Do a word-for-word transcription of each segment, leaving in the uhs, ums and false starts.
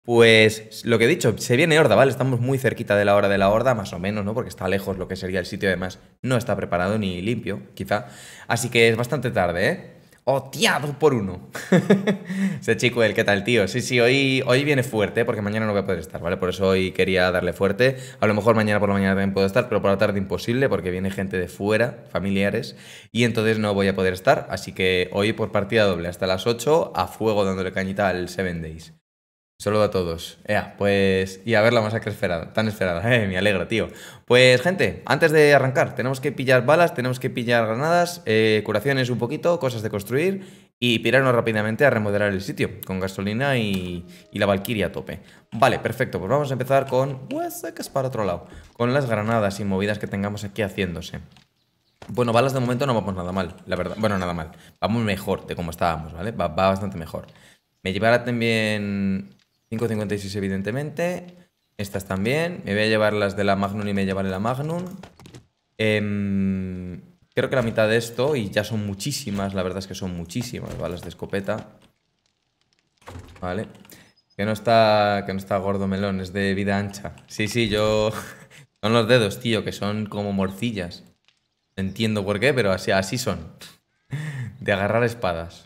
Pues lo que he dicho, se viene Horda, ¿vale? Estamos muy cerquita de la hora de la Horda, más o menos, ¿no? Porque está lejos lo que sería el sitio, además no está preparado ni limpio, quizá. Así que es bastante tarde, ¿eh? ¡Hostia! Dos por uno. Ese chico, el ¿qué tal, tío? Sí, sí, hoy, hoy viene fuerte, porque mañana no voy a poder estar, ¿vale? Por eso hoy quería darle fuerte. A lo mejor mañana por la mañana también puedo estar, pero por la tarde imposible, porque viene gente de fuera, familiares, y entonces no voy a poder estar. Así que hoy por partida doble hasta las ocho, a fuego dándole cañita al Seven Days. Saludo a todos. Ea, pues. Y a ver la masacre esperada, tan esperada. Eh, me alegro, tío. Pues, gente, antes de arrancar, tenemos que pillar balas, tenemos que pillar granadas, eh, curaciones un poquito, cosas de construir y pirarnos rápidamente a remodelar el sitio con gasolina y, y la Valkyria a tope. Vale, perfecto. Pues vamos a empezar con. Pues, que es para otro lado. Con las granadas y movidas que tengamos aquí haciéndose. Bueno, balas de momento no vamos nada mal, la verdad. Bueno, nada mal. Vamos mejor de como estábamos, ¿vale? Va, va bastante mejor. Me llevará también cinco cincuenta y seis evidentemente. Estas también. Me voy a llevar las de la Magnum y me llevaré la Magnum. Eh, creo que la mitad de esto, y ya son muchísimas, la verdad es que son muchísimas balas de escopeta. Vale. Que no está, que no está gordo melón, es de vida ancha. Sí, sí, yo... Son los dedos, tío, que son como morcillas. No entiendo por qué, pero así, así son. De agarrar espadas.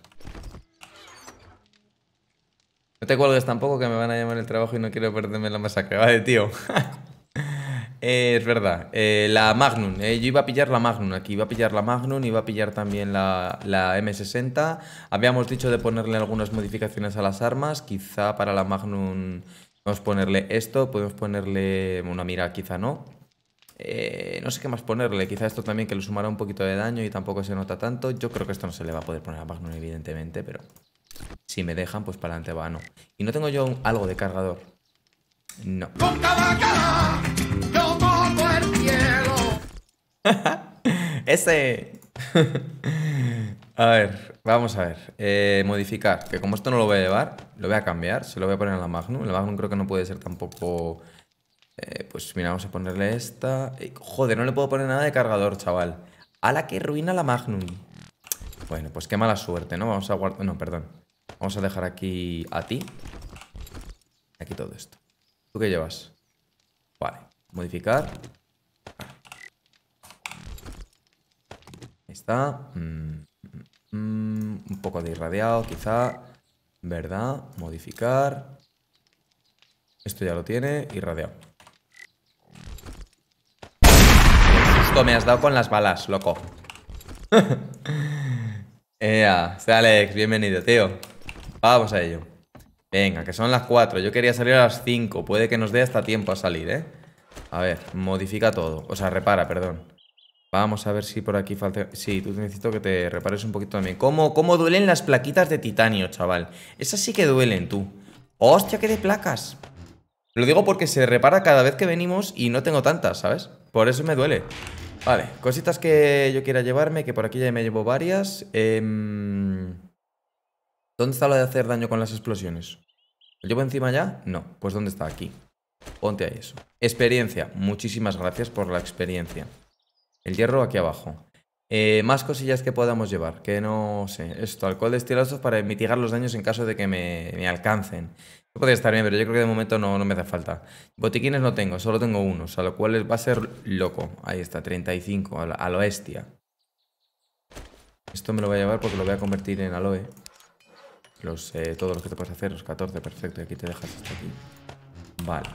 No te cuelgues tampoco, que me van a llamar el trabajo y no quiero perderme la masacre. Vale, tío. eh, es verdad. Eh, la Magnum. Eh, yo iba a pillar la Magnum aquí. Iba a pillar la Magnum. Iba a pillar también la, la eme sesenta. Habíamos dicho de ponerle algunas modificaciones a las armas. Quizá para la Magnum podemos ponerle esto. Podemos ponerle una mira, quizá no. Eh, no sé qué más ponerle. Quizá esto también, que le sumará un poquito de daño y tampoco se nota tanto. Yo creo que esto no se le va a poder poner a Magnum, evidentemente, pero... Si me dejan, pues para adelante va, no. Y no tengo yo un, algo de cargador. No. Con cada cara, yo toco el cielo. Ese. A ver, vamos a ver. Eh, modificar. Que como esto no lo voy a llevar, lo voy a cambiar. Se lo voy a poner en la Magnum. La Magnum creo que no puede ser tampoco... Eh, pues mira, vamos a ponerle esta. Eh, joder, no le puedo poner nada de cargador, chaval. A la que ruina la Magnum. Bueno, pues qué mala suerte, ¿no? Vamos a guardar... No, perdón. Vamos a dejar aquí a ti. Aquí todo esto. ¿Tú qué llevas? Vale. Modificar. Ahí está. Mm, mm, mm, un poco de irradiado, quizá. ¿Verdad? Modificar. Esto ya lo tiene. Irradiado. Justo me has dado con las balas, loco. Ea, Alex, bienvenido, tío. Vamos a ello. Venga, que son las cuatro. Yo quería salir a las cinco. Puede que nos dé hasta tiempo a salir, ¿eh? A ver, modifica todo. O sea, repara, perdón. Vamos a ver si por aquí falta... Sí, tú necesito que te repares un poquito también. ¿Cómo, cómo duelen las plaquitas de titanio, chaval? Esas sí que duelen, tú. ¡Hostia, qué de placas! Lo digo porque se repara cada vez que venimos y no tengo tantas, ¿sabes? Por eso me duele. Vale, cositas que yo quiera llevarme, que por aquí ya me llevo varias. Eh... ¿Dónde está lo de hacer daño con las explosiones? ¿Lo llevo encima ya? No. Pues ¿dónde está? Aquí. Ponte ahí eso. Experiencia. Muchísimas gracias por la experiencia. El hierro aquí abajo. Eh, más cosillas que podamos llevar. Que no sé. Esto, alcohol destiloso para mitigar los daños en caso de que me, me alcancen. Podría estar bien, pero yo creo que de momento no, no me hace falta. Botiquines no tengo, solo tengo unos. A lo cual va a ser loco. Ahí está, treinta y cinco. A, la, a lo bestia. Esto me lo voy a llevar porque lo voy a convertir en aloe. Los, eh, todos los que te puedes hacer, los catorce, perfecto. Y aquí te dejas hasta aquí. Vale.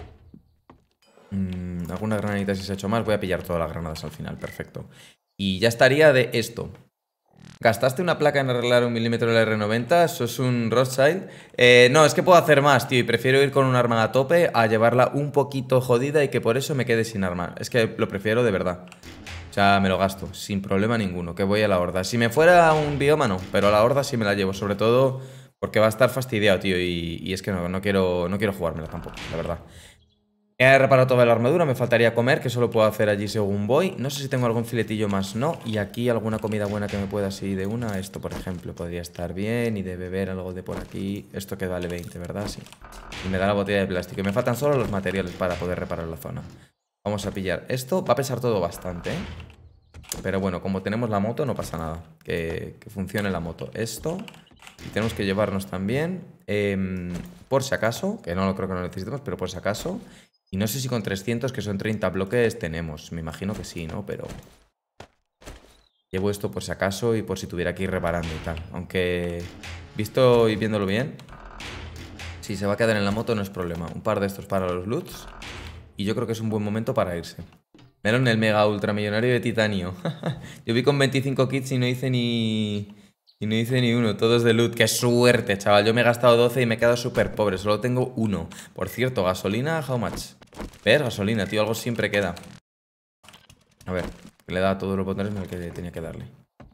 Mm, alguna granadita si se ha hecho más. Voy a pillar todas las granadas al final, perfecto. Y ya estaría de esto. ¿Gastaste una placa en arreglar un milímetro del erre noventa? ¿Eso es un Rothschild? Eh, no, es que puedo hacer más, tío. Y prefiero ir con un arma a tope a llevarla un poquito jodida y que por eso me quede sin arma. Es que lo prefiero de verdad. O sea, me lo gasto, sin problema ninguno, que voy a la horda. Si me fuera un bioma, no, pero a la horda sí me la llevo, sobre todo porque va a estar fastidiado, tío. Y, y es que no, no, quiero, no quiero jugármela tampoco, la verdad. He reparado toda la armadura, me faltaría comer, que solo puedo hacer allí según voy. No sé si tengo algún filetillo más, no. Y aquí alguna comida buena que me pueda así de una. Esto, por ejemplo, podría estar bien. Y de beber algo de por aquí. Esto que vale veinte, ¿verdad? Sí. Y me da la botella de plástico. Y me faltan solo los materiales para poder reparar la zona. Vamos a pillar esto. Va a pesar todo bastante, ¿eh? Pero bueno, como tenemos la moto no pasa nada. Que, que funcione la moto. Esto. Y tenemos que llevarnos también, eh, por si acaso, que no lo creo que no lo necesitemos, pero por si acaso. Y no sé si con trescientos, que son treinta bloques, tenemos. Me imagino que sí, ¿no? Pero llevo esto por si acaso y por si tuviera que ir reparando y tal. Aunque, visto y viéndolo bien, si se va a quedar en la moto no es problema. Un par de estos para los loots. Y yo creo que es un buen momento para irse. Meron el mega ultramillonario de titanio. Yo vi con veinticinco kits y no hice ni... Y no hice ni uno, todos de loot. ¡Qué suerte, chaval! Yo me he gastado doce y me he quedado súper pobre. Solo tengo uno. Por cierto, gasolina, how much? ¿Ves? Gasolina, tío, algo siempre queda. A ver, que le da a todos los botones en el que tenía que darle.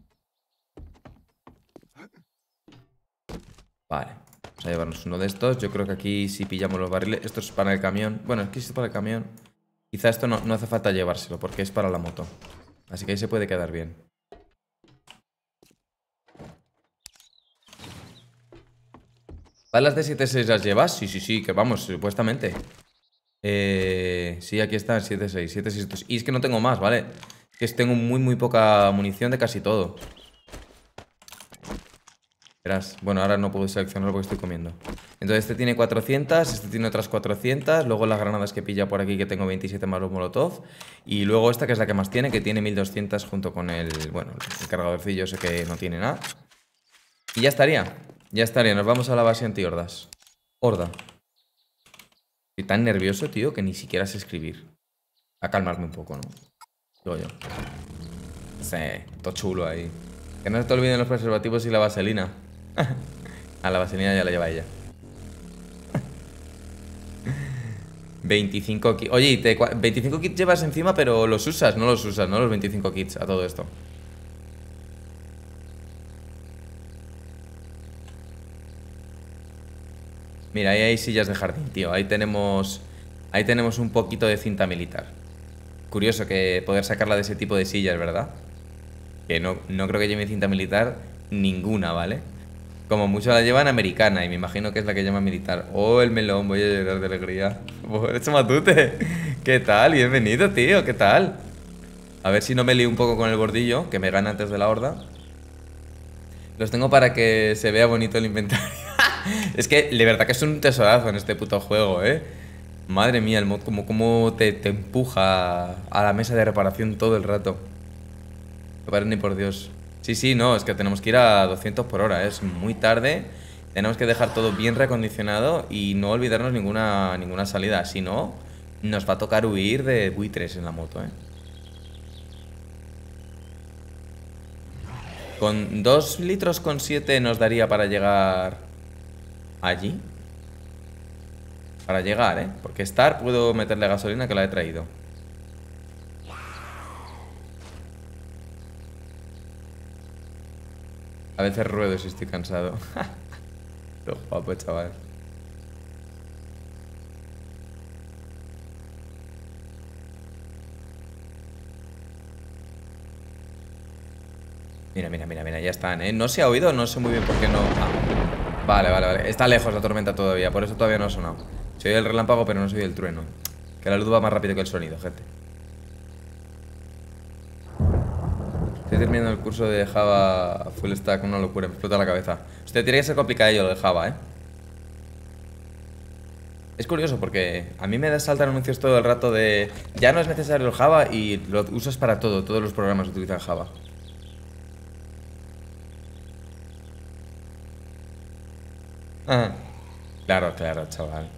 Vale, vamos a llevarnos uno de estos. Yo creo que aquí si pillamos los barriles. Esto es para el camión. Bueno, aquí es para el camión. Quizá esto no, no hace falta llevárselo porque es para la moto. Así que ahí se puede quedar bien. ¿Balas de siete seis las llevas? Sí, sí, sí, que vamos, supuestamente. Eh, sí, aquí están, siete seis, siete seis. Y es que no tengo más, ¿vale? Es que tengo muy, muy poca munición de casi todo. Verás, bueno, ahora no puedo seleccionarlo porque estoy comiendo. Entonces este tiene cuatrocientas, este tiene otras cuatrocientas. Luego las granadas que pilla por aquí, que tengo veintisiete más los molotov. Y luego esta que es la que más tiene, que tiene mil doscientas junto con el, bueno, el cargadorcillo ese que no tiene nada. Y ya estaría. Ya estaría, nos vamos a la base anti-hordas. Horda. Estoy tan nervioso, tío, que ni siquiera sé escribir. A calmarme un poco, ¿no? Digo yo. Sí, todo chulo ahí. Que no se te olviden los preservativos y la vaselina. A la vaselina ya la lleva ella. veinticinco kits. Oye, te, veinticinco kits llevas encima, pero los usas, no los usas, ¿no? Los veinticinco kits a todo esto. Mira, ahí hay sillas de jardín, tío. Ahí tenemos... Ahí tenemos un poquito de cinta militar. Curioso que poder sacarla de ese tipo de sillas, ¿verdad? Que no, no creo que lleve cinta militar ninguna, ¿vale? Como mucho la llevan americana y me imagino que es la que llama militar. Oh, el melón, voy a llorar de alegría. Por eso, Matute. ¿Qué tal? Bienvenido, tío, ¿qué tal? A ver si no me lío un poco con el bordillo, que me gana antes de la horda. Los tengo para que se vea bonito el inventario. Es que de verdad que es un tesorazo en este puto juego, ¿eh? Madre mía, el mod como, como te, te empuja a la mesa de reparación todo el rato. No pare ni por Dios. Sí, sí, no, es que tenemos que ir a doscientos por hora, ¿eh? Es muy tarde. Tenemos que dejar todo bien reacondicionado y no olvidarnos ninguna, ninguna salida. Si no, nos va a tocar huir de buitres en la moto, ¿eh? Con dos litros con siete nos daría para llegar allí. Para llegar, ¿eh? Porque estar puedo meterle gasolina que la he traído. A veces ruedo si estoy cansado. Lo guapo, chaval. Mira, mira, mira, mira, ya están, ¿eh? No se ha oído, no sé muy bien por qué no... Ah, vale, vale, vale. Está lejos la tormenta todavía, por eso todavía no ha sonado. Se oye el relámpago, pero no se oye el trueno. Que la luz va más rápido que el sonido, gente. Estoy terminando el curso de Java Full Stack, una locura, me explota la cabeza. Usted tiene que ser complicadillo lo de Java, ¿eh? Es curioso porque a mí me da saltar anuncios todo el rato de... Ya no es necesario el Java y lo usas para todo, todos los programas utilizan Java. Ah, claro, claro, chaval.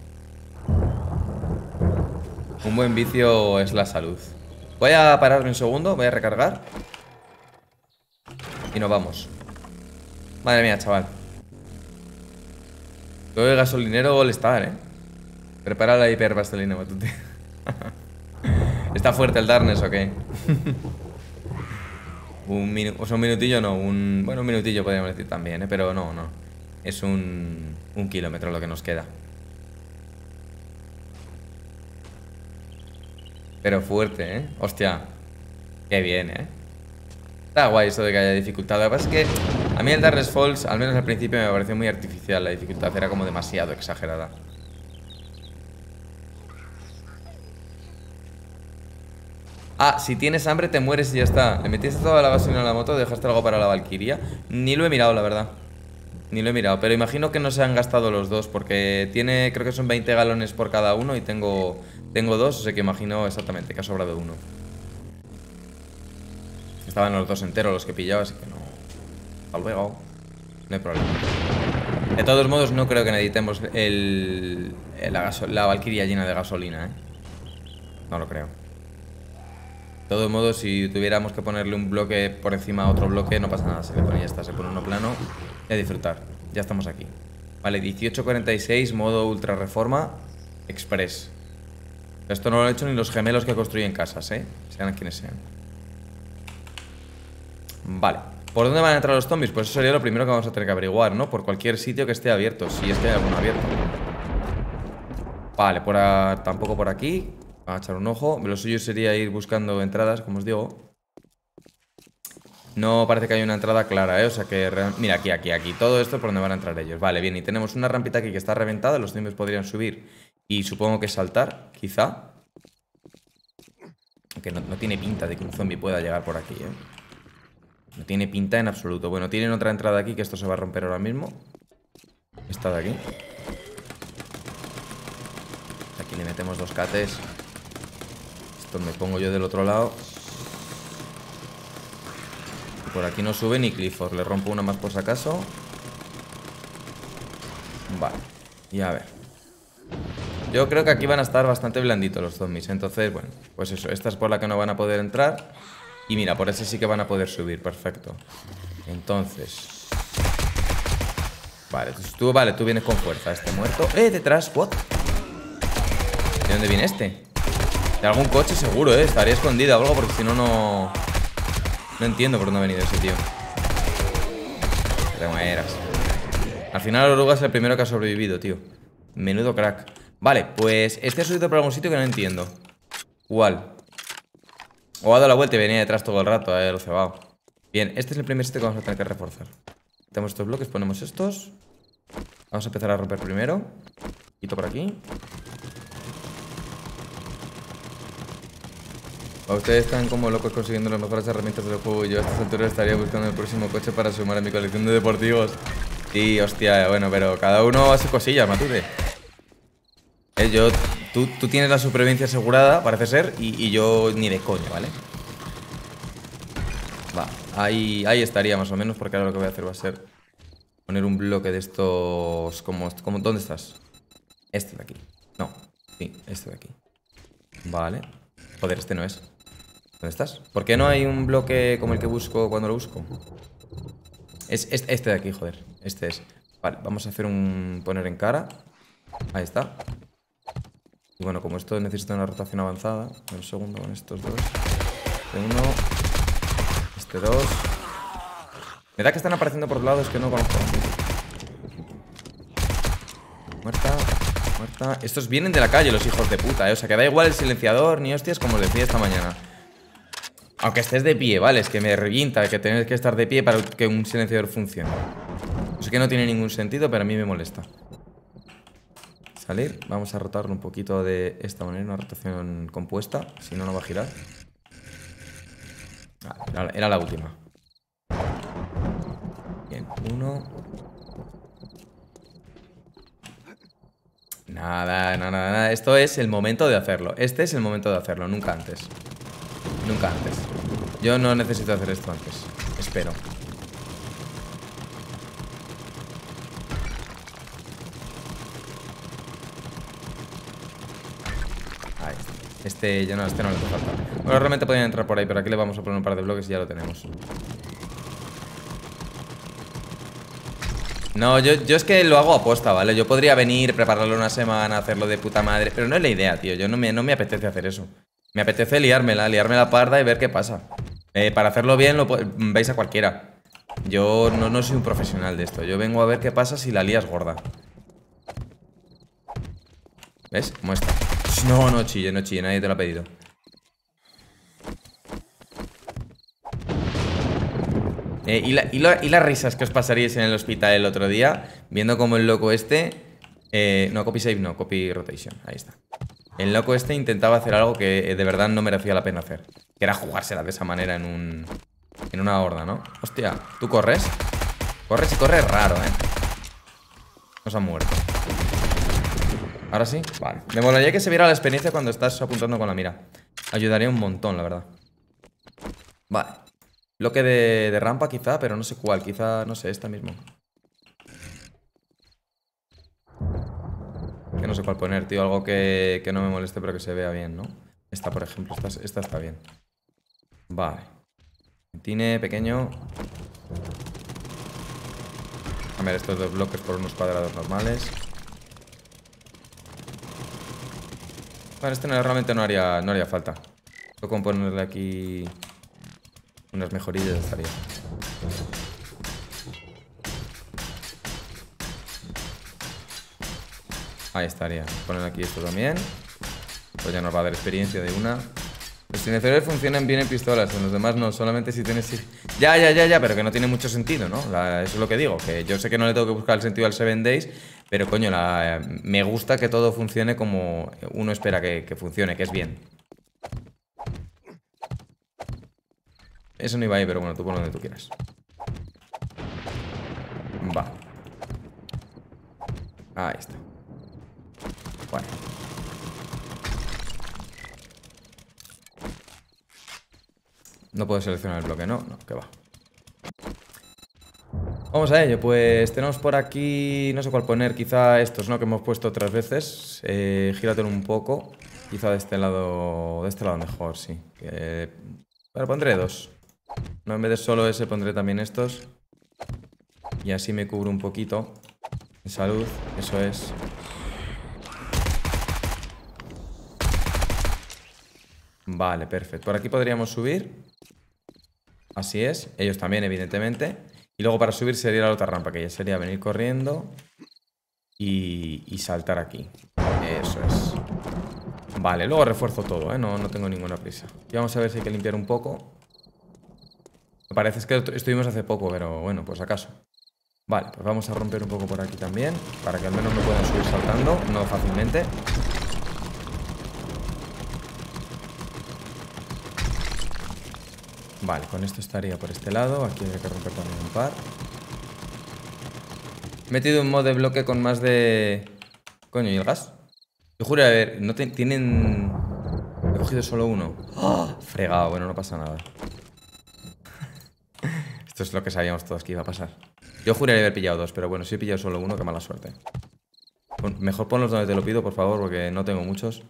Un buen vicio es la salud. Voy a pararme un segundo, voy a recargar. Y nos vamos. Madre mía, chaval. Todo el gasolinero all star, eh. Prepara la hipervaselina, Matute. ¿Está fuerte el Darkness o qué? Un minuto, o sea, un minutillo no, un... Bueno, un minutillo podríamos decir también, eh. Pero no, no. Es un... Un kilómetro lo que nos queda. Pero fuerte, ¿eh? Hostia. Qué bien, ¿eh? Está guay eso de que haya dificultad. Lo que pasa es que a mí el Darkness Falls, al menos al principio, me pareció muy artificial. La dificultad era como demasiado exagerada. Ah, si tienes hambre te mueres y ya está. ¿Le metiste toda la gasolina a la moto? ¿Dejaste algo para la Valkyria? Ni lo he mirado, la verdad. Ni lo he mirado, pero imagino que no se han gastado los dos, porque tiene, creo que son veinte galones por cada uno y tengo, tengo dos, o sea que imagino exactamente que ha sobrado uno. Estaban los dos enteros los que pillaba, así que no... Hasta luego. No hay problema. De todos modos, no creo que necesitemos el, el la, la Valkyria llena de gasolina, ¿eh? No lo creo. De todos modos, si tuviéramos que ponerle un bloque por encima a otro bloque, no pasa nada. Se le pone y ya está, se pone uno plano y a disfrutar. Ya estamos aquí. Vale, dieciocho cuarenta y seis, modo ultra reforma express. Esto no lo han hecho ni los gemelos que construyen casas, ¿eh? Sean quienes sean. Vale. ¿Por dónde van a entrar los zombies? Pues eso sería lo primero que vamos a tener que averiguar, ¿no? Por cualquier sitio que esté abierto, si es que hay alguno abierto. Vale, por a... tampoco por aquí. Vamos a echar un ojo. Lo suyo sería ir buscando entradas, como os digo. No parece que haya una entrada clara, ¿eh? O sea que... Real... Mira, aquí, aquí, aquí. Todo esto es por donde van a entrar ellos. Vale, bien. Y tenemos una rampita aquí que está reventada. Los zombies podrían subir y supongo que saltar, quizá. Aunque no, no tiene pinta de que un zombie pueda llegar por aquí, ¿eh? No tiene pinta en absoluto. Bueno, tienen otra entrada aquí que esto se va a romper ahora mismo. Esta de aquí. Aquí le metemos dos cates. Esto me pongo yo del otro lado. Y por aquí no sube ni Clifford. Le rompo una más por si acaso. Vale. Y a ver. Yo creo que aquí van a estar bastante blanditos los zombies. Entonces, bueno, pues eso. Esta es por la que no van a poder entrar. Y mira, por ese sí que van a poder subir. Perfecto. Entonces... Vale, tú, vale, tú vienes con fuerza. Este muerto. ¡Eh, detrás! ¿What? ¿De dónde viene este? De algún coche seguro, ¿eh? Estaría escondido o algo porque si no, no... No entiendo por dónde ha venido ese tío. Que te mueras. Al final la oruga es el primero que ha sobrevivido, tío. Menudo crack. Vale, pues este ha subido por algún sitio que no entiendo. ¿Cuál? O ha dado la vuelta y venía detrás todo el rato, eh, lo cebado. Bien, este es el primer sitio que vamos a tener que reforzar. Tenemos estos bloques, ponemos estos. Vamos a empezar a romper primero. Quito por aquí. Ustedes están como locos consiguiendo las mejores herramientas del juego y yo a estas alturas estaría buscando el próximo coche para sumar a mi colección de deportivos. Sí, hostia, bueno, pero cada uno hace cosillas, Matute. Eh, yo, tú, tú tienes la supervivencia asegurada, parece ser, y, y yo ni de coña, ¿vale? Va, ahí, ahí estaría más o menos, porque ahora lo que voy a hacer va a ser poner un bloque de estos... Como, como, ¿dónde estás? Este de aquí. No, sí, este de aquí. Vale. Joder, este no es. ¿Dónde estás? ¿Por qué no hay un bloque como el que busco cuando lo busco? Es este, este de aquí, joder. Este es. Vale, vamos a hacer un... Poner en cara. Ahí está. Y bueno, como esto necesita una rotación avanzada. Un segundo con estos dos. Este uno. Este dos. Me da que están apareciendo por lados que no conozco. Muerta. Muerta. Estos vienen de la calle, los hijos de puta, ¿eh? O sea, que da igual el silenciador ni hostias, como os decía esta mañana. Aunque estés de pie, ¿vale? Es que me revienta que tenés que estar de pie para que un silenciador funcione. Sé que no tiene ningún sentido, pero a mí me molesta. Salir. Vamos a rotarlo un poquito de esta manera, una rotación compuesta. Si no, no va a girar. Vale, era la última. Bien, uno. Nada, nada, nada. Esto es el momento de hacerlo. Este es el momento de hacerlo, nunca antes. Nunca antes. Yo no necesito hacer esto antes. Espero. Ahí está. Este ya no, este no le hace falta. Bueno, realmente podían entrar por ahí, pero aquí le vamos a poner un par de bloques y ya lo tenemos. No, yo, yo es que lo hago aposta, ¿vale? Yo podría venir, prepararlo una semana, hacerlo de puta madre. Pero no es la idea, tío. Yo no me, no me apetece hacer eso. Me apetece liármela, liarme la parda y ver qué pasa. Eh, para hacerlo bien lo veis a cualquiera. Yo no, no soy un profesional de esto. Yo vengo a ver qué pasa si la lías gorda. ¿Ves? Como esta. No, no chille, no chille, nadie te lo ha pedido. Eh, y, la, y, la, y las risas que os pasaríais en el hospital el otro día, viendo como el loco este... Eh, no, copy save no, copy rotation. Ahí está. El loco este intentaba hacer algo que de verdad no merecía la pena hacer. Que era jugársela de esa manera en un... En una horda, ¿no? Hostia, ¿tú corres? Corres y corres raro, ¿eh? Nos han muerto. Ahora sí, vale. Me molaría que se viera la experiencia cuando estás apuntando con la mira. Ayudaría un montón, la verdad. Vale. Bloque de, de rampa quizá, pero no sé cuál. Quizá, no sé, esta mismo. Que no sé cuál poner, tío. Algo que, que no me moleste pero que se vea bien, ¿no? Esta, por ejemplo. Esta, esta está bien. Vale. Tiene pequeño. A ver, estos dos bloques por unos cuadrados normales. Bueno, este no, realmente no haría, no haría falta. Tengo que ponerle aquí unas mejorillas, estaría. Ahí estaría. Poner aquí esto también. Pues ya nos va a dar experiencia de una. Los silenciadores funcionan bien en pistolas, en los demás no, solamente si tienes... Ya, ya, ya, ya, pero que no tiene mucho sentido, ¿no? La, eso es lo que digo, que yo sé que no le tengo que buscar el sentido al Seven Days, pero coño, la, me gusta que todo funcione como uno espera que, que funcione, que es bien. Eso no iba ahí, pero bueno, tú pon donde tú quieras. Va. Ahí está. Bueno. No puedo seleccionar el bloque, ¿no? No, que va. Vamos a ello, pues tenemos por aquí... No sé cuál poner, quizá estos, ¿no? Que hemos puesto otras veces. Eh, gíratelo un poco. Quizá de este lado... De este lado mejor, sí. Eh, bueno, pondré dos. No, en vez de solo ese pondré también estos. Y así me cubro un poquito. De salud, eso es. Vale, perfecto. Por aquí podríamos subir. Así es. Ellos también, evidentemente. Y luego para subir sería la otra rampa, que ya sería venir corriendo y, y saltar aquí. Eso es. Vale, luego refuerzo todo, ¿eh? No, no tengo ninguna prisa. Y vamos a ver si hay que limpiar un poco. Me parece que estuvimos hace poco, pero bueno, pues acaso. Vale, pues vamos a romper un poco por aquí también, para que al menos no puedan subir saltando, no fácilmente. Vale, con esto estaría por este lado. Aquí hay que romper también un par. He metido un mod de bloque con más de... Coño, ¿y el gas? Yo juro, a ver, no te... tienen... He cogido solo uno. ¡Oh! Fregado, bueno, no pasa nada. Esto es lo que sabíamos todos que iba a pasar. Yo juraría haber pillado dos, pero bueno, si he pillado solo uno, qué mala suerte. Mejor ponlos donde te lo pido, por favor, porque no tengo muchos.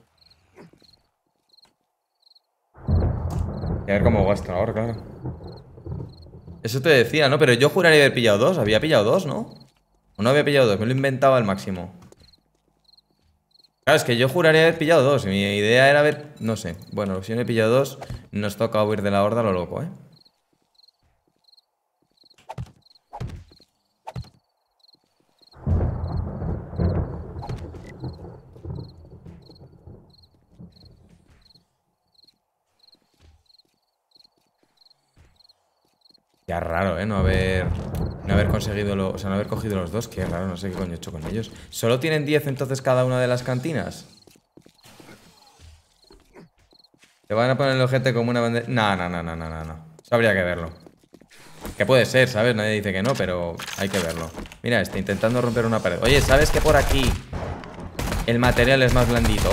Y a ver cómo gasto ahora, claro. Eso te decía, ¿no? Pero yo juraría haber pillado dos. Había pillado dos, ¿no? O no había pillado dos, me lo inventaba al máximo. Claro, es que yo juraría haber pillado dos. Y mi idea era ver... No sé. Bueno, si no he pillado dos, nos toca huir de la horda a lo loco, ¿eh? Ya raro, ¿eh? No haber... No haber conseguido lo... O sea, no haber cogido los dos. Qué raro, no sé qué coño he hecho con ellos. ¿Solo tienen diez entonces cada una de las cantinas? ¿Te van a poner el ojete como una bandera? No, no, no, no, no, no, no. Eso habría que verlo. Que puede ser, ¿sabes? Nadie dice que no, pero hay que verlo. Mira este, intentando romper una pared. Oye, ¿sabes que por aquí el material es más blandito?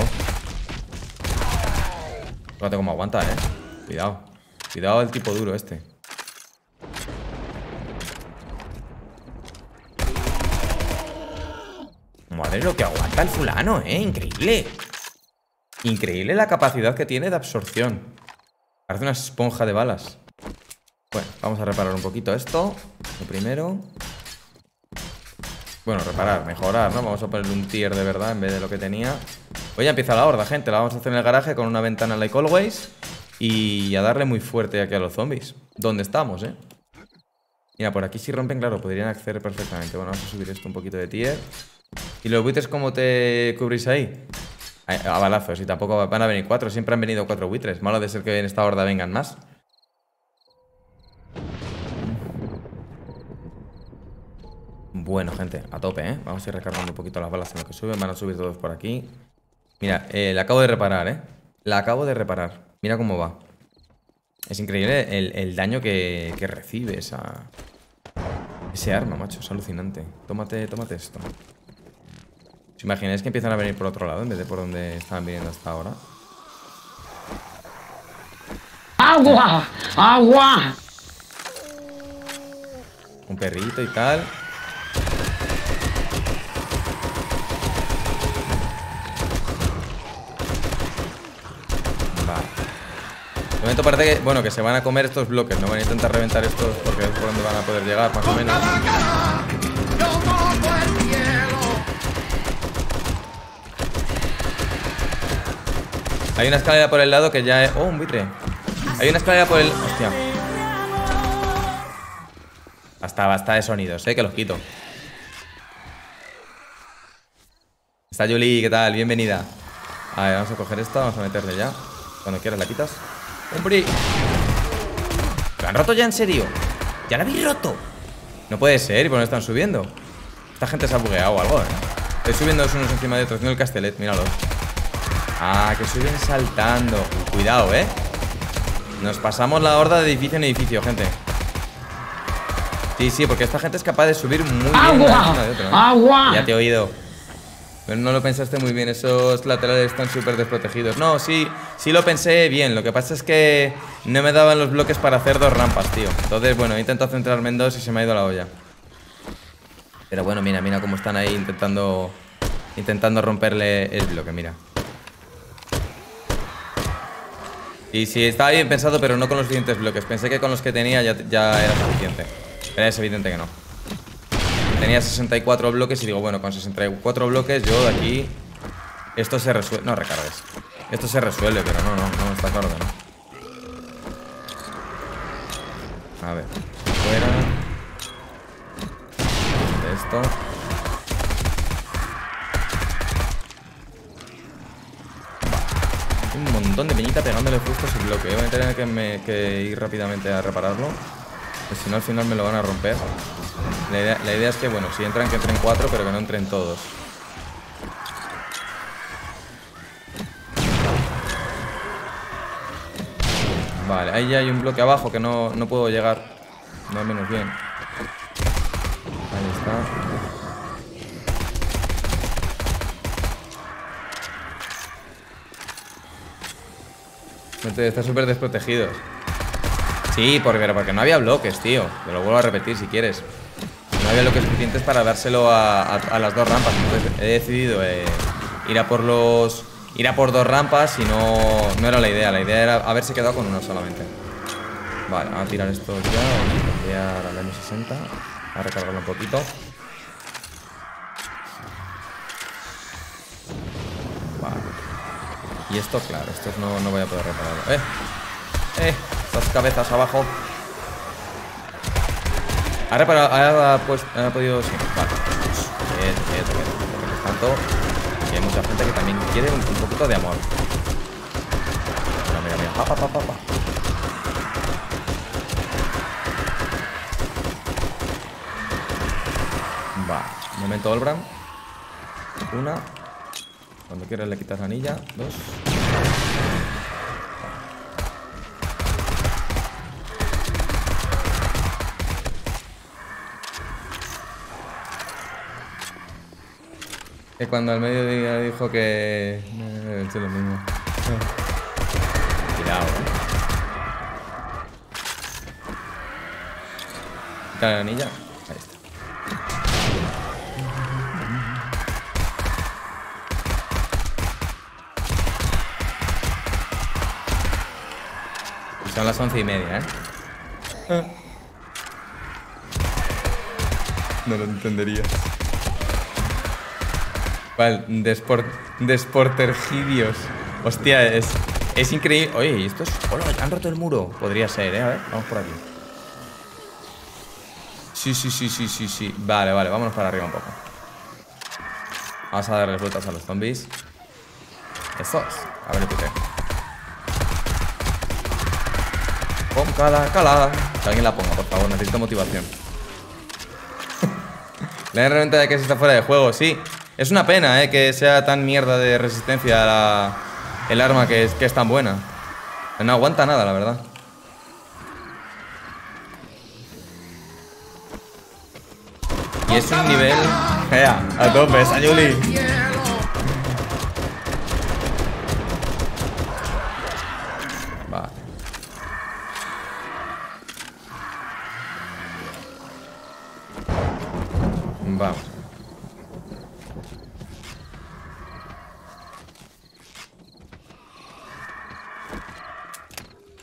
Fíjate cómo aguanta, ¿eh? Cuidado. Cuidado el tipo duro este. Madre lo que aguanta el fulano, ¿eh? Increíble. Increíble la capacidad que tiene de absorción. Parece una esponja de balas. Bueno, vamos a reparar un poquito esto. Lo primero. Bueno, reparar, mejorar, ¿no? Vamos a ponerle un tier de verdad en vez de lo que tenía. Hoy ya empieza la horda, gente. La vamos a hacer en el garaje con una ventana like always. Y a darle muy fuerte aquí a los zombies. ¿Dónde estamos, eh? Mira, por aquí si rompen, claro, podrían acceder perfectamente. Bueno, vamos a subir esto un poquito de tier. ¿Y los buitres cómo te cubrís ahí? A balazos, y tampoco van a venir cuatro. Siempre han venido cuatro buitres. Malo de ser que en esta horda vengan más. Bueno, gente, a tope, ¿eh? Vamos a ir recargando un poquito las balas en lo que suben. Van a subir todos por aquí. Mira, eh, la acabo de reparar, ¿eh? La acabo de reparar. Mira cómo va. Es increíble el, el daño que, que recibe esa... Ese arma, macho. Es alucinante. Tómate, tómate esto. ¿Os imagináis que empiezan a venir por otro lado en vez de por donde estaban viniendo hasta ahora? ¡Agua! ¡Agua! Un perrito y tal. Vale. De momento parece que, bueno, que se van a comer estos bloques. No van a intentar reventar estos porque es por donde van a poder llegar, más o menos. Hay una escalera por el lado que ya es... Oh, un buitre. Hay una escalera por el... Hostia. Basta, basta de sonidos, eh, que los quito. Está Julie, ¿qué tal? Bienvenida. A ver, vamos a coger esto, vamos a meterle ya. Cuando quieras la quitas. ¡Hombre! ¿Lo han roto ya en serio? ¿Ya lo habéis roto? No puede ser, ¿y por qué no están subiendo? Esta gente se ha bugueado o algo, ¿eh? Estoy subiendo unos encima de otros, no el castelet, míralos. Ah, que suben saltando. Cuidado, ¿eh? Nos pasamos la horda de edificio en edificio, gente. Sí, sí, porque esta gente es capaz de subir muy bien. ¡Agua! De otro, ¿eh? ¡Agua! Ya te he oído. Pero no lo pensaste muy bien, esos laterales están súper desprotegidos. No, sí, sí lo pensé bien. Lo que pasa es que no me daban los bloques para hacer dos rampas, tío. Entonces, bueno, he intentado centrarme en dos y se me ha ido la olla. Pero bueno, mira, mira cómo están ahí intentando Intentando romperle el bloque, mira. Y sí, estaba bien pensado, pero no con los siguientes bloques. Pensé que con los que tenía ya, ya era suficiente. Pero es evidente que no. Tenía sesenta y cuatro bloques y digo, bueno, con sesenta y cuatro bloques yo de aquí... Esto se resuelve... No, recargues. Esto se resuelve, pero no, no, no, está claro que no. A ver. Fuera. De esto. Un montón de peñita pegándole justo a ese bloque. Voy a tener que, me, que ir rápidamente a repararlo. Pues si no, al final me lo van a romper. La idea, la idea es que, bueno, si entran, que entren cuatro, pero que no entren todos. Vale, ahí ya hay un bloque abajo que no, no puedo llegar. No, menos bien. Ahí está. Está súper desprotegidos. Sí, porque, pero porque no había bloques, tío. Te lo vuelvo a repetir si quieres. No había bloques suficientes para dárselo a, a, a las dos rampas. Entonces he decidido eh, ir a por los... Ir a por dos rampas y no, no era la idea. La idea era haberse quedado con una solamente. Vale, vamos a tirar esto ya. Vamos a cambiar al M sesenta. A recargarlo un poquito. Vale. Y esto, claro, esto no, no voy a poder repararlo. ¡Eh! ¡Eh! Estas cabezas abajo. Ha reparado, ha, pues, ha podido... Sí, vale. Quieto, quieto, quieto. Mientras tanto, aquí hay mucha gente que también quiere un, un poquito de amor. Mira, mira, mira. Pa, pa, pa, pa, pa. Va. Un momento, Olbran. Una. Cuando quieras le quitas la anilla. Dos. Que cuando al mediodía dijo que... Eh, es lo mismo. Cuidado, ¿eh? Quita la anilla. Ahí está. Son las once y media, ¿eh? No lo entendería. ¿Cuál? Desport, Desportergidios. Hostia, es, es increíble. Oye, ¿y esto es...? ¡Hola! ¿Han roto el muro? Podría ser, ¿eh? A ver, vamos por aquí. Sí, sí, sí, sí, sí, sí. Vale, vale, vámonos para arriba un poco. Vamos a darles vueltas a los zombies. Estos. A ver, ¿tú qué? Pon cala, cala. Que alguien la ponga, por favor, necesito motivación. La herramienta de que se está fuera de juego, sí. Es una pena, eh, que sea tan mierda de resistencia la, el arma que es, que es tan buena. No aguanta nada, la verdad. Y es un nivel... ¡Ea! A tope, Sayuli.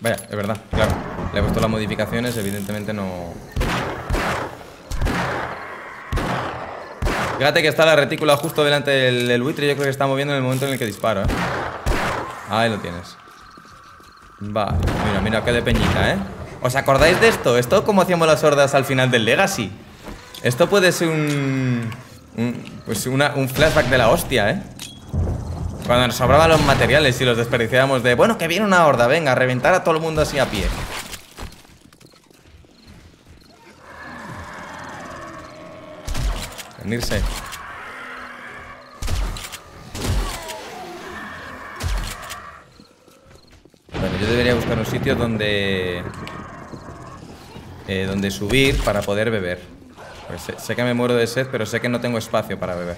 Vaya, es verdad, claro. Le he puesto las modificaciones, evidentemente no... Fíjate que está la retícula justo delante del, del buitre. Yo creo que está moviendo en el momento en el que disparo, ¿eh? Ahí lo tienes. Vale, mira, mira, qué de peñita, ¿eh? ¿Os acordáis de esto? Esto como hacíamos las hordas al final del Legacy. Esto puede ser un... un pues una, un flashback de la hostia, ¿eh? Cuando nos sobraban los materiales y los desperdiciábamos de... Bueno, que viene una horda, venga, a reventar a todo el mundo así a pie. Venirse. Bueno, yo debería buscar un sitio donde... Eh, donde subir para poder beber. Pues sé, sé que me muero de sed, pero sé que no tengo espacio para beber.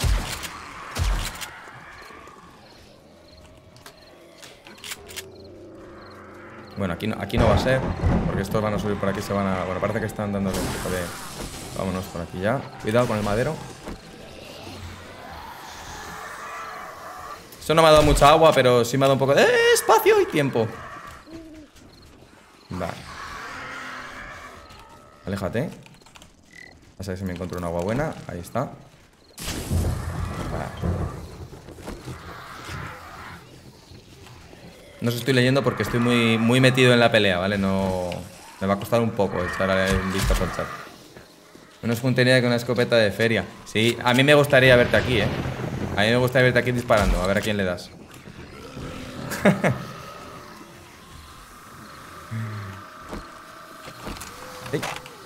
Bueno, aquí no, aquí no va a ser, porque estos van a subir por aquí, se van a... Bueno, parece que están dando el tipo de... Vámonos por aquí ya. Cuidado con el madero. Eso no me ha dado mucha agua, pero sí me ha dado un poco de espacio y tiempo. Vale. Aléjate. A ver si me encuentro un agua buena. Ahí está. Vale. No os estoy leyendo porque estoy muy, muy metido en la pelea, ¿vale? No... Me va a costar un poco echar un vistazo al chat. Menos puntería que una escopeta de feria. Sí, a mí me gustaría verte aquí, ¿eh? A mí me gustaría verte aquí disparando. A ver a quién le das. ¿Sí?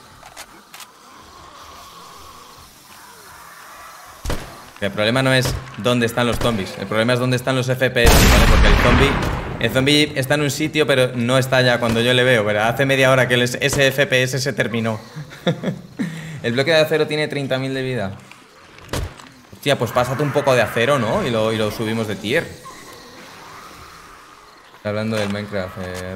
El problema no es dónde están los zombies. El problema es dónde están los F P S, ¿vale? Porque el zombie... El zombie está en un sitio, pero no está ya cuando yo le veo, ¿verdad? Hace media hora que el, ese F P S se terminó. El bloque de acero tiene treinta mil de vida. Hostia, pues pásate un poco de acero, ¿no? Y lo, y lo subimos de tier. Está hablando del Minecraft, eh,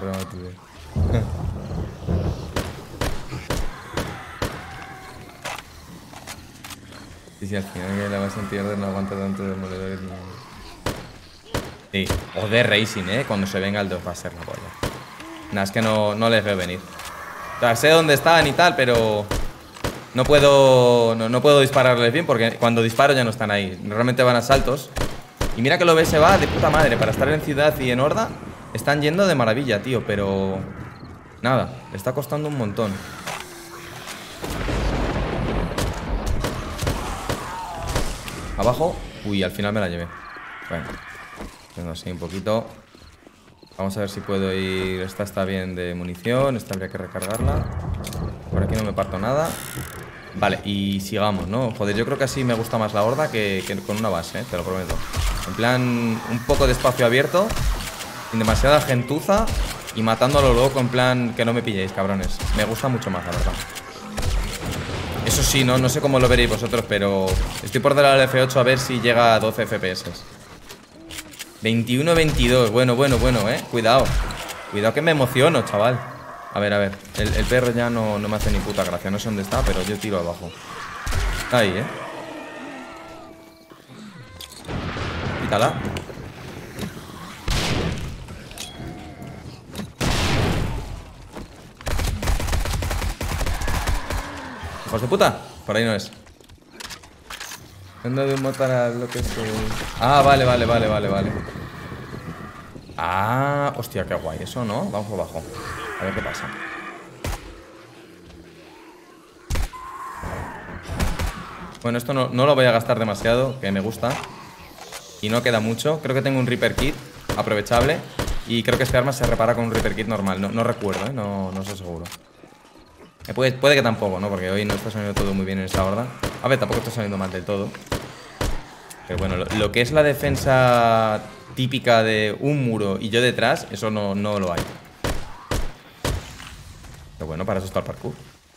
Y si al final que la vas a entierrar no aguanta tanto de moledores ni... Sí, o de Racing, ¿eh? Cuando se venga el dos va a ser la polla. Nada, es que no, no les veo venir. O sea, sé dónde están y tal, pero... No puedo, no, no puedo dispararles bien porque cuando disparo ya no están ahí. Realmente van a saltos. Y mira que lo ve se va de puta madre. Para estar en ciudad y en horda están yendo de maravilla, tío. Pero... Nada, le está costando un montón. Abajo. Uy, al final me la llevé. Bueno, tengo así un poquito. Vamos a ver si puedo ir. Esta está bien de munición. Esta habría que recargarla. Por aquí no me parto nada. Vale, y sigamos, ¿no? Joder, yo creo que así me gusta más la horda que, que con una base, ¿eh? Te lo prometo. En plan, un poco de espacio abierto, sin demasiada gentuza y matándolo loco, en plan, que no me pilléis, cabrones. Me gusta mucho más, la verdad. Eso sí, no, no sé cómo lo veréis vosotros, pero estoy por dar al F ocho a ver si llega a doce F P S. veintiuno veintidós, bueno, bueno, bueno, eh. Cuidado. Cuidado que me emociono, chaval. A ver, a ver, el, el perro ya no, no me hace ni puta gracia. No sé dónde está, pero yo tiro abajo. Ahí, eh. Quítala. ¡Hijos de puta! Por ahí no es. Ando de un matar a lo que es. Ah, vale, vale, vale, vale, vale. Ah, hostia, qué guay. Eso, ¿no? Vamos por abajo. A ver qué pasa. Bueno, esto no, no lo voy a gastar demasiado, que me gusta. Y no queda mucho. Creo que tengo un Reaper Kit aprovechable. Y creo que este arma se repara con un Reaper Kit normal. No, no recuerdo, ¿eh? No, no estoy seguro. Eh, puede, puede que tampoco, ¿no? Porque hoy no está saliendo todo muy bien en esa horda. A ver, tampoco está saliendo mal del todo. Pero bueno, lo, lo que es la defensa típica de un muro y yo detrás, eso no, no lo hay. Pero bueno, para eso está el parkour.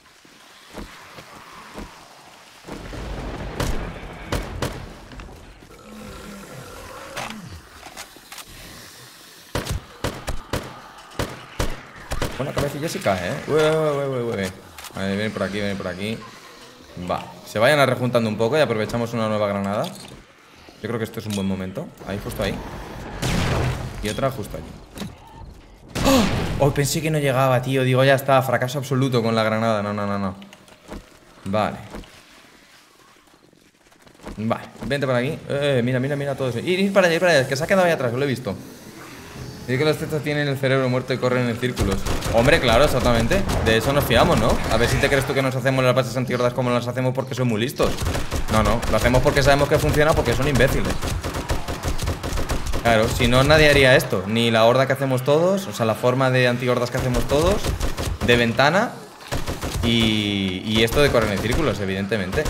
Bueno, la cabecilla sí cae, ¿eh? Ué, ué, ué, ué. Vale, viene por aquí, viene por aquí. Va, se vayan a rejuntando un poco y aprovechamos una nueva granada. Yo creo que esto es un buen momento. Ahí, justo ahí. Y otra justo allí. ¡Oh! Oh, pensé que no llegaba, tío. Digo, ya está, fracaso absoluto con la granada. No, no, no, no. Vale. Vale, vente por aquí. Eh, mira, mira, mira todo eso. Ir, ir para allá, ir para allá, que se ha quedado ahí atrás, lo he visto. Dice que los tetas tienen el cerebro muerto y corren en círculos. Hombre, claro, exactamente. De eso nos fiamos, ¿no? A ver si te crees tú que nos hacemos las bases antihordas como las hacemos porque son muy listos. No, no, lo hacemos porque sabemos que funciona, porque son imbéciles. Claro, si no, nadie haría esto. Ni la horda que hacemos todos, o sea, la forma de antihordas que hacemos todos, de ventana y, y esto de correr en círculos, evidentemente.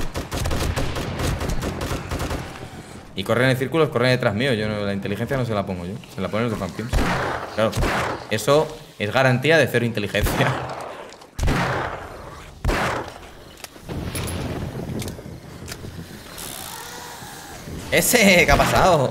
Y corren en círculos, corren detrás mío. Yo no, la inteligencia no se la pongo yo, se la ponen los de Fanpims. Claro, eso es garantía de cero inteligencia. ¡Ese! ¿Qué ha pasado?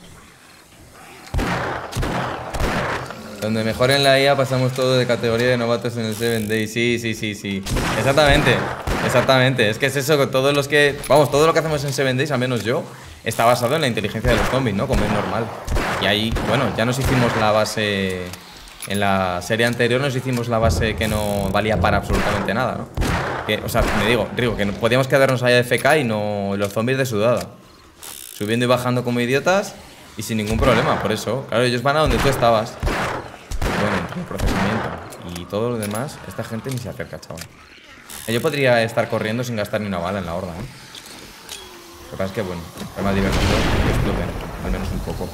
Donde mejoren la I A pasamos todo de categoría de novatos en el Seven Days. Sí, sí, sí, sí. Exactamente, exactamente. Es que es eso, con todos los que... Vamos, todo lo que hacemos en Seven Days, al menos yo, está basado en la inteligencia de los zombies, ¿no? Como es normal. Y ahí, bueno, ya nos hicimos la base... En la serie anterior nos hicimos la base que no valía para absolutamente nada, ¿no? Que, o sea, me digo, digo, que podíamos quedarnos allá de F K y no... Los zombies de sudada. Subiendo y bajando como idiotas y sin ningún problema, por eso. Claro, ellos van a donde tú estabas. Bueno, entre el procesamiento y todo lo demás, esta gente ni se acerca, chaval. Yo podría estar corriendo sin gastar ni una bala en la horda, ¿eh? Lo que pasa es que, bueno, es más divertido que exploten, al menos un poco.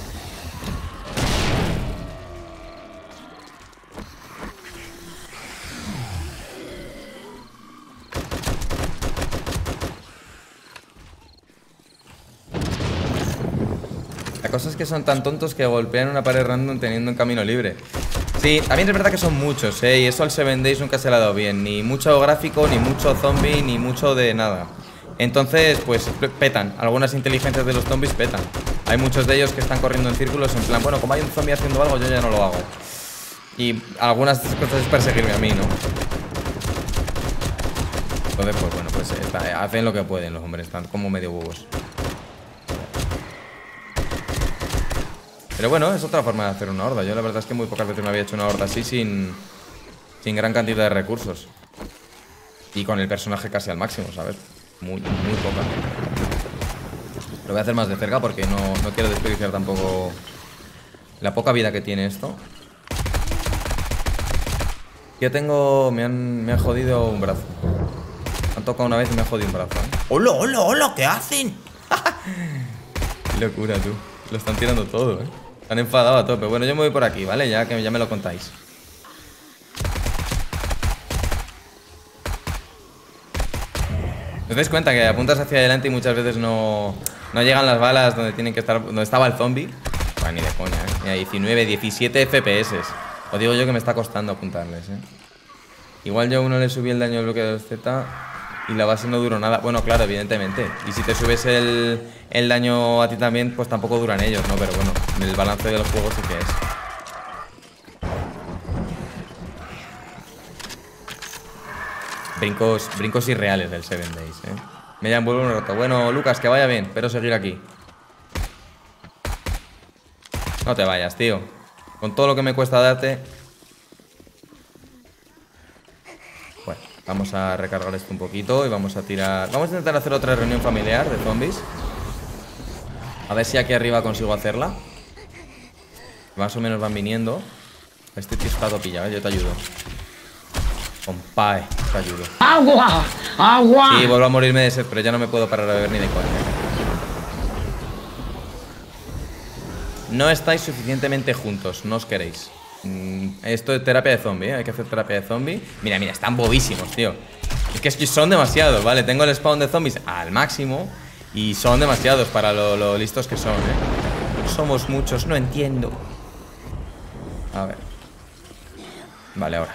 La cosa es que son tan tontos que golpean una pared random teniendo un camino libre. Sí, también es verdad que son muchos, ¿eh? Y eso al Seven Days nunca se le ha dado bien. Ni mucho gráfico, ni mucho zombie, ni mucho de nada. Entonces, pues petan. Algunas inteligencias de los zombies petan. Hay muchos de ellos que están corriendo en círculos en plan, bueno, como hay un zombie haciendo algo, yo ya no lo hago. Y algunas cosas es perseguirme a mí, ¿no? Entonces, pues bueno, pues está, hacen lo que pueden los hombres, están como medio huevos. Pero bueno, es otra forma de hacer una horda. Yo la verdad es que muy pocas veces me había hecho una horda así sin, sin gran cantidad de recursos. Y con el personaje casi al máximo, ¿sabes? Muy, muy poca. Lo voy a hacer más de cerca porque no, no quiero desperdiciar tampoco la poca vida que tiene esto. Yo tengo... Me han, me han jodido un brazo. Me han tocado una vez y me han jodido un brazo, ¿eh? ¡Hola, hola, hola! ¿Qué hacen? Qué locura, tú. Lo están tirando todo, ¿eh? Están enfadados a tope. Bueno, yo me voy por aquí, ¿vale? Ya que ya me lo contáis. ¿Os dais cuenta que apuntas hacia adelante y muchas veces no, no llegan las balas donde tienen que estar, donde estaba el zombie? Bueno, ni de coña, ¿eh? Mira, diecinueve, diecisiete F P S. Os digo yo que me está costando apuntarles, ¿eh? Igual yo a uno le subí el daño del bloque de dos Z y la base no duró nada. Bueno, claro, evidentemente. Y si te subes el, el daño a ti también, pues tampoco duran ellos, ¿no? Pero bueno, el balance de los juegos sí que es. Brincos, brincos irreales del Seven Days, ¿eh? Me llaman vuelvo un rato. Bueno, Lucas, que vaya bien. Pero seguir aquí. No te vayas, tío. Con todo lo que me cuesta darte. Bueno, vamos a recargar esto un poquito y vamos a tirar... Vamos a intentar hacer otra reunión familiar de zombies. A ver si aquí arriba consigo hacerla. Más o menos van viniendo. Este tío está todo pillado, ¿eh? Yo te ayudo. Compae, te ayudo. ¡Agua! ¡Agua! Sí, vuelvo a morirme de sed, pero ya no me puedo parar a beber ni de coña. No estáis suficientemente juntos, no os queréis. Mm, esto es terapia de zombie, ¿eh? Hay que hacer terapia de zombie. Mira, mira, están bobísimos, tío. Es que, es que son demasiados, ¿vale? Tengo el spawn de zombies al máximo y son demasiados para lo, lo listos que son, ¿eh? Somos muchos, no entiendo. A ver. Vale, ahora.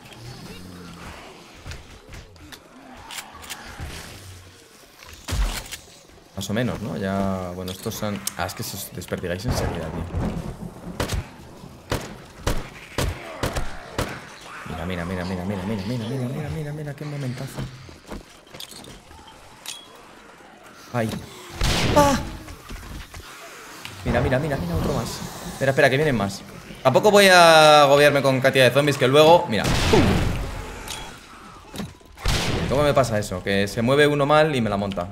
Más o menos, ¿no? Ya... Bueno, estos son... Ah, es que se os desperdigáis enseguida, tío. Mira, mira, mira, mira, mira, mira, mira, mira, mira, mira, mira, qué momentazo. Ay. ¡Ah! Mira, Mira, mira, mira, mira, otro más. Espera, espera, que vienen más. Tampoco voy a agobiarme con cantidad de zombies que luego... Mira. ¡Pum! ¿Cómo me pasa eso? Que se mueve uno mal y me la monta.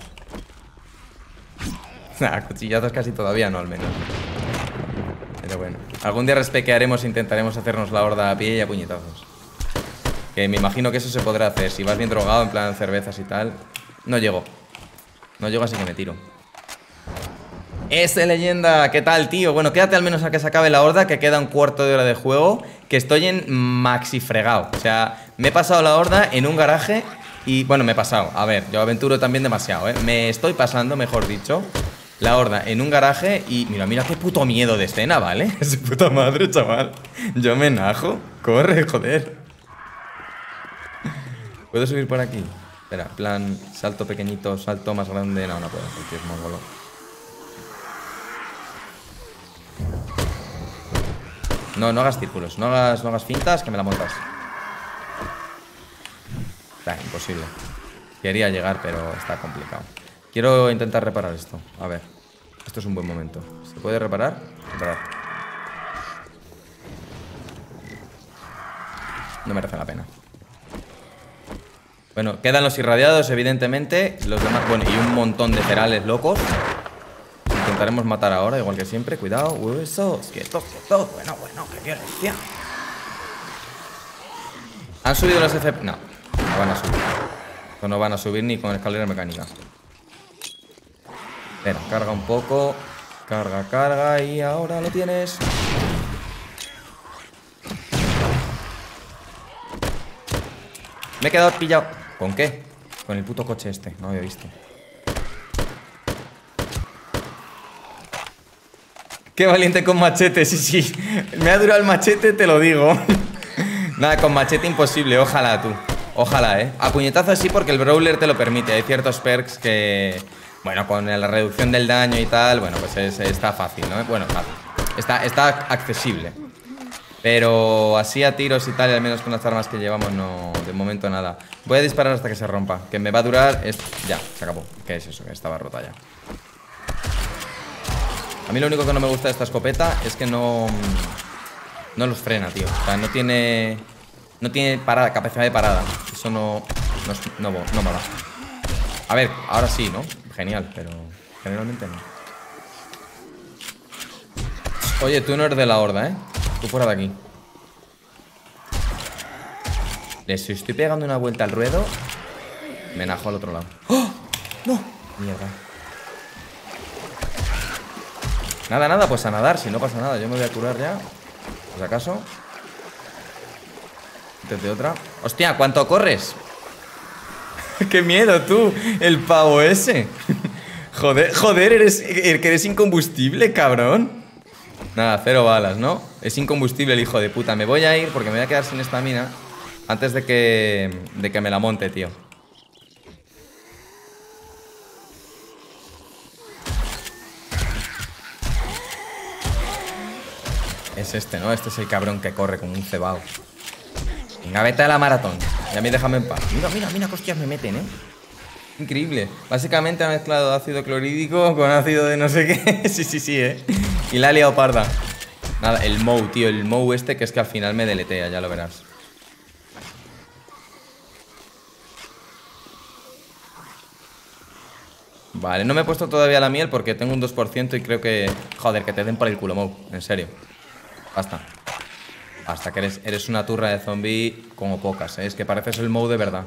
Nah, cuchillazos casi todavía no, al menos. Pero bueno. Algún día respequearemos e intentaremos hacernos la horda a pie y a puñetazos. Que me imagino que eso se podrá hacer. Si vas bien drogado, en plan cervezas y tal. No llego. No llego, así que me tiro. Ese leyenda, ¿qué tal, tío? Bueno, quédate al menos a que se acabe la horda, que queda un cuarto de hora de juego. Que estoy en maxi fregado. O sea, me he pasado la horda en un garaje. Y bueno, me he pasado, a ver, yo aventuro también demasiado, ¿eh? Me estoy pasando, mejor dicho, la horda en un garaje. Y mira, mira qué puto miedo de escena, ¿vale? Es puta madre, chaval. Yo me najo. Corre, joder. ¿Puedo subir por aquí? Espera, plan, salto pequeñito, salto más grande. No, no puedo, porque es mongolo. No, no hagas círculos, no hagas, no hagas fintas, que me la montas. Está imposible. Quería llegar, pero está complicado. Quiero intentar reparar esto. A ver, esto es un buen momento. ¿Se puede reparar? Reparar. No merece la pena. Bueno, quedan los irradiados, evidentemente. Los demás, bueno, y un montón de ferales locos. Intentaremos matar ahora, igual que siempre. Cuidado, huesos, quieto, quieto. Bueno, bueno, qué violencia. ¿Han subido los F P? No, no van a subir. Esto no van a subir ni con escalera mecánica. Espera, carga un poco. Carga, carga, y ahora lo tienes. Me he quedado pillado. ¿Con qué? Con el puto coche este, no había visto. Qué valiente con machete, sí, sí. Me ha durado el machete, te lo digo. Nada, con machete imposible, ojalá tú. Ojalá, eh. A puñetazos sí, porque el brawler te lo permite. Hay ciertos perks que... Bueno, con la reducción del daño y tal, bueno, pues es, está fácil, ¿no? Bueno, fácil. Está, está accesible. Pero así a tiros y tal, y al menos con las armas que llevamos, no, de momento nada. Voy a disparar hasta que se rompa. Que me va a durar... Es... Ya, se acabó. ¿Qué es eso? Que estaba rota ya. A mí lo único que no me gusta de esta escopeta es que no... No los frena, tío. O sea, no tiene... No tiene parada, capacidad de parada. Eso no... No, no, no mola. A ver, ahora sí, ¿no? Genial, pero... Generalmente no. Oye, tú no eres de la horda, ¿eh? Tú fuera de aquí. Les estoy pegando una vuelta al ruedo. Me najo al otro lado. ¡Oh! ¡No! Mierda. Nada, nada, pues a nadar, si no pasa nada. Yo me voy a curar ya, por si acaso. Intente otra. ¡Hostia! ¿Cuánto corres? ¡Qué miedo, tú! El pavo ese. Joder, joder, eres, que eres incombustible, cabrón. Nada, cero balas, ¿no? Es incombustible el hijo de puta. Me voy a ir porque me voy a quedar sin estamina antes de que, de que me la monte, tío. Es este, ¿no? Este es el cabrón que corre como un cebado. Venga, vete a la maratón. Y a mí déjame en paz. Mira, mira, mira qué hostias me meten, ¿eh? Increíble. Básicamente ha mezclado ácido clorhídrico con ácido de no sé qué. Sí, sí, sí, ¿eh? Y la ha liado parda. Nada, el Mow, tío. El Mow este que es que al final me deletea, ya lo verás. Vale, no me he puesto todavía la miel porque tengo un dos por ciento y creo que... Joder, que te den por el culo, Mow. En serio. Basta. Basta, que eres, eres una turra de zombie como pocas, ¿eh? Es que pareces el Mow de verdad.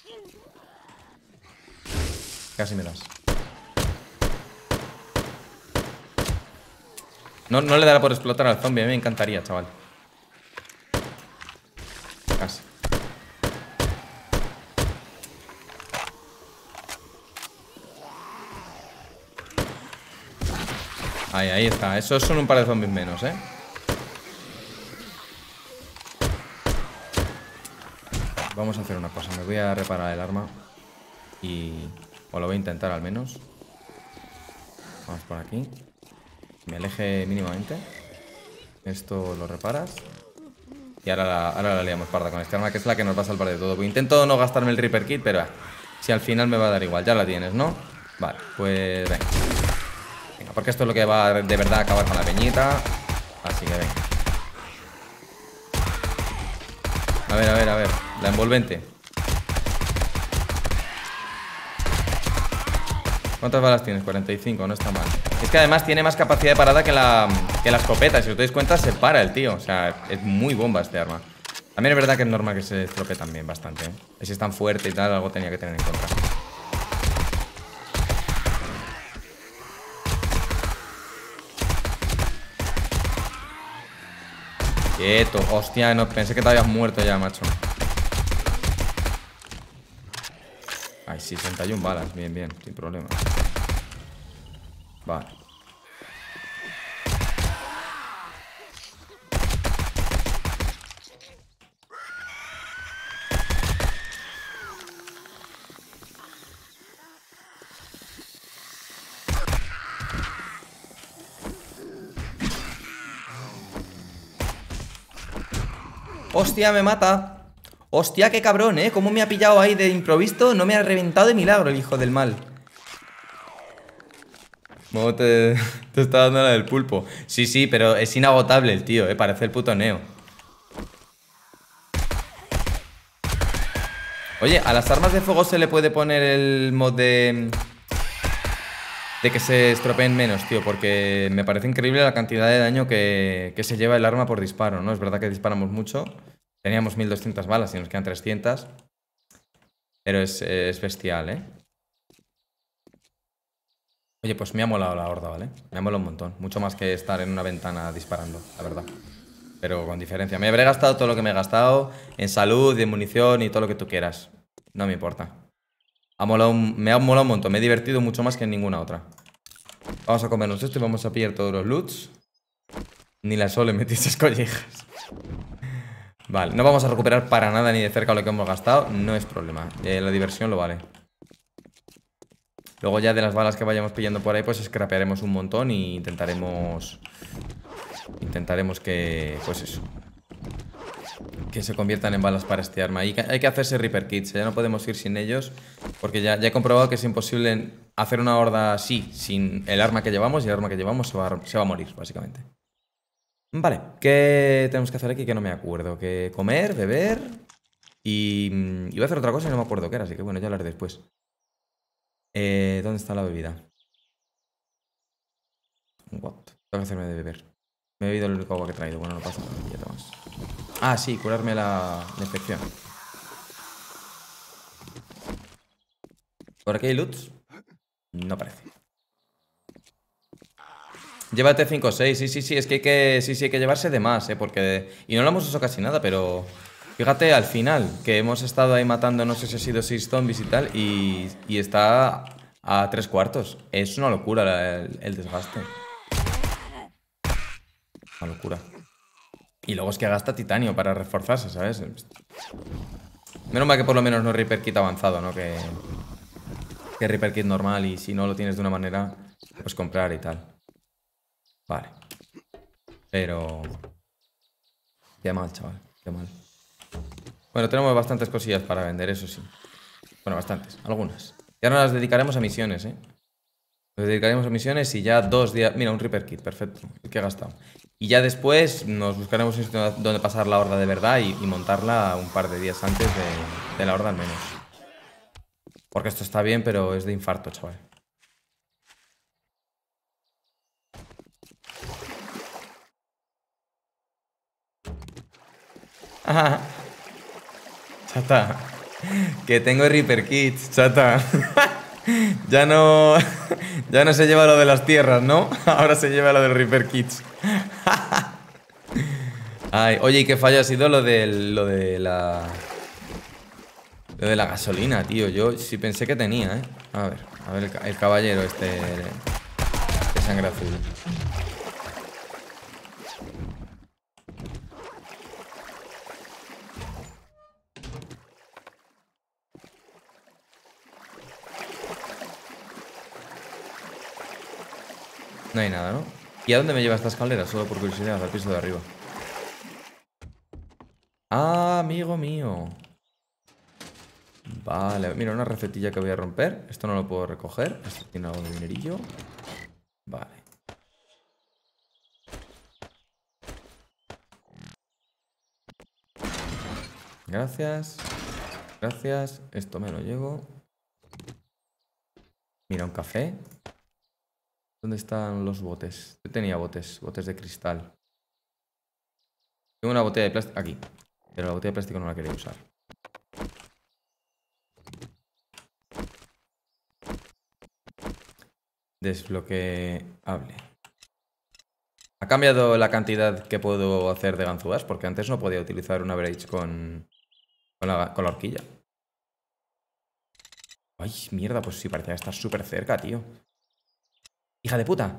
Casi me das. No, no le dará por explotar al zombie. A mí me encantaría, chaval. Casi. Ahí, ahí está. Esos son un par de zombies menos, ¿eh? Vamos a hacer una cosa. Me voy a reparar el arma. Y... O lo voy a intentar al menos. Vamos por aquí. Me aleje mínimamente. Esto lo reparas. Y ahora la, ahora la liamos parda con este arma, que es la que nos va a salvar de todo. Pues intento no gastarme el Reaper Kit, pero eh, si al final me va a dar igual. Ya la tienes, ¿no? Vale, pues venga. Venga, porque esto es lo que va de verdad a acabar con la peñita. Así que venga. A ver, a ver, a ver. La envolvente. ¿Cuántas balas tienes? cuarenta y cinco, no está mal. Es que además tiene más capacidad de parada que la, que la escopeta. Si os dais cuenta, se para el tío. O sea, es muy bomba este arma. También es verdad que es normal que se estropee también bastante, ¿eh? Si es tan fuerte y tal, algo tenía que tener en cuenta. Quieto. Hostia, no, pensé que te habías muerto ya, macho. Ay, sí, sesenta y una balas. Bien, bien, sin problema. Vale. Hostia, me mata. Hostia, qué cabrón, ¿eh? Cómo me ha pillado ahí de improviso. No me ha reventado de milagro el hijo del mal. ¿Cómo te, te está dando la del pulpo? Sí, sí, pero es inagotable el tío, ¿eh? Parece el puto Neo. Oye, a las armas de fuego se le puede poner el mod de... De que se estropeen menos, tío. Porque me parece increíble la cantidad de daño que, que se lleva el arma por disparo, ¿no? Es verdad que disparamos mucho. Teníamos mil doscientas balas y nos quedan trescientas. Pero es, es bestial, ¿eh? Oye, pues me ha molado la horda, ¿vale? Me ha molado un montón. Mucho más que estar en una ventana disparando, la verdad. Pero con diferencia. Me habré gastado todo lo que me he gastado en salud, en munición y todo lo que tú quieras. No me importa. Ha molado un, me ha molado un montón. Me he divertido mucho más que en ninguna otra. Vamos a comernos esto y vamos a pillar todos los loots. Ni la Sol le metiste collejas. Vale, no vamos a recuperar para nada ni de cerca lo que hemos gastado. No es problema, eh, la diversión lo vale. Luego ya de las balas que vayamos pillando por ahí, pues scrapearemos un montón y intentaremos... Intentaremos que... Pues eso, que se conviertan en balas para este arma. Y hay que hacerse Reaper Kits, ya no podemos ir sin ellos. Porque ya, ya he comprobado que es imposible hacer una horda así, sin el arma que llevamos. Y el arma que llevamos se va, se va a morir, básicamente. Vale, ¿qué tenemos que hacer aquí? Que no me acuerdo. Que comer, beber y... y voy a hacer otra cosa y no me acuerdo qué era, así que bueno, ya lo haré después. Eh, ¿Dónde está la bebida? What? Tengo que hacerme de beber. Me he bebido el único agua que he traído. Bueno, no pasa nada, ya tomas. Ah, sí, curarme la, la infección. ¿Por aquí hay loot? No parece. Llévate cinco o seis, sí, sí, sí, es que hay que, sí, sí, hay que llevarse de más, ¿eh? Porque... Y no lo hemos usado casi nada, pero... Fíjate, al final, que hemos estado ahí matando, no sé si ha sido seis zombies y tal, y, y está a tres cuartos. Es una locura el, el desgaste. Una locura. Y luego es que gasta titanio para reforzarse, ¿sabes? Menos mal que por lo menos no es Reaper Kit avanzado, ¿no? Que, que Reaper Kit normal, y si no lo tienes de una manera, pues comprar y tal. Vale. Pero... Qué mal, chaval, qué mal. Bueno, tenemos bastantes cosillas para vender, eso sí. Bueno, bastantes, algunas. Y ahora las dedicaremos a misiones, ¿eh? Nos dedicaremos a misiones y ya dos días... Mira, un Reaper Kit, perfecto, el que he gastado. Y ya después nos buscaremos un sitio donde pasar la horda de verdad y, y montarla un par de días antes de, de la horda al menos. Porque esto está bien, pero es de infarto, chaval. Ajá. Chata, que tengo Reaper Kits, chata. Ya no... Ya no se lleva lo de las tierras, ¿no? Ahora se lleva lo del Reaper Kits. Ay, oye, ¿y qué fallo ha sido lo de, lo de la... Lo de la gasolina, tío? Yo sí pensé que tenía, ¿eh? A ver, a ver el, el caballero este de sangre azul. No hay nada, ¿no? ¿Y a dónde me lleva esta escalera? Solo por curiosidad, al piso de arriba. Ah, amigo mío. Vale, mira, una recetilla que voy a romper. Esto no lo puedo recoger. Esto tiene algo de dinerillo. Vale. Gracias. Gracias. Esto me lo llevo. Mira, un café. ¿Dónde están los botes? Yo tenía botes, botes de cristal. Tengo una botella de plástico aquí, pero la botella de plástico no la quería usar. Desbloqueable. Ha cambiado la cantidad que puedo hacer de ganzúas, porque antes no podía utilizar un average con, con, la, con la horquilla. Ay, mierda, pues sí, parecía estar súper cerca, tío. ¡Hija de puta!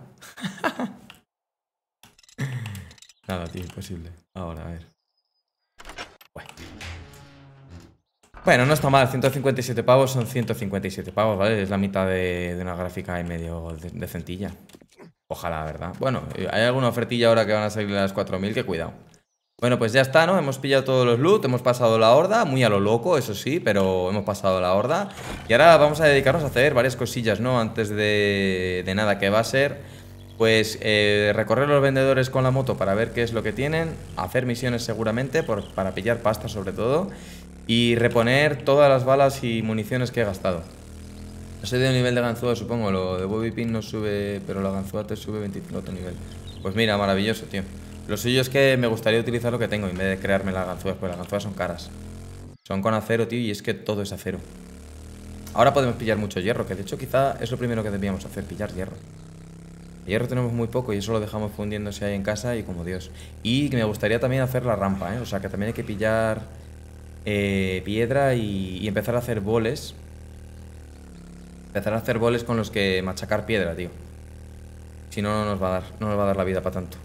Nada, tío, imposible. Ahora, a ver. Bueno. Bueno, no está mal. ciento cincuenta y siete pavos son ciento cincuenta y siete pavos, ¿vale? Es la mitad de, de una gráfica y medio de, de centilla. Ojalá, ¿verdad? Bueno, hay alguna ofertilla ahora que van a salir a las cuatro mil, que cuidado. Bueno, pues ya está, ¿no? Hemos pillado todos los loot, hemos pasado la horda, muy a lo loco, eso sí, pero hemos pasado la horda. Y ahora vamos a dedicarnos a hacer varias cosillas, ¿no? Antes de, de nada, que va a ser, pues, eh, recorrer los vendedores con la moto para ver qué es lo que tienen, hacer misiones seguramente, por, para pillar pasta sobre todo, y reponer todas las balas y municiones que he gastado. No sé de nivel de ganzúa, supongo, lo de Bobby Pin no sube, pero la ganzúa te sube veinticinco de nivel. Pues mira, maravilloso, tío. Lo suyo es que me gustaría utilizar lo que tengo en vez de crearme las ganzúas, porque las ganzúas son caras. Son con acero, tío, y es que todo es acero. Ahora podemos pillar mucho hierro, que de hecho quizá es lo primero que debíamos hacer, pillar hierro. Hierro tenemos muy poco y eso lo dejamos fundiéndose ahí en casa y como Dios. Y me gustaría también hacer la rampa, ¿eh? O sea que también hay que pillar eh, piedra y, y empezar a hacer boles. Empezar a hacer boles con los que machacar piedra, tío. Si no, no nos va a dar, no nos va a dar la vida para tanto.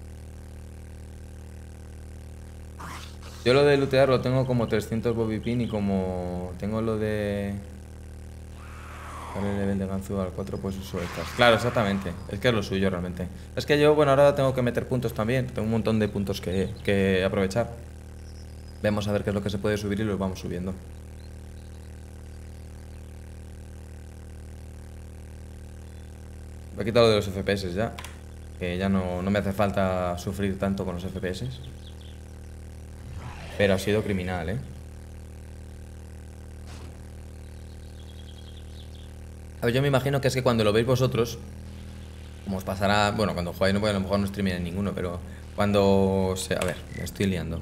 Yo lo de lootear lo tengo como trescientos Bobby Pin y como tengo lo de... Para el nivel de ganzúa al cuatro, pues uso estas. Claro, exactamente. Es que es lo suyo realmente. Es que yo, bueno, ahora tengo que meter puntos también. Tengo un montón de puntos que, que aprovechar. Vamos a ver qué es lo que se puede subir y los vamos subiendo. Voy a quitar lo de los F P S ya. Que ya no, no me hace falta sufrir tanto con los F P S. Pero ha sido criminal, ¿eh? A ver, yo me imagino que es que cuando lo veis vosotros, como os pasará... Bueno, cuando jugáis, no, porque a lo mejor no streaméis en ninguno, pero cuando... Se, a ver, me estoy liando.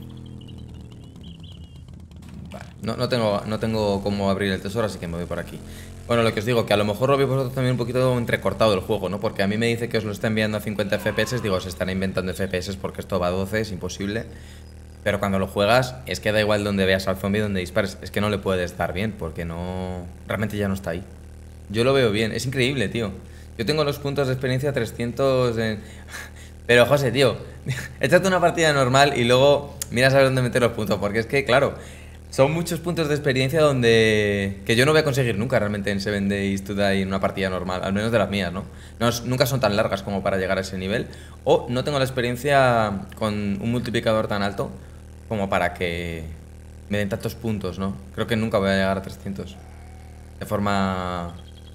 Vale, no, no, tengo, no tengo cómo abrir el tesoro, así que me voy por aquí. Bueno, lo que os digo, que a lo mejor lo veis vosotros también un poquito entrecortado el juego, ¿no? Porque a mí me dice que os lo está enviando a cincuenta F P S, digo, se están inventando F P S porque esto va a doce, es imposible. Pero cuando lo juegas, es que da igual donde veas al zombie, donde dispares. Es que no le puedes dar bien, porque no... Realmente ya no está ahí. Yo lo veo bien, es increíble, tío. Yo tengo los puntos de experiencia trescientos en... Pero, José, tío, échate una partida normal y luego miras a ver dónde meter los puntos. Porque es que, claro, son muchos puntos de experiencia donde... Que yo no voy a conseguir nunca realmente en Seven Days to Die en una partida normal. Al menos de las mías, ¿no? no nunca son tan largas como para llegar a ese nivel. O no tengo la experiencia con un multiplicador tan alto como para que me den tantos puntos, ¿no? Creo que nunca voy a llegar a trescientos. De forma...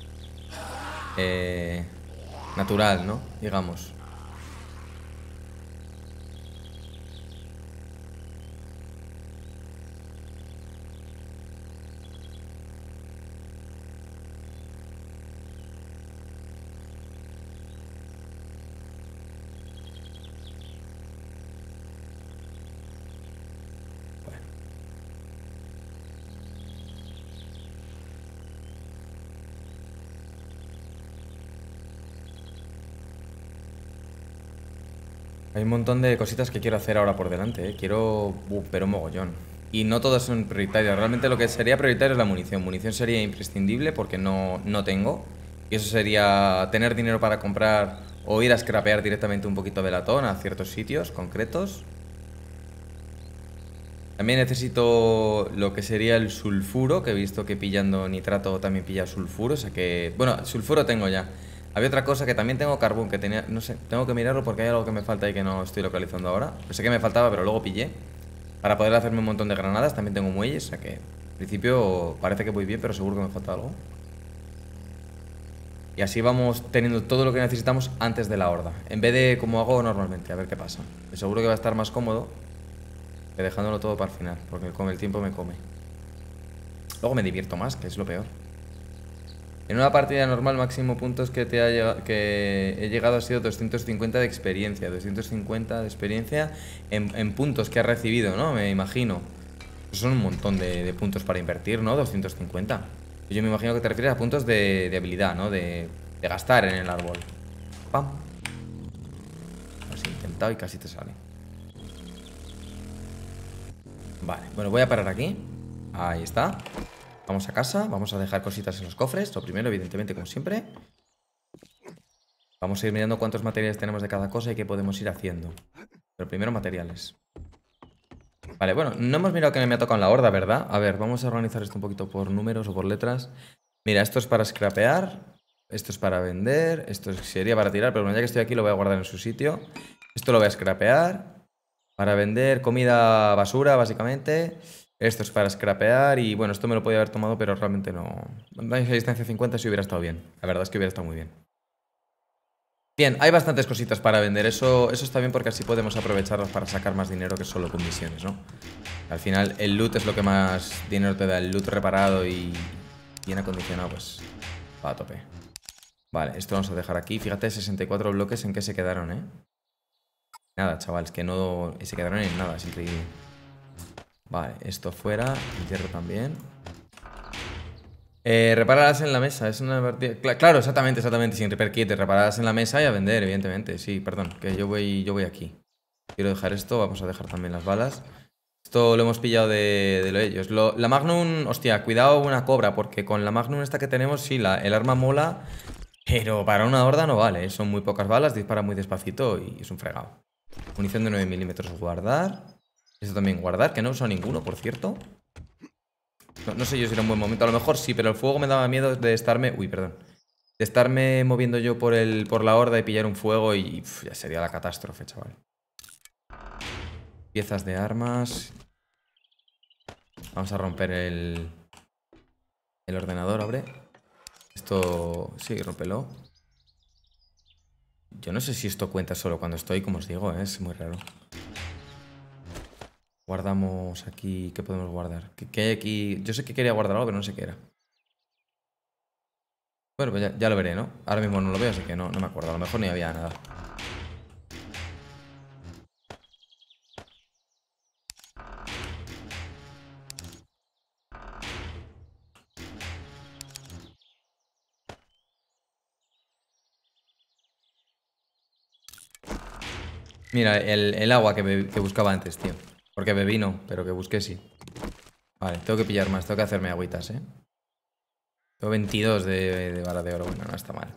Eh, natural, ¿no? Digamos. Hay un montón de cositas que quiero hacer ahora por delante, ¿eh? Quiero... Uh, pero mogollón. Y no todas son prioritarias. Realmente lo que sería prioritario es la munición. Munición sería imprescindible porque no, no tengo. Y eso sería tener dinero para comprar o ir a scrapear directamente un poquito de latón a ciertos sitios concretos. También necesito lo que sería el sulfuro, que he visto que pillando nitrato también pilla sulfuro. O sea que... Bueno, sulfuro tengo ya. Había otra cosa que también tengo carbón, que tenía... No sé, tengo que mirarlo porque hay algo que me falta y que no estoy localizando ahora. Pensé que me faltaba, pero luego pillé. Para poder hacerme un montón de granadas. También tengo muelles, o sea que... En principio parece que voy bien, pero seguro que me falta algo. Y así vamos teniendo todo lo que necesitamos antes de la horda. En vez de como hago normalmente, a ver qué pasa. Seguro que va a estar más cómodo que dejándolo todo para el final, porque con el tiempo me come. Luego me divierto más, que es lo peor. En una partida normal, máximo puntos que te ha llegado, que he llegado ha sido doscientos cincuenta de experiencia. doscientos cincuenta de experiencia en, en puntos que has recibido, ¿no? Me imagino. Eso son un montón de, de puntos para invertir, ¿no? doscientos cincuenta. Yo me imagino que te refieres a puntos de, de habilidad, ¿no? De, de gastar en el árbol. ¡Pam! Así, intentado y casi te sale. Vale, bueno, voy a parar aquí. Ahí está. Vamos a casa, vamos a dejar cositas en los cofres. Lo primero, evidentemente, como siempre. Vamos a ir mirando cuántos materiales tenemos de cada cosa y qué podemos ir haciendo. Pero primero materiales. Vale, bueno, no hemos mirado que me ha tocado en la horda, ¿verdad? A ver, vamos a organizar esto un poquito por números o por letras. Mira, esto es para scrapear. Esto es para vender. Esto sería para tirar, pero bueno, ya que estoy aquí lo voy a guardar en su sitio. Esto lo voy a scrapear. Para vender comida basura, básicamente. Esto es para scrapear y bueno, esto me lo podía haber tomado, pero realmente no. A esa distancia cincuenta sí hubiera estado bien. La verdad es que hubiera estado muy bien. Bien, hay bastantes cositas para vender. Eso, eso está bien porque así podemos aprovecharlas para sacar más dinero que solo con misiones, ¿no? Al final el loot es lo que más dinero te da. El loot reparado y bien acondicionado, pues va a tope. Vale, esto vamos a dejar aquí. Fíjate, sesenta y cuatro bloques en que se quedaron, ¿eh? Nada, chavales, que no... Se quedaron en nada, es increíble. Vale, esto fuera. El hierro también. Eh, repararlas en la mesa. Es una partida... Claro, exactamente, exactamente. Sin repair kit. Repararlas en la mesa y a vender, evidentemente. Sí, perdón. Que yo voy, yo voy aquí. Quiero dejar esto. Vamos a dejar también las balas. Esto lo hemos pillado de, de lo ellos. Lo, la Magnum... Hostia, cuidado una cobra. Porque con la Magnum esta que tenemos, sí, la, el arma mola. Pero para una horda no vale. Son muy pocas balas. Dispara muy despacito y es un fregado. Munición de nueve milímetros. Guardar. Esto también guardar, que no uso ninguno, por cierto. No, no sé yo si era un buen momento. A lo mejor sí, pero el fuego me daba miedo de estarme... Uy, perdón. De estarme moviendo yo por, el, por la horda y pillar un fuego y... Uf, ya sería la catástrofe, chaval. Piezas de armas. Vamos a romper el... El ordenador, abre. Esto... Sí, rómpelo. Yo no sé si esto cuenta solo cuando estoy, como os digo, ¿eh? Es muy raro. Guardamos aquí... ¿Qué podemos guardar? ¿Qué, qué hay aquí? Yo sé que quería guardar algo, pero no sé qué era. Bueno, pues ya, ya lo veré, ¿no? Ahora mismo no lo veo, así que no, no me acuerdo. A lo mejor ni había nada. Mira, el, el agua que, be, que buscaba antes, tío. Porque bebí no, pero que busqué sí. Vale, tengo que pillar más, tengo que hacerme agüitas, ¿eh? Tengo veintidós de, de bala de oro, bueno, no está mal.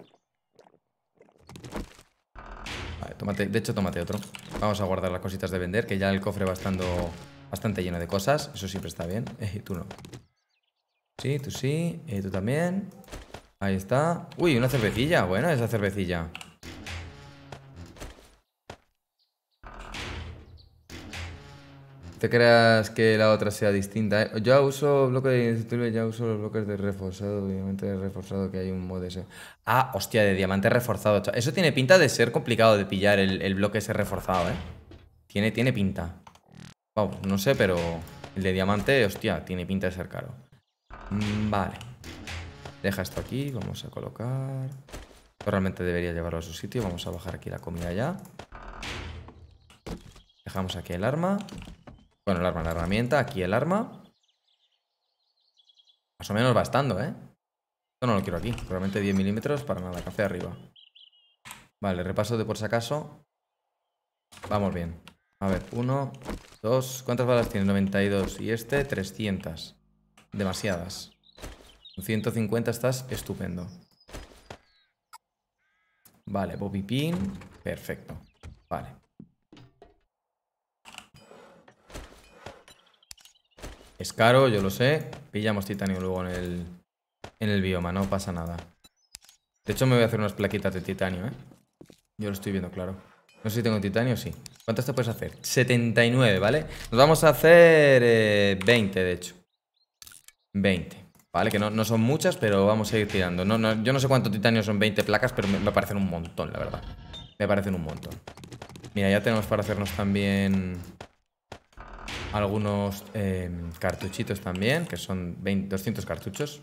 Vale, tómate, de hecho tómate otro. Vamos a guardar las cositas de vender, que ya el cofre va estando bastante lleno de cosas. Eso siempre está bien. Eh, tú no. Sí, tú sí, eh, tú también. Ahí está. Uy, una cervecilla, buena esa cervecilla. ¿Te creas que la otra sea distinta? ¿eh? Yo uso bloques de indestructible, ya uso los bloques de reforzado, obviamente de reforzado, que hay un mod ese. Ah, hostia, de diamante reforzado. Eso tiene pinta de ser complicado de pillar el, el bloque ese reforzado, ¿eh? Tiene, tiene pinta. Wow, no sé, pero el de diamante, hostia, tiene pinta de ser caro. Mm, vale. Deja esto aquí, vamos a colocar... Yo realmente debería llevarlo a su sitio. Vamos a bajar aquí la comida ya. Dejamos aquí el arma. Bueno, el arma, la herramienta, aquí el arma. Más o menos bastando, ¿eh? Esto no lo quiero aquí. Realmente diez milímetros para nada, café arriba. Vale, repaso de por si acaso. Vamos bien. A ver, uno, dos... ¿Cuántas balas tiene? noventa y dos. Y este, trescientas. Demasiadas. Con ciento cincuenta estás estupendo. Vale, bobby pin. Perfecto. Vale. Es caro, yo lo sé. Pillamos titanio luego en el, en el bioma, no pasa nada. De hecho me voy a hacer unas plaquitas de titanio, ¿eh? Yo lo estoy viendo claro. No sé si tengo titanio, sí. ¿Cuántas te puedes hacer? setenta y nueve, ¿vale? Nos vamos a hacer eh, veinte, de hecho. veinte. Vale, que no, no son muchas, pero vamos a ir tirando. No, no, yo no sé cuánto titanio son veinte placas, pero me, me parecen un montón, la verdad. Me parecen un montón. Mira, ya tenemos para hacernos también algunos eh, cartuchitos también, que son veinte, doscientos cartuchos.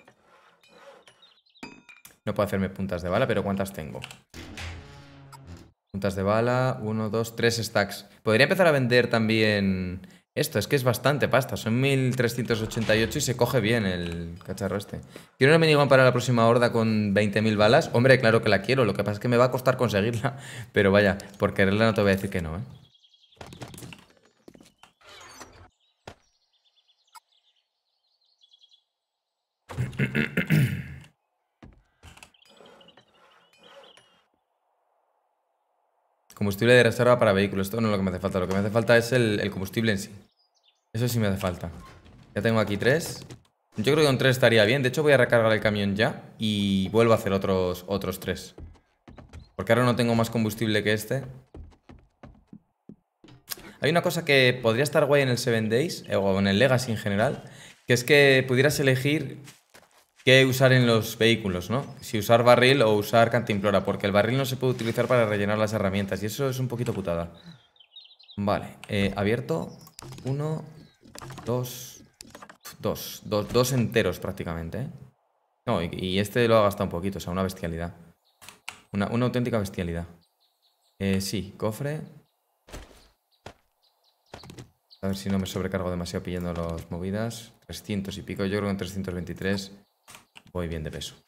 No puedo hacerme puntas de bala, pero ¿cuántas tengo? Puntas de bala, uno, dos, tres stacks. Podría empezar a vender también esto, es que es bastante pasta. Son mil trescientos ochenta y ocho y se coge bien el cacharro este. ¿Quiero una minigun para la próxima horda con veinte mil balas? Hombre, claro que la quiero, lo que pasa es que me va a costar conseguirla. Pero vaya, por quererla no te voy a decir que no, ¿eh? Combustible de reserva para vehículos. Esto no es lo que me hace falta. Lo que me hace falta es el, el combustible en sí. Eso sí me hace falta. Ya tengo aquí tres. Yo creo que con tres estaría bien. De hecho voy a recargar el camión ya. Y vuelvo a hacer otros, otros tres. Porque ahora no tengo más combustible que este. Hay una cosa que podría estar guay en el Seven Days, eh, o en el Legacy en general, que es que pudieras elegir qué usar en los vehículos, ¿no? Si usar barril o usar cantimplora, porque el barril no se puede utilizar para rellenar las herramientas y eso es un poquito putada. Vale, eh, abierto. Uno, dos, dos, dos, dos enteros prácticamente, ¿eh? No, y, y este lo ha gastado un poquito, o sea, una bestialidad. Una, una auténtica bestialidad. Eh, sí, cofre. A ver si no me sobrecargo demasiado pillando las movidas. trescientos y pico, yo creo que en trescientos veintitrés voy bien de peso.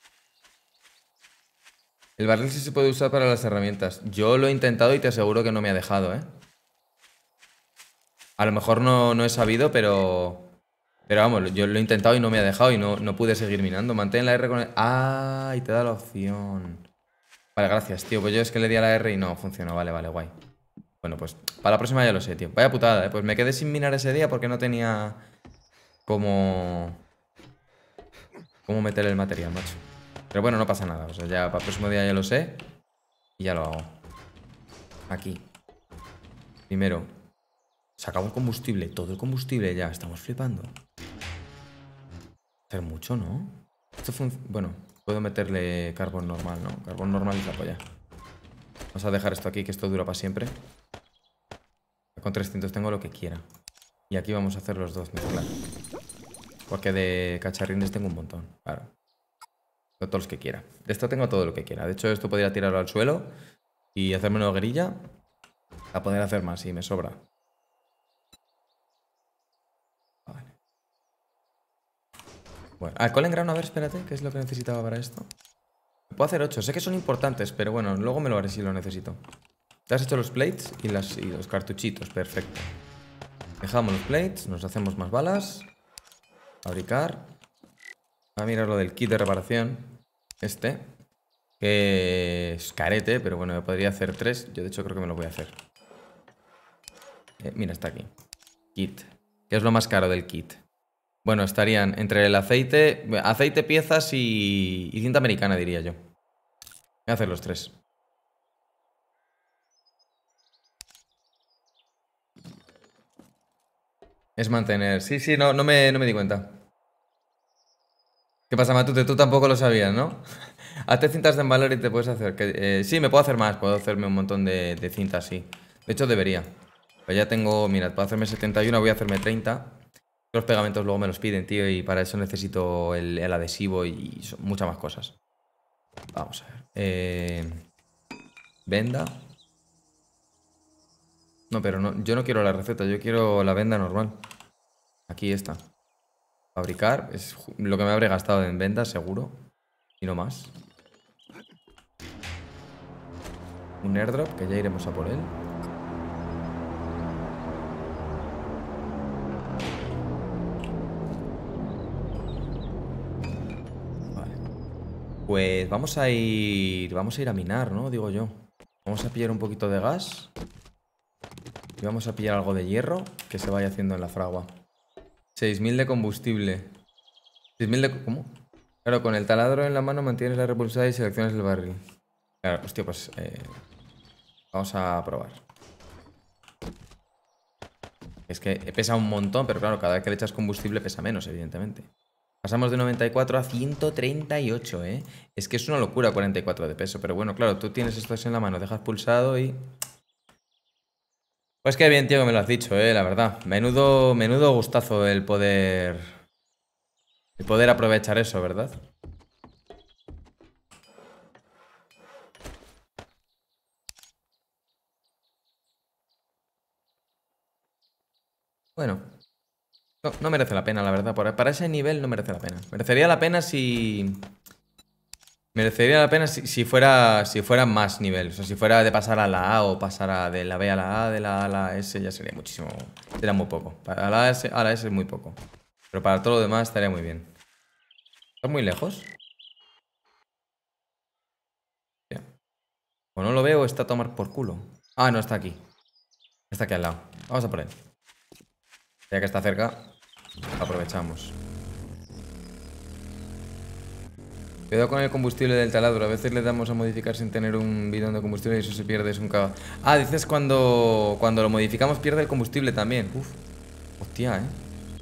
El barril sí se puede usar para las herramientas. Yo lo he intentado y te aseguro que no me ha dejado, ¿eh? A lo mejor no, no he sabido, pero... Pero vamos, yo lo he intentado y no me ha dejado y no, no pude seguir minando. Mantén la R con el... ¡Ah! Y te da la opción. Vale, gracias, tío. Pues yo es que le di a la R y no funcionó. Vale, vale, guay. Bueno, pues para la próxima ya lo sé, tío. Vaya putada, ¿eh? Pues me quedé sin minar ese día porque no tenía... Cómo... Cómo meter el material, macho. Pero bueno, no pasa nada. O sea, ya para el próximo día ya lo sé. Y ya lo hago. Aquí. Primero. Se acabó el combustible. Todo el combustible ya. Estamos flipando. Hacer mucho, ¿no? Esto bueno, puedo meterle carbón normal, ¿no? Carbón normal es la polla. Vamos a dejar esto aquí, que esto dura para siempre. Con trescientos tengo lo que quiera. Y aquí vamos a hacer los dos mezclar. Porque de cacharrines tengo un montón, claro. Todos los que quiera. De esto tengo todo lo que quiera. De hecho, esto podría tirarlo al suelo y hacerme una hoguerilla a poder hacer más, y me sobra. Vale. Bueno, ah, Colin Ground, a ver, espérate, ¿qué es lo que necesitaba para esto? Puedo hacer ocho, sé que son importantes, pero bueno, luego me lo haré si lo necesito. Te has hecho los plates y, las, y los cartuchitos, perfecto. Dejamos los plates, nos hacemos más balas. Fabricar. Voy a mirar lo del kit de reparación. Este. Que es carete, pero bueno, me podría hacer tres. Yo de hecho creo que me lo voy a hacer. Eh, mira, está aquí. Kit. ¿Qué es lo más caro del kit? Bueno, estarían entre el aceite, aceite, piezas y, y cinta americana, diría yo. Voy a hacer los tres. Es mantener. Sí, sí, no, no, me, no me di cuenta. ¿Qué pasa, Matute? Tú tampoco lo sabías, ¿no? Hazte cintas de embalar y te puedes hacer... Que, eh, sí, me puedo hacer más. Puedo hacerme un montón de, de cintas, sí. De hecho, debería. Pues ya tengo... Mira, para hacerme setenta y uno voy a hacerme treinta. Los pegamentos luego me los piden, tío. Y para eso necesito el, el adhesivo y muchas más cosas. Vamos a ver. Eh, venda. No, pero no, yo no quiero la receta. Yo quiero la venda normal. Aquí está. Fabricar. Es lo que me habré gastado en venda, seguro. Y no más. Un airdrop, que ya iremos a por él. Vale. Pues vamos a ir... Vamos a ir a minar, ¿no? Digo yo. Vamos a pillar un poquito de gas. Y vamos a pillar algo de hierro que se vaya haciendo en la fragua. seis mil de combustible. seis mil de... ¿Cómo? Claro, con el taladro en la mano mantienes la repulsada y seleccionas el barril. Claro, hostia, pues... Eh, vamos a probar. Es que pesa un montón, pero claro, cada vez que le echas combustible pesa menos, evidentemente. Pasamos de noventa y cuatro a ciento treinta y ocho, ¿eh? Es que es una locura cuarenta y cuatro de peso. Pero bueno, claro, tú tienes esto en la mano, dejas pulsado y... Pues qué bien, tío, que me lo has dicho, ¿eh? La verdad. Menudo, menudo gustazo el poder... El poder aprovechar eso, ¿verdad? Bueno. No, no merece la pena, la verdad. Para ese nivel no merece la pena. Merecería la pena si... Merecería la pena si, si fuera si fuera más nivel. O sea, si fuera de pasar a la A o pasar a, de la B a la A, de la A a la S, ya sería muchísimo. Sería muy poco. Para la S, a la S es muy poco. Pero para todo lo demás estaría muy bien. ¿Estás muy lejos? Ya. O no lo veo o está a tomar por culo. Ah, no, está aquí. Está aquí al lado. Vamos a por él. Ya que está cerca, aprovechamos. Cuidado con el combustible del taladro. A veces le damos a modificar sin tener un bidón de combustible y eso se pierde. Es un caos. Ah, dices cuando, cuando lo modificamos pierde el combustible también. Uf. Hostia, eh.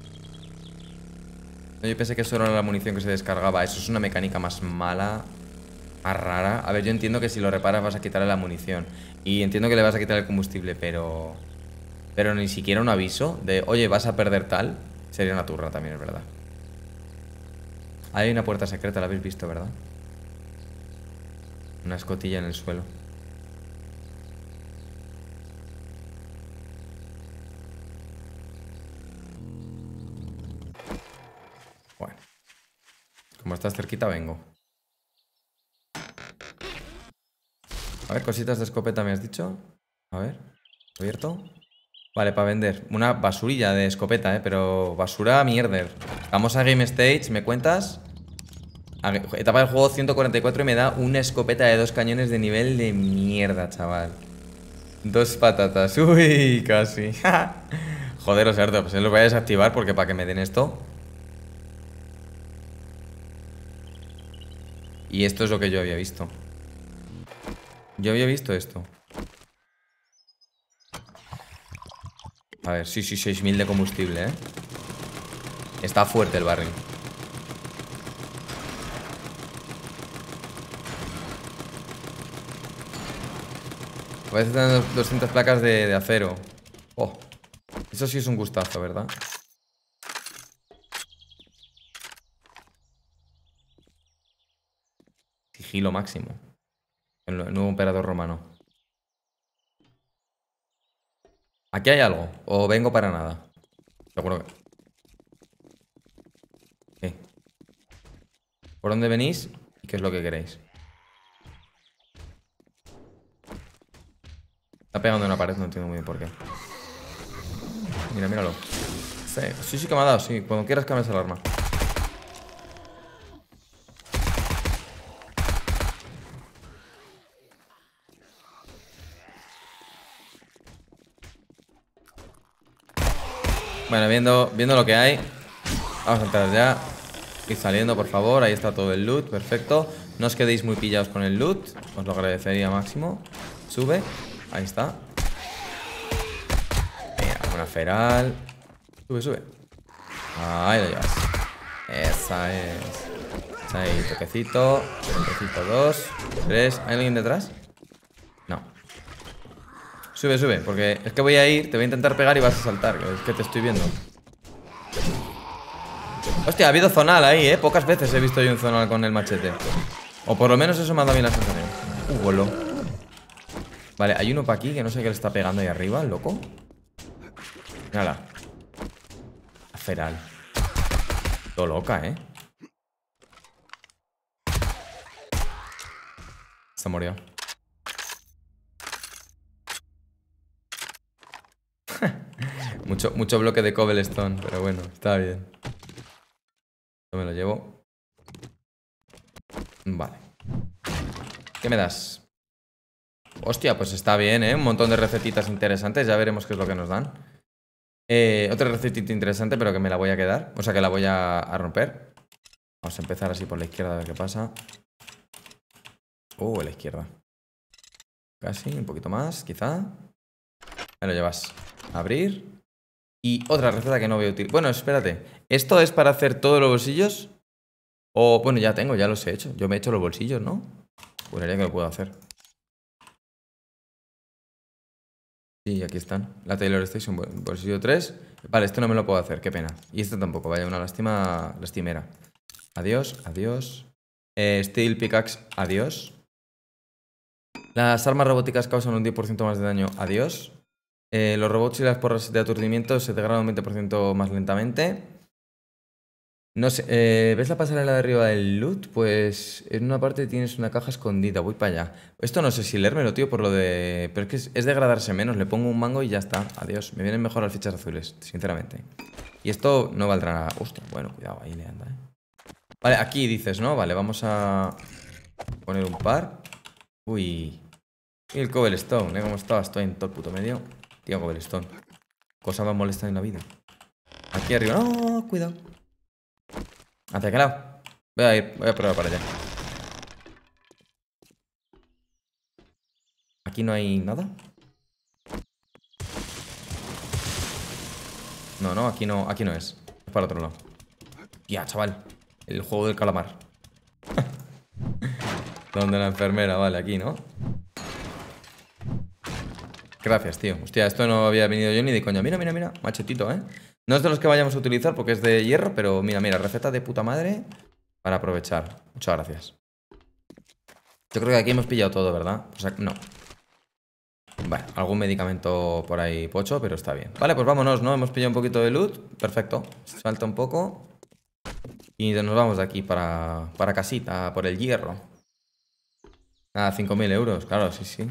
No, yo pensé que eso era la munición que se descargaba. Eso es una mecánica más mala, más rara. A ver, yo entiendo que si lo reparas vas a quitarle la munición. Y entiendo que le vas a quitar el combustible, pero... Pero ni siquiera un aviso de, oye, vas a perder tal. Sería una turra también, es verdad. Hay una puerta secreta, la habéis visto, ¿verdad? Una escotilla en el suelo. Bueno. Como estás cerquita, vengo. A ver, cositas de escopeta me has dicho. A ver, abierto. Vale, para vender. Una basurilla de escopeta, eh. Pero basura mierder. Vamos a Game Stage, ¿me cuentas? Etapa del juego ciento cuarenta y cuatro y me da una escopeta de dos cañones de nivel de mierda, chaval. Dos patatas. Uy, casi. Joder, o sea, pues lo voy a desactivar porque para que me den esto. Y esto es lo que yo había visto. Yo había visto esto. A ver, sí, sí, seis mil de combustible, ¿eh? Está fuerte el barril. A veces dan doscientas placas de, de acero. Oh, eso sí es un gustazo, ¿verdad? Sigilo máximo. El, el nuevo emperador romano. ¿Aquí hay algo? ¿O vengo para nada? Seguro que... ¿Qué? ¿Por dónde venís? ¿Y qué es lo que queréis? Está pegando en una pared, no entiendo muy bien por qué. Mira, míralo. Sí, sí, sí que me ha dado, sí. Cuando quieras cambias el arma. Bueno, viendo, viendo lo que hay. Vamos a entrar ya. Ir saliendo, por favor. Ahí está todo el loot, perfecto. No os quedéis muy pillados con el loot. Os lo agradecería máximo. Sube, ahí está. Mira, una feral. Sube, sube. Ahí lo llevas. Esa es. Ahí, toquecito. Toquecito dos, tres. ¿Hay alguien detrás? No. Sube, sube, porque es que voy a ir, te voy a intentar pegar y vas a saltar. Es que te estoy viendo. Hostia, ha habido zonal ahí, eh. Pocas veces he visto yo un zonal con el machete. O por lo menos eso me ha dado bien la sensación. Uh, bolo. Vale, hay uno para aquí que no sé qué le está pegando ahí arriba, el loco. Mírala. La feral. Todo loca, eh. Se murió. mucho, mucho bloque de cobblestone, pero bueno, está bien. Yo me lo llevo. Vale. ¿Qué me das? Hostia, pues está bien, ¿eh? Un montón de recetitas interesantes. Ya veremos qué es lo que nos dan. Eh, otra recetita interesante, pero que me la voy a quedar. O sea, que la voy a, a romper. Vamos a empezar así por la izquierda a ver qué pasa. Uh, a la izquierda. Casi, un poquito más, quizá. Me lo llevas. Abrir. Y otra receta que no voy a utilizar. Bueno, espérate. ¿Esto es para hacer todos los bolsillos? O, bueno, ya tengo, ya los he hecho. Yo me he hecho los bolsillos, ¿no? Juraría que lo puedo hacer. Sí, aquí están. La Taylor Station, bolsillo tres. Vale, este no me lo puedo hacer, qué pena. Y este tampoco, vaya, una lástima lastimera. Adiós, adiós. Eh, Steel Pickaxe, adiós. Las armas robóticas causan un diez por ciento más de daño, adiós. Eh, los robots y las porras de aturdimiento se degradan un veinte por ciento más lentamente. No sé, eh, ¿ves la pasarela de arriba del loot? Pues en una parte tienes una caja escondida, voy para allá. Esto no sé si leérmelo, tío, por lo de... Pero es que es, es degradarse menos, le pongo un mango y ya está. Adiós, me vienen mejor las fichas azules, sinceramente. Y esto no valdrá nada. Hostia, bueno, cuidado, ahí le anda, eh. Vale, aquí dices, ¿no? Vale, vamos a poner un par. Uy. Y el cobblestone, ¿eh? ¿Cómo está? Estoy en todo el puto medio. Tío, cobblestone. Cosa más molesta en la vida. Aquí arriba, no, cuidado. ¿Hacia qué lado? Voy a ir, voy a probar para allá. Aquí no hay nada. No, no, aquí no, aquí no es. Es para otro lado. Ya, chaval. El juego del calamar. Donde la enfermera, vale, aquí, ¿no? Gracias, tío. Hostia, esto no había venido yo ni de coña. Mira, mira, mira. Machetito, ¿eh? No es de los que vayamos a utilizar porque es de hierro, pero mira, mira, receta de puta madre para aprovechar. Muchas gracias. Yo creo que aquí hemos pillado todo, ¿verdad? O sea, no. Vale, algún medicamento por ahí pocho, pero está bien. Vale, pues vámonos, ¿no? Hemos pillado un poquito de loot. Perfecto. Salta un poco. Y nos vamos de aquí para, para casita, por el hierro. Ah, cinco mil euros, claro, sí, sí.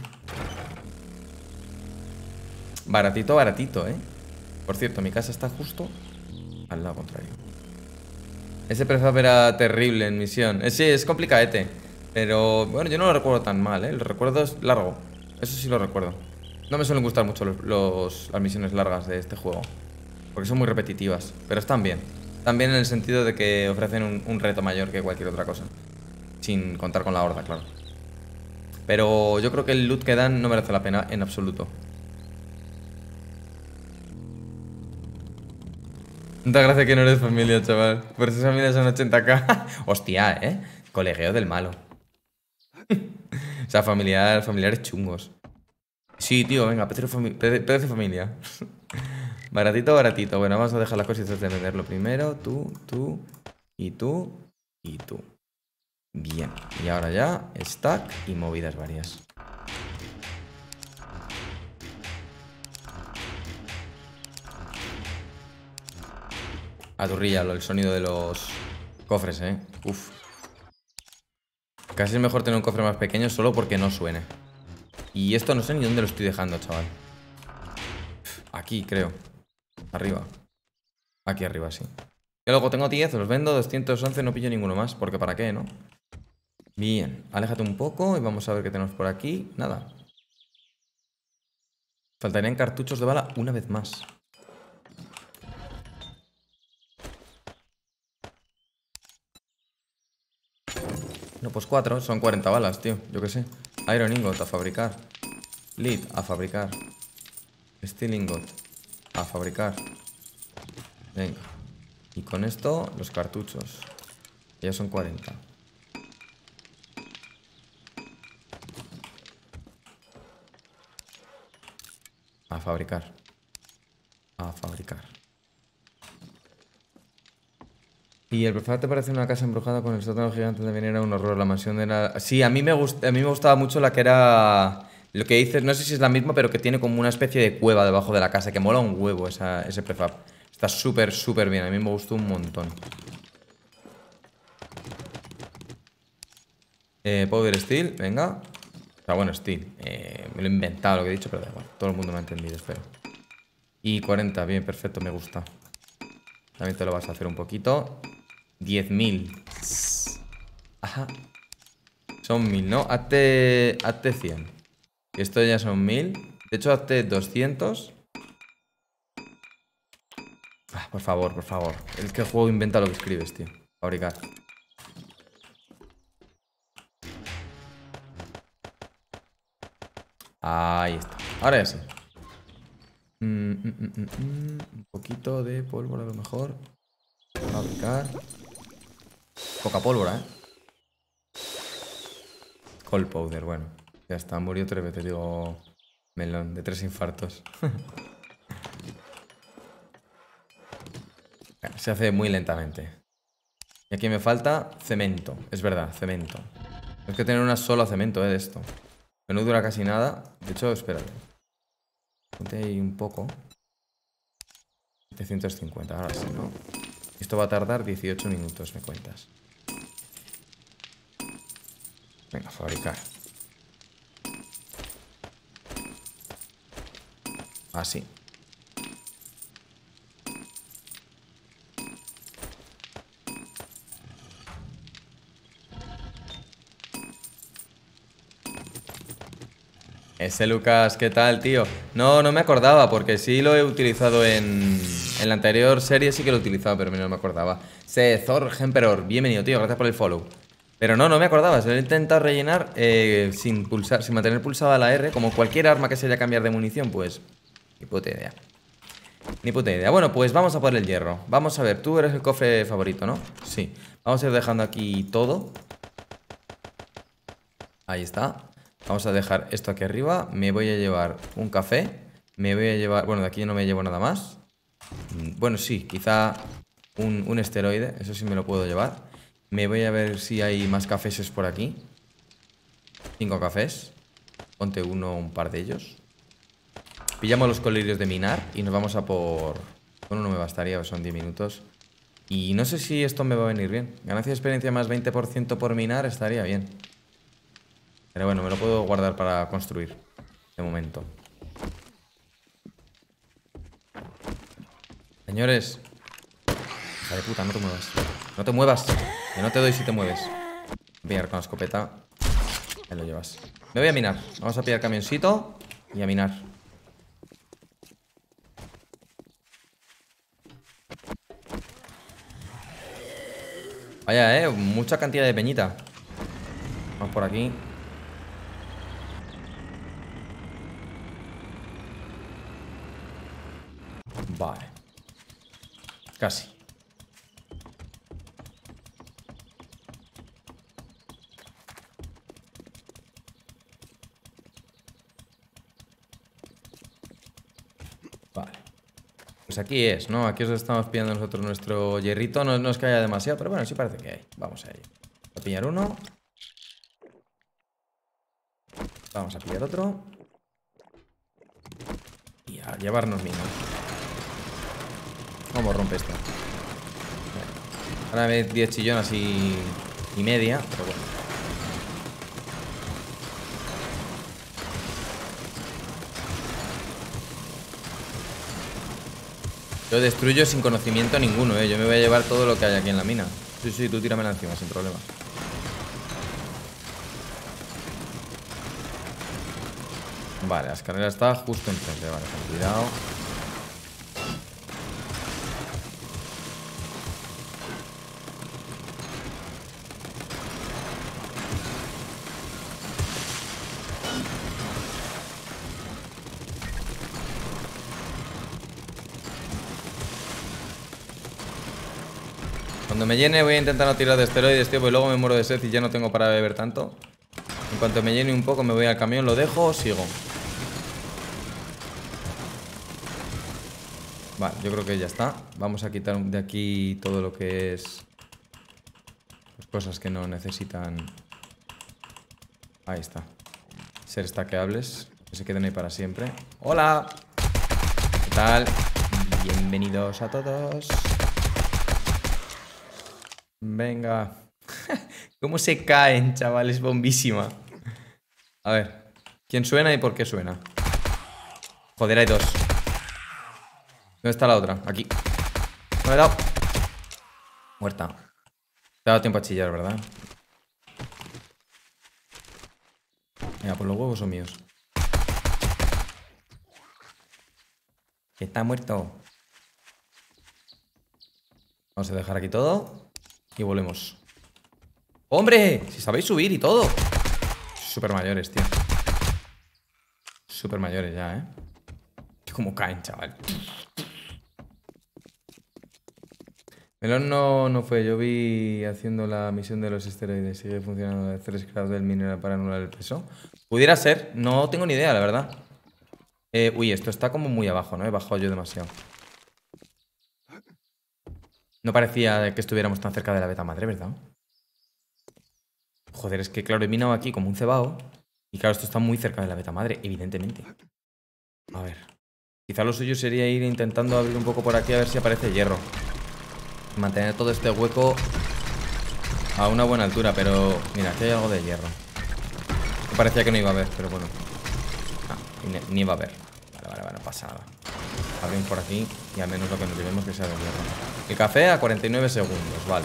Baratito, baratito, ¿eh? Por cierto, mi casa está justo al lado contrario. Ese prefab era terrible en misión. Eh, sí, es complicadete. Pero, bueno, yo no lo recuerdo tan mal, ¿eh? El recuerdo es largo. Eso sí lo recuerdo. No me suelen gustar mucho los, los, las misiones largas de este juego. Porque son muy repetitivas. Pero están bien. Están bien en el sentido de que ofrecen un, un reto mayor que cualquier otra cosa. Sin contar con la horda, claro. Pero yo creo que el loot que dan no merece la pena en absoluto. Muchas gracias que no eres familia, chaval. Por esas familias son ochenta k. Hostia, ¿eh? Colegueo del malo. O sea, familiar, familiares chungos. Sí, tío, venga, precio, fami precio familia. Baratito, baratito. Bueno, vamos a dejar las cositas de venderlo primero. Tú, tú, y tú, y tú. Bien. Y ahora ya, stack y movidas varias. Aturríllalo, el sonido de los cofres, eh. Uf. Casi es mejor tener un cofre más pequeño solo porque no suene. Y esto no sé ni dónde lo estoy dejando, chaval. Aquí, creo. Arriba. Aquí arriba, sí. Y luego tengo diez, los vendo, doscientos once, no pillo ninguno más. Porque para qué, ¿no? Bien, aléjate un poco y vamos a ver qué tenemos por aquí. Nada. Faltarían cartuchos de bala una vez más. No, pues cuatro, son cuarenta balas, tío. Yo qué sé. Iron ingot a fabricar. Lead a fabricar. Steel ingot a fabricar. Venga. Y con esto, los cartuchos. Ya son cuarenta. A fabricar. A fabricar. Y el prefab te parece una casa embrujada con el sótano gigante de venir a un horror. La mansión de la... Sí, a mí me gusta, a mí me gustaba mucho la que era... Lo que dices, no sé si es la misma, pero que tiene como una especie de cueva debajo de la casa. Que mola un huevo esa, ese prefab. Está súper, súper bien. A mí me gustó un montón. Eh, Power Steel, venga. O sea, bueno, Steel. Eh, me lo he inventado lo que he dicho, pero da igual. Todo el mundo me ha entendido, espero. Y cuarenta, bien, perfecto, me gusta. También te lo vas a hacer un poquito. diez mil. Ajá. Son mil, ¿no? Hazte, hazte cien. Y esto ya son mil. De hecho, hazte doscientos. Ah, por favor, por favor. Es que el juego inventa lo que escribes, tío. Fabricar. Ahí está. Ahora ya sí. Mm, mm, mm, mm, mm. Un poquito de pólvora a lo mejor. Fabricar. Poca pólvora, ¿eh? Cold powder, bueno. Ya está, murió tres veces, digo... Melón, de tres infartos. Se hace muy lentamente. Y aquí me falta cemento. Es verdad, cemento. Hay que tener una sola cemento, ¿eh? De esto. Que no dura casi nada. De hecho, espérate. Ponte ahí un poco. setecientos cincuenta, ahora sí, ¿no? Esto va a tardar dieciocho minutos, me cuentas. Venga, fabricar. Así. Ese Lucas, ¿qué tal, tío? No, no me acordaba, porque sí lo he utilizado en, en la anterior serie, sí que lo he utilizado, pero no me acordaba. Thor Emperor, bienvenido, tío, gracias por el follow. Pero no, no me acordaba, se lo he intentado rellenar eh, sin pulsar, sin mantener pulsada la R, como cualquier arma que se haya cambiar de munición, pues... Ni puta idea. Ni puta idea. Bueno, pues vamos a por el hierro. Vamos a ver, tú eres el cofre favorito, ¿no? Sí. Vamos a ir dejando aquí todo. Ahí está. Vamos a dejar esto aquí arriba. Me voy a llevar un café. Me voy a llevar... Bueno, de aquí no me llevo nada más. Bueno, sí, quizá un, un esteroide. Eso sí me lo puedo llevar. Me voy a ver si hay más cafés por aquí. Cinco cafés. Ponte uno, un par de ellos. Pillamos los colirios de minar y nos vamos a por... Bueno, no me bastaría, son diez minutos. Y no sé si esto me va a venir bien. Ganancia de experiencia más veinte por ciento por minar estaría bien. Pero bueno, me lo puedo guardar para construir. De momento. Señores. Hija de puta, no te muevas. No te muevas. Que no te doy si te mueves. Voy a pillar con la escopeta. Ahí lo llevas. Me voy a minar. Vamos a pillar camioncito y a minar. Vaya, eh, mucha cantidad de peñita. Vamos por aquí. Vale. Casi. Vale. Pues aquí es, ¿no? Aquí os estamos pillando nosotros nuestro hierrito. No, no es que haya demasiado, pero bueno, sí parece que hay. Vamos a ello. Vamos a pillar uno. Vamos a pillar otro. Y a llevarnos minas. Vamos, rompe esto. Ahora me diez chillonas y, y media, pero bueno. Yo destruyo sin conocimiento ninguno, eh. Yo me voy a llevar todo lo que hay aquí en la mina. Sí, sí, tú tíramela encima, sin problema. Vale, la escalera está justo enfrente. Vale, con cuidado. Cuando me llene voy a intentar no tirar de esteroides, tío, porque luego me muero de sed y ya no tengo para beber tanto. En cuanto me llene un poco me voy al camión, lo dejo, sigo. Vale, yo creo que ya está. Vamos a quitar de aquí todo lo que es... cosas que no necesitan... Ahí está. Ser stackeables, que se queden ahí para siempre. ¡Hola! ¿Qué tal? Bienvenidos a todos. Venga. ¿Cómo se caen, chavales? Bombísima. A ver. ¿Quién suena y por qué suena? Joder, hay dos. ¿Dónde está la otra? Aquí. No me he dado. Muerta. Te ha dado tiempo a chillar, ¿verdad? Venga, pues los huevos son míos. Que está muerto. Vamos a dejar aquí todo. Y volvemos. ¡Hombre! Si sabéis subir y todo. Súper mayores, tío. Súper mayores ya, ¿eh? Cómo caen, chaval. Melón no, no fue. Yo vi haciendo la misión de los esteroides. Sigue funcionando de tres grados del mineral para anular el peso. Pudiera ser. No tengo ni idea, la verdad. Eh, uy, esto está como muy abajo, ¿no? He bajado yo demasiado. No parecía que estuviéramos tan cerca de la beta madre, ¿verdad? Joder, es que claro, he minado aquí como un cebao. Y claro, esto está muy cerca de la beta madre, evidentemente. A ver. Quizá lo suyo sería ir intentando abrir un poco por aquí a ver si aparece hierro. Mantener todo este hueco a una buena altura, pero... Mira, aquí hay algo de hierro. Me parecía que no iba a haber, pero bueno. No, ni, ni iba a haber. Vale, vale, vale, no pasa nada. Abrimos por aquí y al menos lo que nos llevemos que sea de hierro. El café a cuarenta y nueve segundos, vale.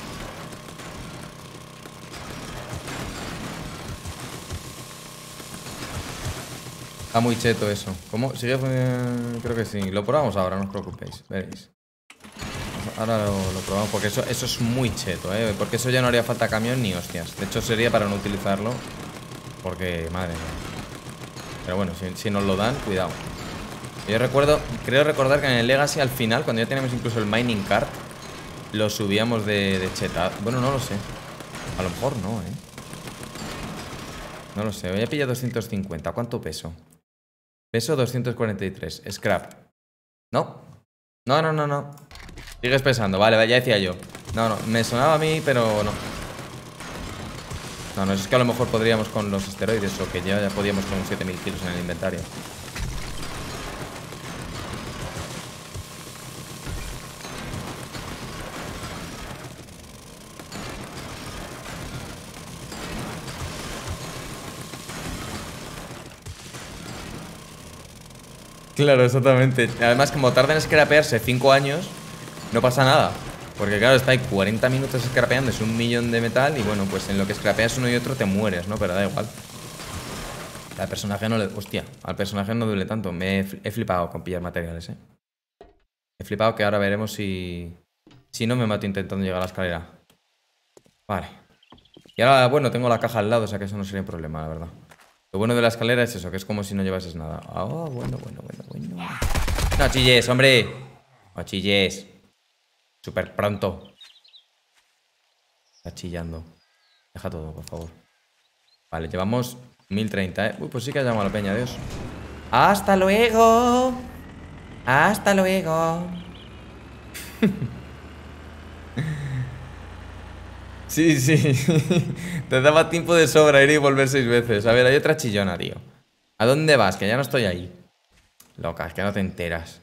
Está muy cheto eso. ¿Cómo? ¿Sigue? Creo que sí. Lo probamos ahora, no os preocupéis. Veréis. Ahora lo, lo probamos porque eso, eso es muy cheto, ¿eh? Porque eso ya no haría falta camión ni hostias. De hecho sería para no utilizarlo. Porque, madre mía. Pero bueno, si, si nos lo dan, cuidado. Yo recuerdo, creo recordar que en el Legacy al final, cuando ya teníamos incluso el mining cart, lo subíamos de, de cheta. Bueno, no lo sé. A lo mejor no, ¿eh? No lo sé. Voy a pillar doscientos cincuenta. ¿Cuánto peso? Peso doscientos cuarenta y tres. Scrap. ¿No? No, no, no, no. Sigues pesando. Vale, ya decía yo. No, no. Me sonaba a mí, pero no. No, no. Es que a lo mejor podríamos con los esteroides o que ya, ya podíamos con siete mil kilos en el inventario. Claro, exactamente. Además, como tardan en scrapearse cinco años, no pasa nada. Porque claro, está ahí cuarenta minutos scrapeando, es un millón de metal. Y bueno, pues en lo que scrapeas uno y otro te mueres, ¿no? Pero da igual. Al personaje no le... Hostia, al personaje no duele tanto. Me he, he flipado con pillar materiales, ¿eh? He flipado que ahora veremos si... Si no me mato intentando llegar a la escalera. Vale. Y ahora, bueno, tengo la caja al lado, o sea que eso no sería un problema, la verdad. Lo bueno de la escalera es eso, que es como si no llevases nada. Ah, oh, bueno, bueno, bueno, bueno. No chilles, hombre. No chilles. Súper pronto. Está chillando. Deja todo, por favor. Vale, llevamos mil treinta, ¿eh? Uy, pues sí que ha llamado a la peña, adiós. ¡Hasta luego! ¡Hasta luego! Sí, sí. Te daba tiempo de sobra ir y volver seis veces. A ver, hay otra chillona, tío. ¿A dónde vas? Que ya no estoy ahí. Loca, es que no te enteras.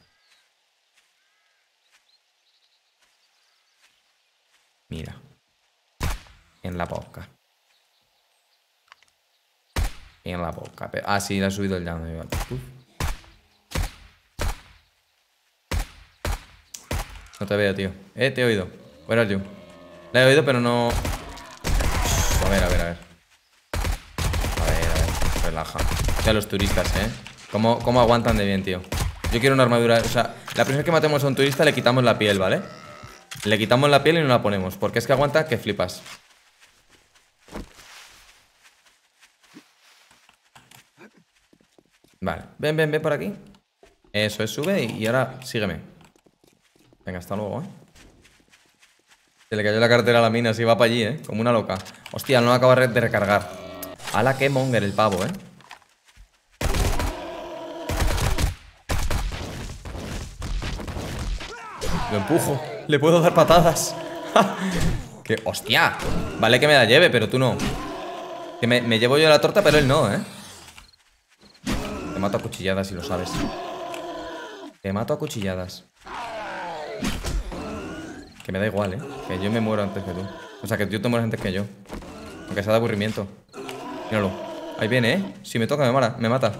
Mira. En la boca. En la boca. Ah, sí, le ha subido el llano. No te veo, tío. Eh, te he oído. Where are you? La he oído, pero no... A ver, a ver, a ver. A ver, a ver. Relaja. O sea, los turistas, ¿eh? ¿Cómo, cómo aguantan de bien, tío? Yo quiero una armadura... O sea, la primera vez que matemos a un turista le quitamos la piel, ¿vale? Le quitamos la piel y no la ponemos. Porque es que aguanta que flipas. Vale. Ven, ven, ven por aquí. Eso es, sube y, y ahora sígueme. Venga, hasta luego, ¿eh? Se le cayó la cartera a la mina, si va para allí, ¿eh? Como una loca. Hostia, no acaba de recargar. Ala, qué monger el pavo, ¿eh? Lo empujo. Le puedo dar patadas. ¡Qué hostia! Vale que me la lleve, pero tú no. Que me, me llevo yo la torta, pero él no, ¿eh? Te mato a cuchilladas si lo sabes. Te mato a cuchilladas. Que me da igual, ¿eh? Que yo me muero antes que tú. O sea, que tú te mueres antes que yo. Aunque sea de aburrimiento. Míralo. Ahí viene, ¿eh? Si me toca me mata, me mata.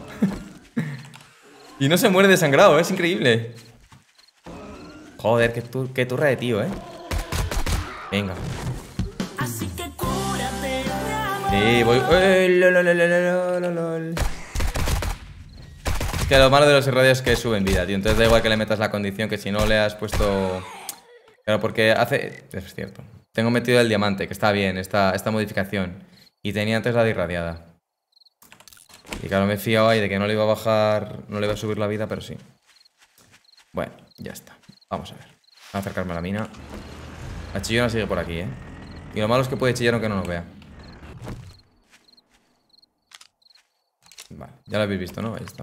Y no se muere desangrado, ¿eh? Es increíble. Joder, qué, tu qué turra de tío, ¿eh? Venga. Sí, voy... ¡Eh, lol, lol, lol, lol, lol! Es que lo malo de los irradios es que suben vida, tío. Entonces da igual que le metas la condición, que si no le has puesto... Claro, porque hace... Es cierto. Tengo metido el diamante, que está bien, esta, esta modificación. Y tenía antes la de irradiada. Y claro, me he fiado ahí de que no le iba a bajar... No le iba a subir la vida, pero sí. Bueno, ya está. Vamos a ver. a acercarme a la mina. La chillona sigue por aquí, ¿eh? Y lo malo es que puede chillar aunque no nos vea. Vale, ya lo habéis visto, ¿no? Ahí está.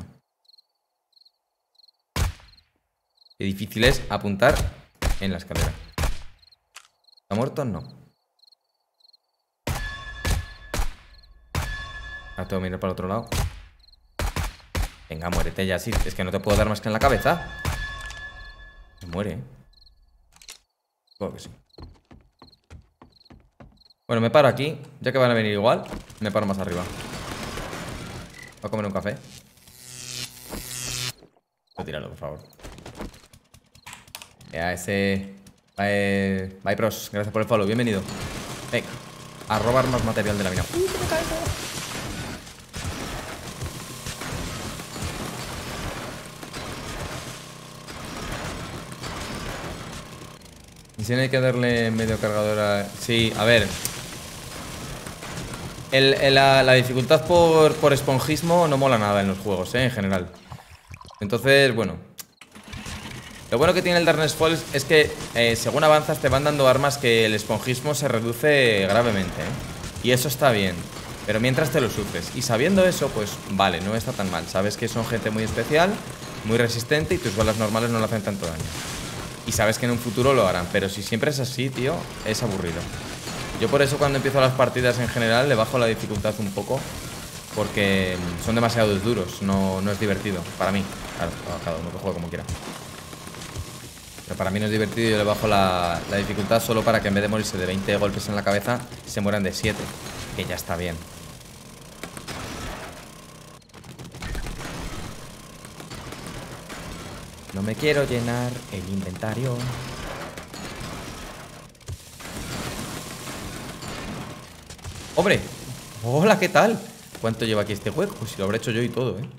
Qué difícil es apuntar en la escalera. ¿Está muerto? No. Ahora tengo que mirar para el otro lado. Venga, muérete ya, sí. Es que no te puedo dar más que en la cabeza. Se muere, ¿eh? Supongo que sí. Bueno, me paro aquí. Ya que van a venir igual, me paro más arriba. Voy a comer un café. Voy a tirarlo, por favor. Ya, ese... Bye, bye, pros. Gracias por el follow. Bienvenido. Venga. A robar más material de la mina. ¡Uy, que me caigo! Y si no hay que darle medio cargador a... Sí, a ver. El, el, la, la dificultad por, por esponjismo no mola nada en los juegos, ¿eh? En general. Entonces, bueno. Lo bueno que tiene el Darkness Falls es que eh, según avanzas te van dando armas que el esponjismo se reduce gravemente, ¿eh? Y eso está bien. Pero mientras te lo sufres. Y sabiendo eso, pues vale, no está tan mal. Sabes que son gente muy especial, muy resistente y tus balas normales no le hacen tanto daño. Y sabes que en un futuro lo harán. Pero si siempre es así, tío, es aburrido. Yo por eso cuando empiezo las partidas en general le bajo la dificultad un poco. Porque son demasiado duros, no, no es divertido. Para mí, claro, cada uno que juegue como quiera. Pero para mí no es divertido y yo le bajo la, la dificultad solo para que en vez de morirse de veinte golpes en la cabeza, se mueran de siete. Que ya está bien. No me quiero llenar el inventario. ¡Hombre! ¡Hola! ¿Qué tal? ¿Cuánto lleva aquí este juego? Pues si lo habré hecho yo y todo, ¿eh?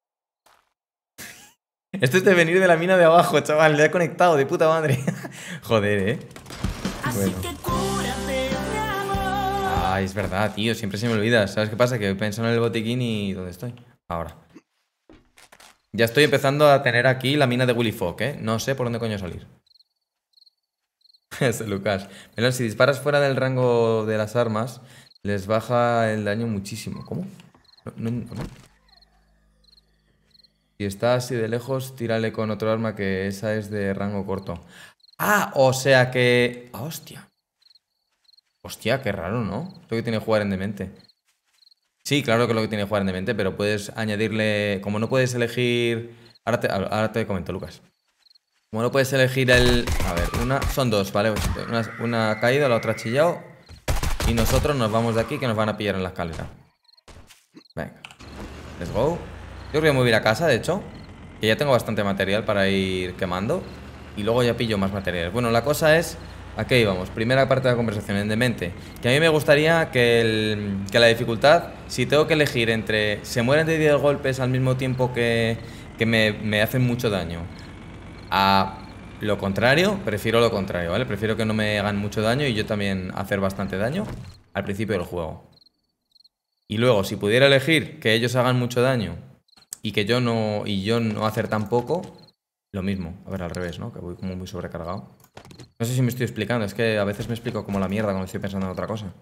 Esto es de venir de la mina de abajo, chaval. Le he conectado, de puta madre. Joder, ¿eh? Bueno. Ay, es verdad, tío. Siempre se me olvida. ¿Sabes qué pasa? Que pienso en el botiquín y... ¿dónde estoy? Ahora. Ya estoy empezando a tener aquí la mina de Willy Fogg, ¿eh? No sé por dónde coño salir. Ese Lucas. Pero si disparas fuera del rango de las armas, les baja el daño muchísimo. ¿Cómo? No, no, no. Si está así de lejos, tírale con otro arma que esa es de rango corto. Ah, o sea que... Ah, hostia. Hostia, qué raro, ¿no? Esto que tiene que jugar en demente. Sí, claro que es lo que tiene que jugar en demente, pero puedes añadirle... Como no puedes elegir... Ahora te, ahora te comento, Lucas. Como no puedes elegir el... A ver, una... Son dos, ¿vale? Una, una ha caído, la otra ha chillado. Y nosotros nos vamos de aquí que nos van a pillar en la escalera. Venga. Let's go. Yo creo que me voy a ir a casa, de hecho. Que ya tengo bastante material para ir quemando. Y luego ya pillo más materiales. Bueno, la cosa es... ¿A qué íbamos? Primera parte de la conversación, en demente. Que a mí me gustaría que, el, que la dificultad, si tengo que elegir entre se mueren de diez golpes al mismo tiempo que, que me, me hacen mucho daño, a lo contrario, prefiero lo contrario, ¿vale? Prefiero que no me hagan mucho daño y yo también hacer bastante daño al principio del juego. Y luego, si pudiera elegir que ellos hagan mucho daño y que yo no, y yo no hacer tan poco, lo mismo. A ver, al revés, ¿no? Que voy como muy sobrecargado. No sé si me estoy explicando, es que a veces me explico como la mierda cuando estoy pensando en otra cosa.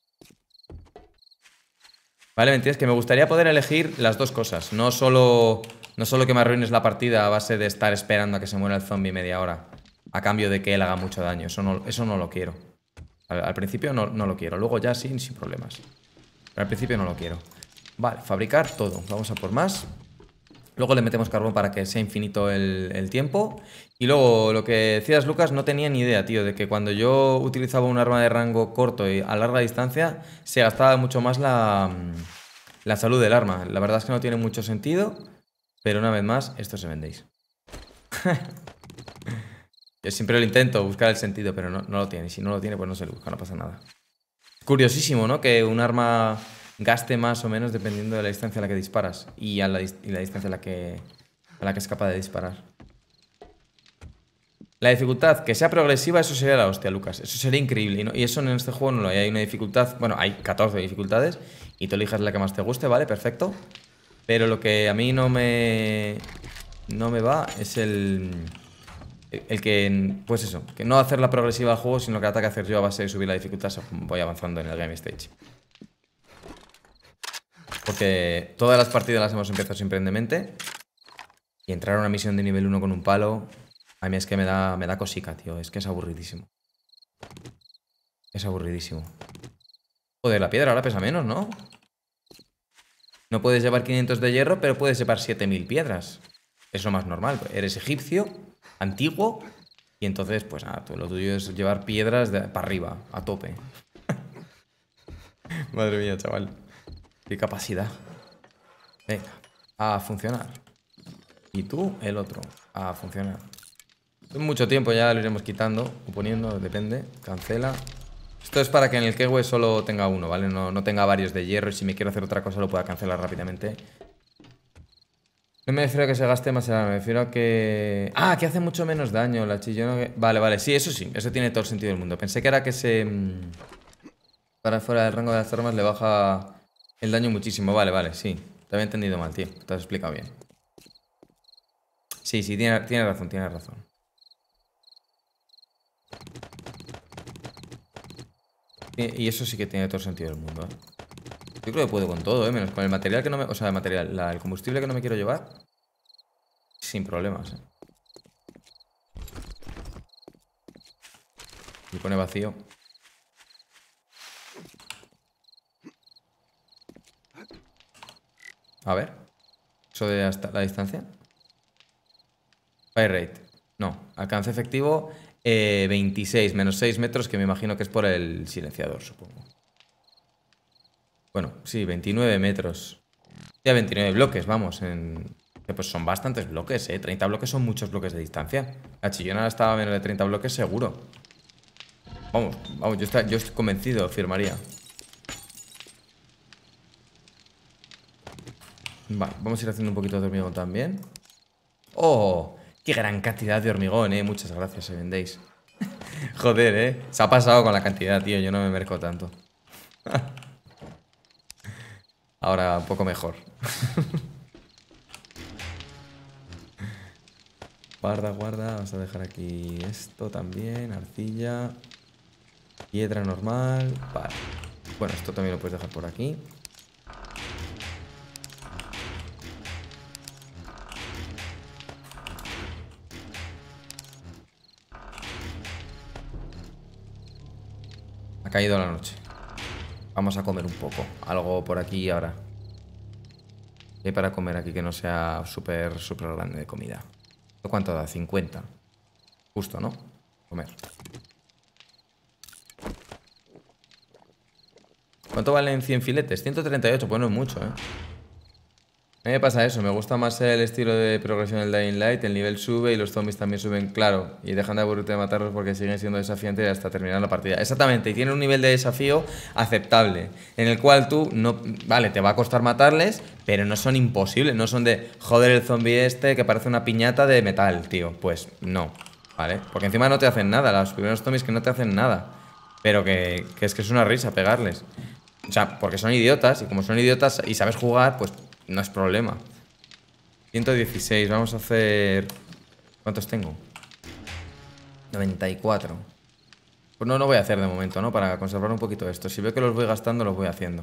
Vale, ¿me entiendes? Que me gustaría poder elegir las dos cosas. No solo, no solo que me arruines la partida a base de estar esperando a que se muera el zombie media hora a cambio de que él haga mucho daño. Eso no, eso no lo quiero. Al, al principio no, no lo quiero. Luego ya sí, sin problemas. Pero al principio no lo quiero. Vale, fabricar todo. Vamos a por más. Luego le metemos carbón para que sea infinito el, el tiempo. Y luego, lo que decías, Lucas, no tenía ni idea, tío, de que cuando yo utilizaba un arma de rango corto y a larga distancia, se gastaba mucho más la, la salud del arma. La verdad es que no tiene mucho sentido, pero una vez más, esto se vendéis. Yo siempre lo intento, buscar el sentido, pero no, no lo tiene. Y si no lo tiene, pues no se lo busca, no pasa nada. Curiosísimo, ¿no? Que un arma gaste más o menos dependiendo de la distancia a la que disparas y, a la, y la distancia a la, que, a la que es capaz de disparar. La dificultad, que sea progresiva, eso sería la hostia, Lucas. Eso sería increíble. Y, no, y eso en este juego no lo hay. Hay una dificultad, bueno, hay catorce dificultades y tú elijas la que más te guste, ¿vale? Perfecto. Pero lo que a mí no me, no me va es el... El, el que, pues eso, que no hacer la progresiva al juego, sino que la tengo que hacer yo a base de subir la dificultad según voy avanzando en el game stage. Porque todas las partidas las hemos empezado siempre en demente. Y entrar a una misión de nivel uno con un palo, a mí es que me da, me da cosica, tío. Es que es aburridísimo. Es aburridísimo. Joder, la piedra ahora pesa menos, ¿no? No puedes llevar quinientos de hierro, pero puedes llevar siete mil piedras. Es lo más normal. Eres egipcio, antiguo, y entonces, pues nada, tú, lo tuyo es llevar piedras de, para arriba, a tope. Madre mía, chaval. Qué capacidad. Venga, a funcionar. Y tú, el otro, a funcionar. En mucho tiempo ya lo iremos quitando o poniendo, depende. Cancela. Esto es para que en el Kewe solo tenga uno, ¿vale? No, no tenga varios de hierro y si me quiero hacer otra cosa lo pueda cancelar rápidamente. No me refiero a que se gaste más, me refiero a que... Ah, que hace mucho menos daño la chillona. Vale, vale, sí, eso sí, eso tiene todo el sentido del mundo. Pensé que era que se... Para fuera del rango de las armas le baja el daño muchísimo. Vale, vale, sí. Te había entendido mal, tío. Te has explicado bien. Sí, sí, tiene, tiene razón, tiene razón. Y eso sí que tiene todo el sentido del mundo, ¿eh? Yo creo que puedo con todo, ¿eh? Menos con el material que no me... O sea, el material, la, el combustible que no me quiero llevar. Sin problemas, ¿eh? Y pone vacío. A ver. Eso de hasta la distancia. Fire rate. No. Alcance efectivo eh, veintiséis menos seis metros, que me imagino que es por el silenciador, supongo. Bueno, sí, veintinueve metros. Ya veintinueve bloques, vamos. En... Pues son bastantes bloques, ¿eh? treinta bloques son muchos bloques de distancia. La chillona estaba a menos de treinta bloques seguro. Vamos, vamos, yo, está, yo estoy convencido, firmaría. Vale, vamos a ir haciendo un poquito de hormigón también. ¡Oh! ¡Qué gran cantidad de hormigón, eh! Muchas gracias, Seven Days. Joder, eh. Se ha pasado con la cantidad, tío. Yo no me merezco tanto. Ahora un poco mejor. Guarda, guarda. Vamos a dejar aquí esto también. Arcilla. Piedra normal. Vale. Bueno, esto también lo puedes dejar por aquí. Ha caído la noche. Vamos a comer un poco. Algo por aquí ahora. ¿Qué hay para comer aquí que no sea súper, súper grande de comida? ¿Cuánto da? cincuenta. Justo, ¿no? Comer. ¿Cuánto valen cien filetes? ciento treinta y ocho, pues no es mucho, ¿eh? A mí me pasa eso, me gusta más el estilo de progresión del Dying Light, el nivel sube y los zombies también suben, claro, y dejan de aburrirte de matarlos porque siguen siendo desafiantes hasta terminar la partida. Exactamente, y tienen un nivel de desafío aceptable, en el cual tú, no, vale, te va a costar matarles, pero no son imposibles, no son de, joder, el zombie este que parece una piñata de metal, tío, pues no, ¿vale? Porque encima no te hacen nada, los primeros zombies que no te hacen nada, pero que, que es que es una risa pegarles. O sea, porque son idiotas, y como son idiotas y sabes jugar, pues... No es problema. ciento dieciséis, vamos a hacer... ¿Cuántos tengo? noventa y cuatro. Pues no, no voy a hacer de momento, ¿no? Para conservar un poquito esto. Si veo que los voy gastando, los voy haciendo.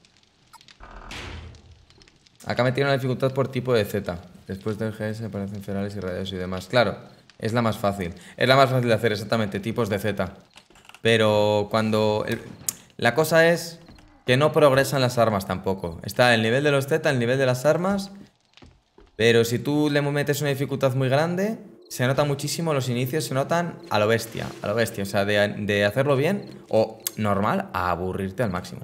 Acá me tiene la dificultad por tipo de Z. Después del G S aparecen ferales y radios y demás. Claro, es la más fácil. Es la más fácil de hacer, exactamente, tipos de Z. Pero cuando... El... La cosa es... que no progresan las armas tampoco. Está el nivel de los Z, el nivel de las armas. Pero si tú le metes una dificultad muy grande, se nota muchísimo, los inicios se notan a lo bestia. A lo bestia, o sea, de, de hacerlo bien o normal a aburrirte al máximo.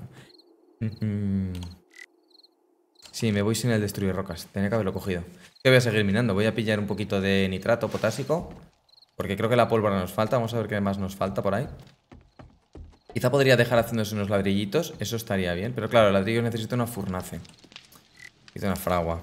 Sí, me voy sin el destruir rocas. Tenía que haberlo cogido. Que voy a seguir minando. Voy a pillar un poquito de nitrato potásico, porque creo que la pólvora nos falta. Vamos a ver qué más nos falta por ahí. Quizá podría dejar haciéndose unos ladrillitos. Eso estaría bien. Pero claro, el ladrillo necesita una furnace. Necesito una fragua.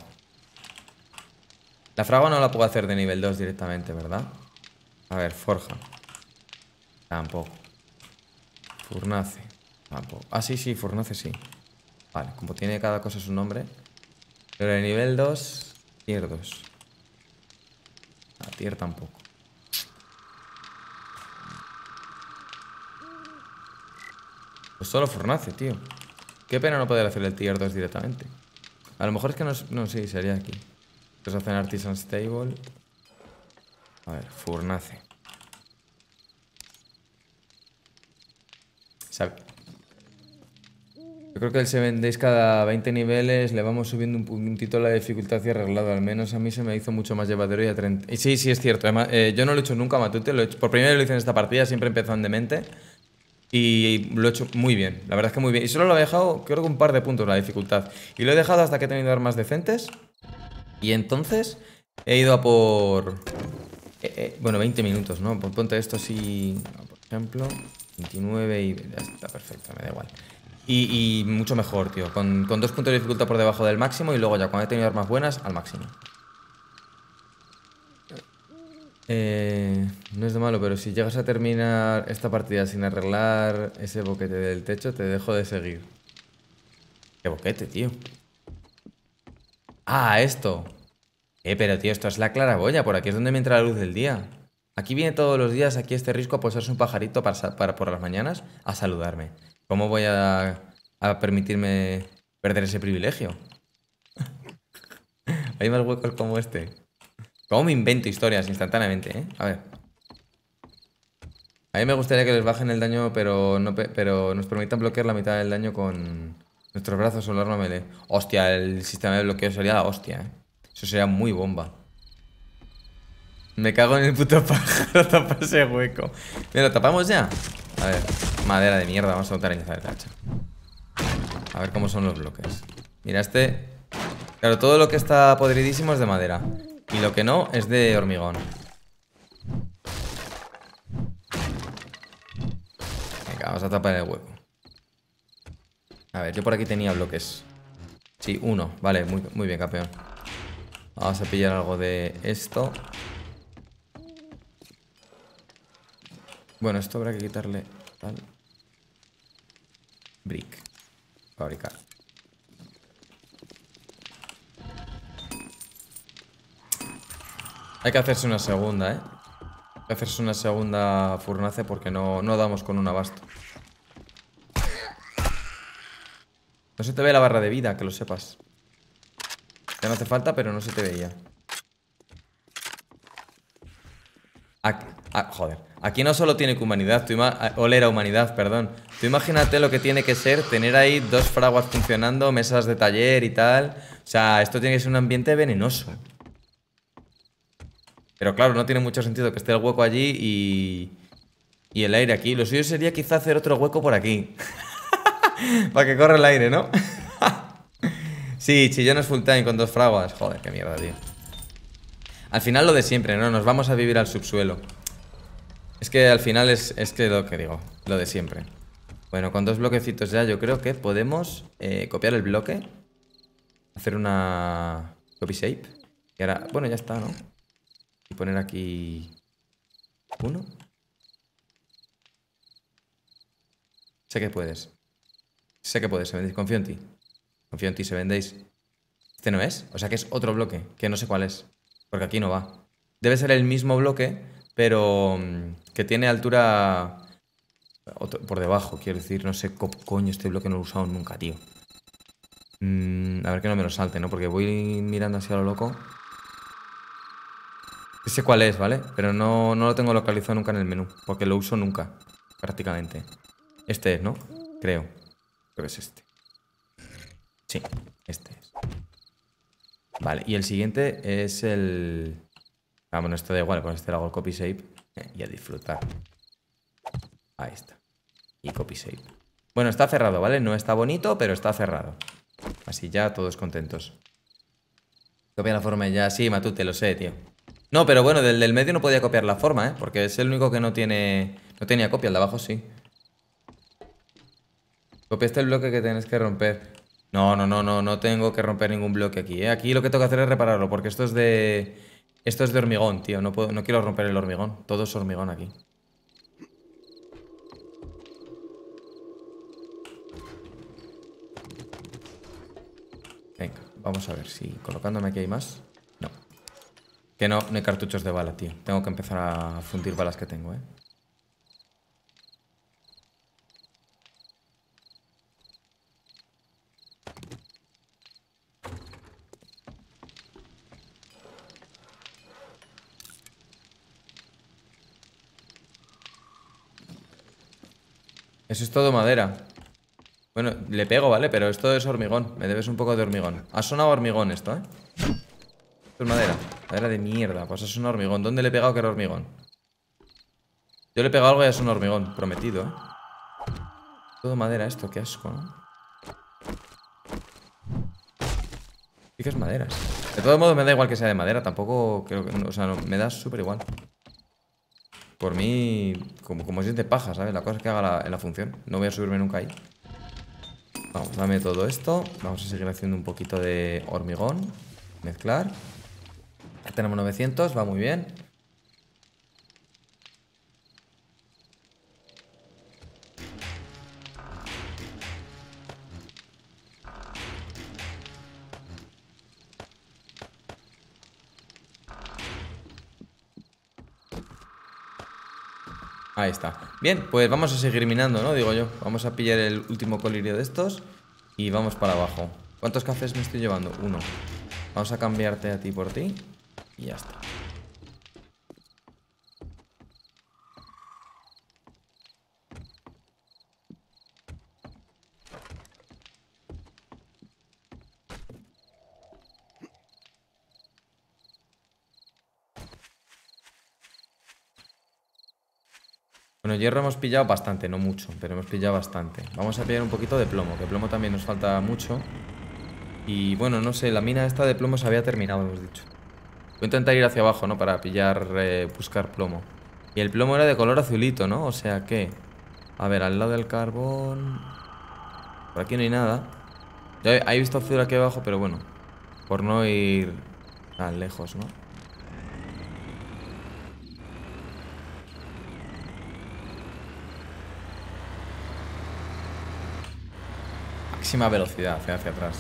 La fragua no la puedo hacer de nivel dos directamente, ¿verdad? A ver, forja. Tampoco. Furnace. Tampoco. Ah, sí, sí, furnace sí. Vale, como tiene cada cosa su nombre. Pero de nivel dos, tier dos. Ah, tier tampoco. Pues solo Fornace, tío. Qué pena no poder hacer el tier dos directamente. A lo mejor es que no... No, sí, sería aquí. Pues hacen Artisan Stable. A ver, Fornace. ¿Sabe? Yo creo que el seven days cada veinte niveles le vamos subiendo un puntito la dificultad y arreglado. Al menos a mí se me hizo mucho más llevadero y a treinta. Y sí, sí, es cierto. Además, eh, yo no lo he hecho nunca, Matute. Lo he hecho... Por primera vez lo hice en esta partida, siempre empezó en demente. Y lo he hecho muy bien, la verdad es que muy bien. Y solo lo he dejado, creo que un par de puntos la dificultad. Y lo he dejado hasta que he tenido armas decentes. Y entonces he ido a por... Eh, eh, bueno, veinte minutos, ¿no? Pues ponte esto así, por ejemplo. veintinueve y ya está perfecto, me da igual. Y, y mucho mejor, tío. Con, con dos puntos de dificultad por debajo del máximo y luego ya cuando he tenido armas buenas, al máximo. Eh, no es de malo, pero si llegas a terminar esta partida sin arreglar ese boquete del techo, te dejo de seguir. ¿Qué boquete, tío? Ah, esto. Eh, pero tío, esto es la claraboya. Por aquí es donde me entra la luz del día. Aquí viene todos los días, aquí este risco a posarse un pajarito para, para por las mañanas a saludarme. ¿Cómo voy a, a permitirme perder ese privilegio? Hay más huecos como este. ¿Cómo me invento historias instantáneamente, eh? A ver. A mí me gustaría que les bajen el daño, pero, no pe pero nos permitan bloquear la mitad del daño con nuestros brazos o el arma melee. Hostia, el sistema de bloqueo sería la hostia, eh. Eso sería muy bomba. Me cago en el puto pájaro, tapa ese hueco. Mira, ¿lo tapamos ya? A ver, madera de mierda, vamos a botar a iniciar el hacha. A ver cómo son los bloques. Mira, este... Claro, todo lo que está podridísimo es de madera. Y lo que no es de hormigón. Venga, vamos a tapar el hueco. A ver, yo por aquí tenía bloques. Sí, uno, vale, muy, muy bien, campeón. Vamos a pillar algo de esto. Bueno, esto habrá que quitarle tal. Brick. Fabricar. Hay que hacerse una segunda, ¿eh? Hay que hacerse una segunda furnace porque no, no damos con un abasto. No se te ve la barra de vida, que lo sepas. Ya no hace falta, pero no se te veía. Aquí, ah, joder. Aquí no solo tiene que humanidad, tu olera humanidad, perdón. Tú imagínate lo que tiene que ser tener ahí dos fraguas funcionando, mesas de taller y tal. O sea, esto tiene que ser un ambiente venenoso. Pero claro, no tiene mucho sentido que esté el hueco allí y... Y el aire aquí. Lo suyo sería quizá hacer otro hueco por aquí. Para que corra el aire, ¿no? Sí, chillones full time con dos fraguas. Joder, qué mierda, tío. Al final lo de siempre, ¿no? Nos vamos a vivir al subsuelo. Es que al final es, es que lo que digo, lo de siempre. Bueno, con dos bloquecitos ya yo creo que podemos eh, copiar el bloque. Hacer una copy shape. Y ahora, bueno, ya está, ¿no? Y poner aquí uno. Sé que puedes. Sé que puedes, Sevendéis. Confío en ti. Confío en ti, Sevendéis. Este no es. O sea que es otro bloque, que no sé cuál es. Porque aquí no va. Debe ser el mismo bloque, pero que tiene altura otro, por debajo, quiero decir. No sé cómo coño este bloque no lo he usado nunca, tío. Mm, a ver que no me lo salte, ¿no? Porque voy mirando así a lo loco. Sé cuál es, ¿vale? Pero no, no lo tengo localizado nunca en el menú. Porque lo uso nunca, prácticamente. Este es, ¿no? Creo. Creo que es este. Sí, este es. Vale, y el siguiente es el... Ah, bueno, esto da igual, con este le hago el copy shape eh, y a disfrutar. Ahí está. Y copy shape. Bueno, está cerrado, ¿vale? No está bonito, pero está cerrado. Así ya todos contentos. Copia la forma ya. Sí, Matute, lo sé, tío. No, pero bueno, del del medio no podía copiar la forma, ¿eh? Porque es el único que no tiene... No tenía copia, el de abajo sí. Copiaste el bloque que tienes que romper. No, no, no, no, no tengo que romper ningún bloque aquí, ¿eh? Aquí lo que tengo que hacer es repararlo, porque esto es de... Esto es de hormigón, tío. No puedo, no quiero romper el hormigón. Todo es hormigón aquí. Venga, vamos a ver si colocándome aquí hay más. No. Que no, no hay cartuchos de bala, tío. Tengo que empezar a fundir balas que tengo, ¿eh? Eso es todo madera. Bueno, le pego, ¿vale? Pero esto es hormigón. Me debes un poco de hormigón. Ha sonado hormigón esto, ¿eh? Esto es madera. Madera de mierda. Pues es un hormigón. ¿Dónde le he pegado que era hormigón? Yo le he pegado algo y es un hormigón. Prometido, ¿eh? Todo madera esto. Qué asco, ¿no? Sí que es madera. De todos modos me da igual que sea de madera. Tampoco creo que... O sea, no, me da súper igual. Por mí... Como, como si es de paja, ¿sabes? La cosa es que haga la, la función. No voy a subirme nunca ahí. Vamos, dame todo esto. Vamos a seguir haciendo un poquito de hormigón. Mezclar. Ya tenemos novecientos, va muy bien. Ahí está. Bien, pues vamos a seguir minando, ¿no? Digo yo. Vamos a pillar el último colirio de estos y vamos para abajo. ¿Cuántos cafés me estoy llevando? Uno. Vamos a cambiarte a ti por ti y ya está. Bueno, hierro hemos pillado bastante, no mucho, pero hemos pillado bastante. Vamos a pillar un poquito de plomo, que plomo también nos falta mucho. Y bueno, no sé, la mina esta de plomo se había terminado, hemos dicho. Voy a intentar ir hacia abajo, ¿no? Para pillar, eh, buscar plomo. Y el plomo era de color azulito, ¿no? O sea que... A ver, al lado del carbón... Por aquí no hay nada. Yo he visto azul aquí abajo, pero bueno. Por no ir tan lejos, ¿no? Máxima velocidad, hacia, hacia atrás.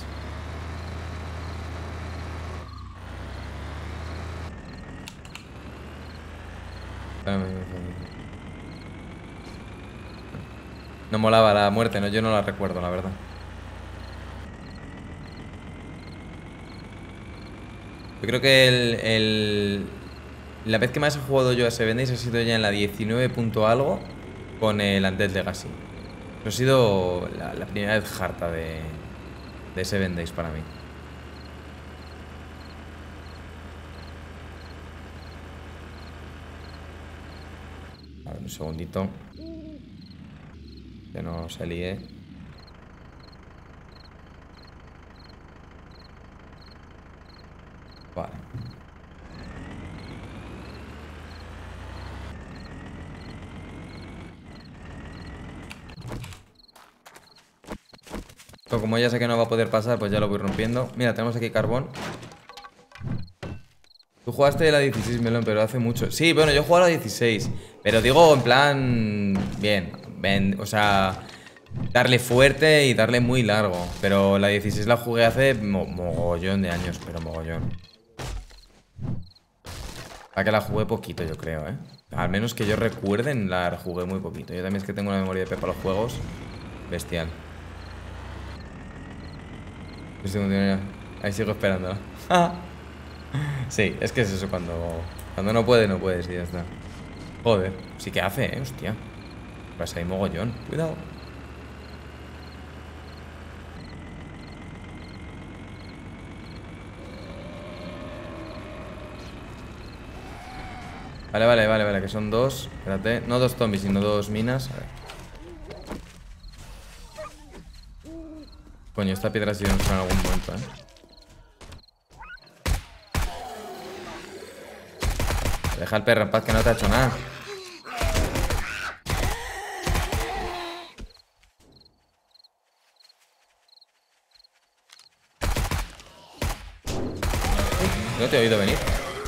No molaba la muerte, ¿no? Yo no la recuerdo, la verdad. Yo creo que el, el... La vez que más he jugado yo a Seven Days ha sido ya en la diecinueve punto algo con el Undead Legacy. Ha sido la, la primera vez harta de, de Seven Days para mí. A ver, un segundito. Que no se líe. Vale. Como ya sé que no va a poder pasar, pues ya lo voy rompiendo. Mira, tenemos aquí carbón. Tú jugaste la dieciséis, Melón, pero hace mucho. Sí, bueno, yo he jugado la dieciséis. Pero digo, en plan... Bien, bien, o sea... Darle fuerte y darle muy largo. Pero la dieciséis la jugué hace mo mogollón de años, pero mogollón. La que la jugué poquito, yo creo, ¿eh? Al menos que yo recuerden, la jugué muy poquito. Yo también es que tengo una memoria de Pepa los juegos bestial. Ahí sigo esperando. Sí, es que es eso, cuando Cuando no puede, no puedes y ya está. Joder, sí que hace, eh, hostia. Pues hay mogollón, cuidado. Vale, vale, vale, vale, que son dos. Espérate, no dos zombies, sino dos minas. A ver. Coño, esta piedra ha sido en algún momento, eh. Deja al perro en paz, que no te ha hecho nada. No te he oído venir.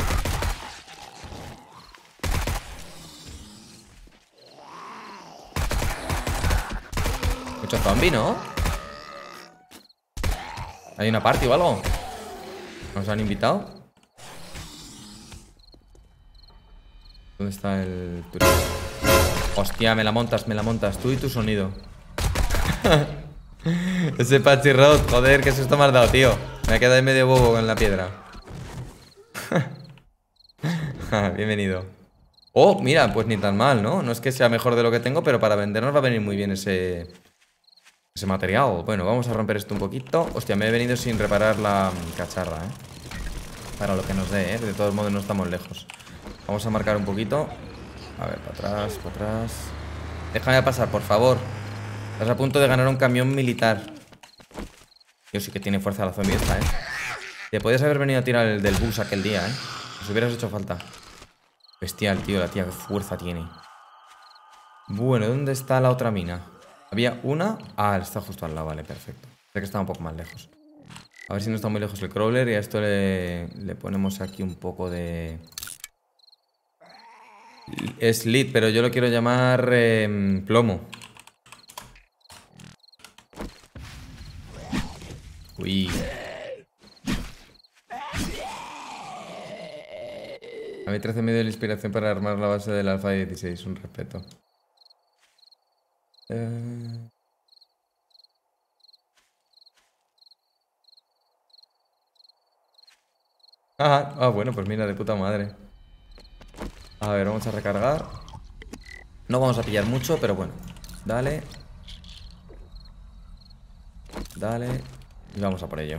Mucho zombie, ¿no? ¿Hay una party o algo? ¿Nos han invitado? ¿Dónde está el turista? Hostia, me la montas, me la montas. Tú y tu sonido. Ese Patchy Road, joder, qué susto me has dado, tío. Me he quedado ahí medio bobo con la piedra. Bienvenido. Oh, mira, pues ni tan mal, ¿no? No es que sea mejor de lo que tengo, pero para vender nos va a venir muy bien ese... Ese material. Bueno, vamos a romper esto un poquito. Hostia, me he venido sin reparar la cacharra, ¿eh? Para lo que nos dé, ¿eh? De todos modos no estamos lejos. Vamos a marcar un poquito. A ver, para atrás, para atrás. Déjame pasar, por favor. Estás a punto de ganar un camión militar. Dios, sí que tiene fuerza la zombie esta, ¿eh? Te podías haber venido a tirar el del bus aquel día, ¿eh? Nos hubieras hecho falta. Bestial, tío, la tía, qué fuerza tiene. Bueno, ¿dónde está la otra mina? Había una... Ah, está justo al lado, vale, perfecto. Sé que estaba un poco más lejos. A ver si no está muy lejos el crawler. Y a esto le, le ponemos aquí un poco de... Es lead, pero yo lo quiero llamar eh, plomo. Uy. A mí trece me dio la inspiración para armar la base del Alpha dieciséis. Un respeto. Eh... Ah, ah, bueno, pues mira, de puta madre. A ver, vamos a recargar. No vamos a pillar mucho, pero bueno. Dale. Dale. Y vamos a por ello.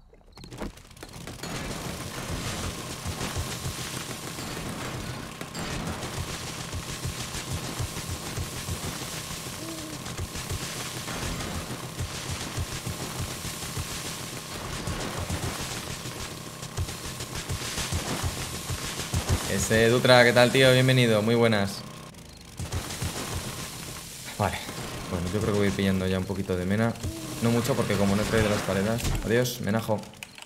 Ese Dutra, ¿qué tal, tío? Bienvenido, muy buenas. Vale, bueno, yo creo que voy pillando ya un poquito de mena. No mucho porque como no he traído las paletas. Adiós, menajo.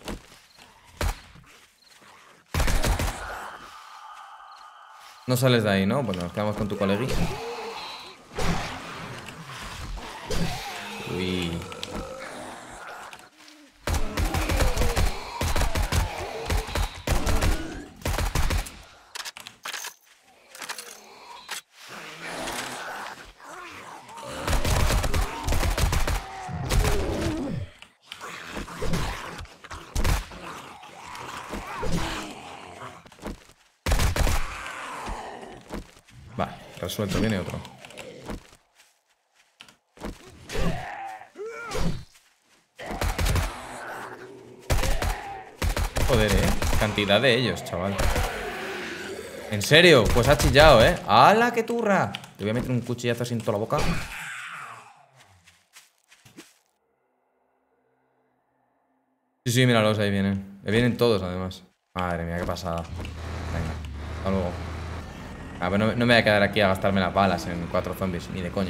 No sales de ahí, ¿no? Bueno, nos quedamos con tu coleguilla. Uy. Vale, resuelto, viene otro. Joder, eh. Cantidad de ellos, chaval. ¿En serio? Pues ha chillado, eh. ¡Hala, qué turra! Le voy a meter un cuchillazo así en toda la boca. Sí, sí, míralos, ahí vienen. Le vienen todos, además. Madre mía, qué pasada. Venga, hasta luego. A ver, no, no me voy a quedar aquí a gastarme las balas en cuatro zombies, ni de coña.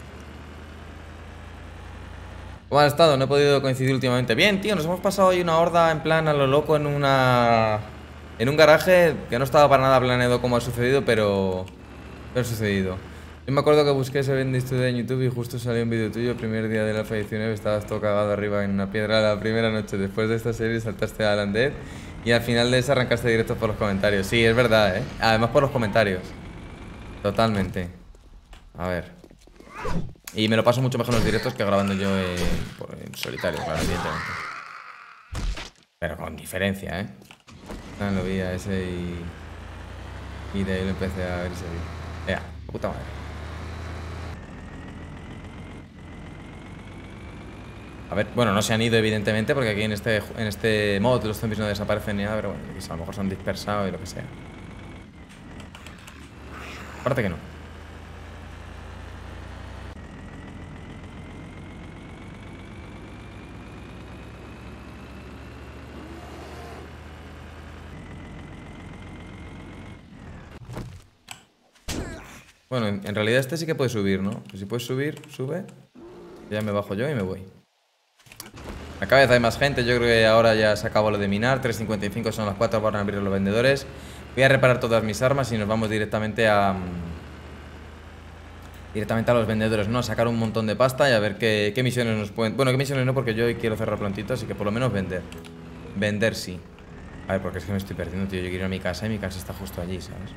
¿Cómo has estado? No he podido coincidir últimamente. Bien, tío, nos hemos pasado hoy una horda en plan a lo loco en una... En un garaje que no estaba para nada planeado como ha sucedido, pero... Pero ha sucedido. Yo me acuerdo que busqué ese Ben Studio en YouTube y justo salió un vídeo tuyo. El primer día de la Alpha diecinueve estabas todo cagado arriba en una piedra la primera noche. Después de esta serie saltaste a Alan Dead y al final de esa arrancaste directo por los comentarios. Sí, es verdad, ¿eh? Además por los comentarios. Totalmente. A ver. Y me lo paso mucho mejor en los directos que grabando yo en, por, en solitario, claro, evidentemente. Pero con diferencia, ¿eh? No, lo vi a ese y... Y de ahí lo empecé a ver ese vídeo. Ea, puta madre. A ver, bueno, no se han ido evidentemente porque aquí en este, en este mod los zombies no desaparecen ni nada, pero bueno, a lo mejor se han dispersado y lo que sea. Aparte que no. Bueno, en, en realidad este sí que puede subir, ¿no? Pues si puedes subir, sube. Ya me bajo yo y me voy. A cada vez hay más gente, yo creo que ahora ya se acabó lo de minar. tres cincuenta y cinco son las cuatro, van a abrir los vendedores. Voy a reparar todas mis armas y nos vamos directamente a... Directamente a los vendedores, ¿no? A sacar un montón de pasta y a ver qué, qué misiones nos pueden... Bueno, qué misiones no, porque yo hoy quiero cerrar prontito, así que por lo menos vender. Vender sí. A ver, porque es que me estoy perdiendo, tío. Yo quiero ir a mi casa y mi casa está justo allí, ¿sabes?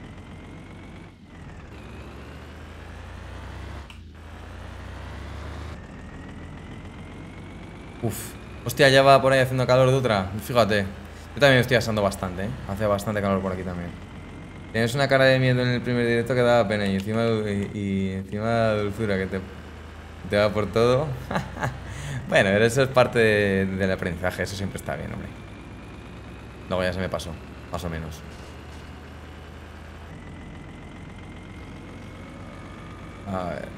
Uf. Hostia, ya va por ahí haciendo calor de otra. Fíjate. Yo también me estoy asando bastante, ¿eh? Hace bastante calor por aquí también. Tienes una cara de miedo en el primer directo que daba pena y encima, y, y encima la dulzura que te, te va por todo. Bueno, pero eso es parte de- del aprendizaje, eso siempre está bien, hombre. Luego ya se me pasó, más o menos. A ver.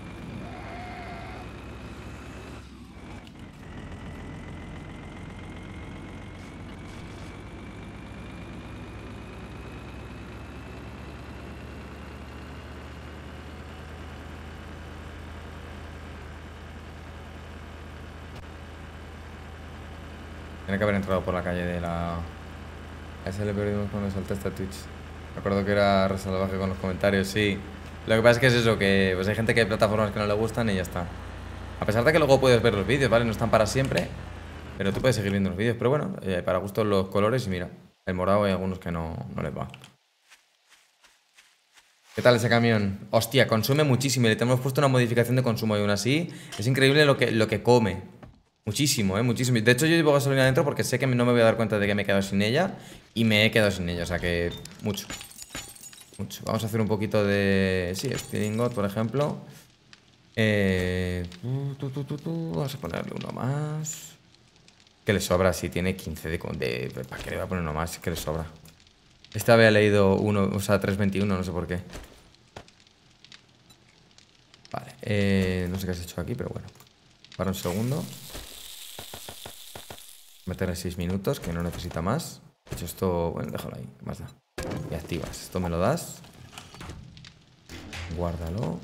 Tiene que haber entrado por la calle de la... A ese le perdimos cuando saltaste a Twitch. Recuerdo que era re salvaje con los comentarios, sí. Lo que pasa es que es eso, que pues hay gente que hay plataformas que no le gustan y ya está. A pesar de que luego puedes ver los vídeos, ¿vale? No están para siempre, pero tú puedes seguir viendo los vídeos. Pero bueno, eh, para gustos los colores y mira, el morado hay algunos que no, no les va. ¿Qué tal ese camión? Hostia, consume muchísimo y le tenemos puesto una modificación de consumo y aún así es increíble lo que, lo que come. Muchísimo, eh, muchísimo. De hecho yo llevo gasolina dentro porque sé que no me voy a dar cuenta de que me he quedado sin ella y me he quedado sin ella, o sea que mucho. Mucho. Vamos a hacer un poquito de... Sí, Stealing God, por ejemplo. Eh... tu, tu, tu, tu. Vamos a ponerle uno más. Que le sobra, si tiene quince de... de... ¿Para qué le voy a poner uno más? Es que le sobra. Este había leído uno, o sea, tres veintiuno, no sé por qué. Vale, eh, no sé qué has hecho aquí, pero bueno. Para un segundo. Meterle seis minutos, que no necesita más. De hecho, esto... Bueno, déjalo ahí, ¿qué más da? Y activas. Esto me lo das. Guárdalo.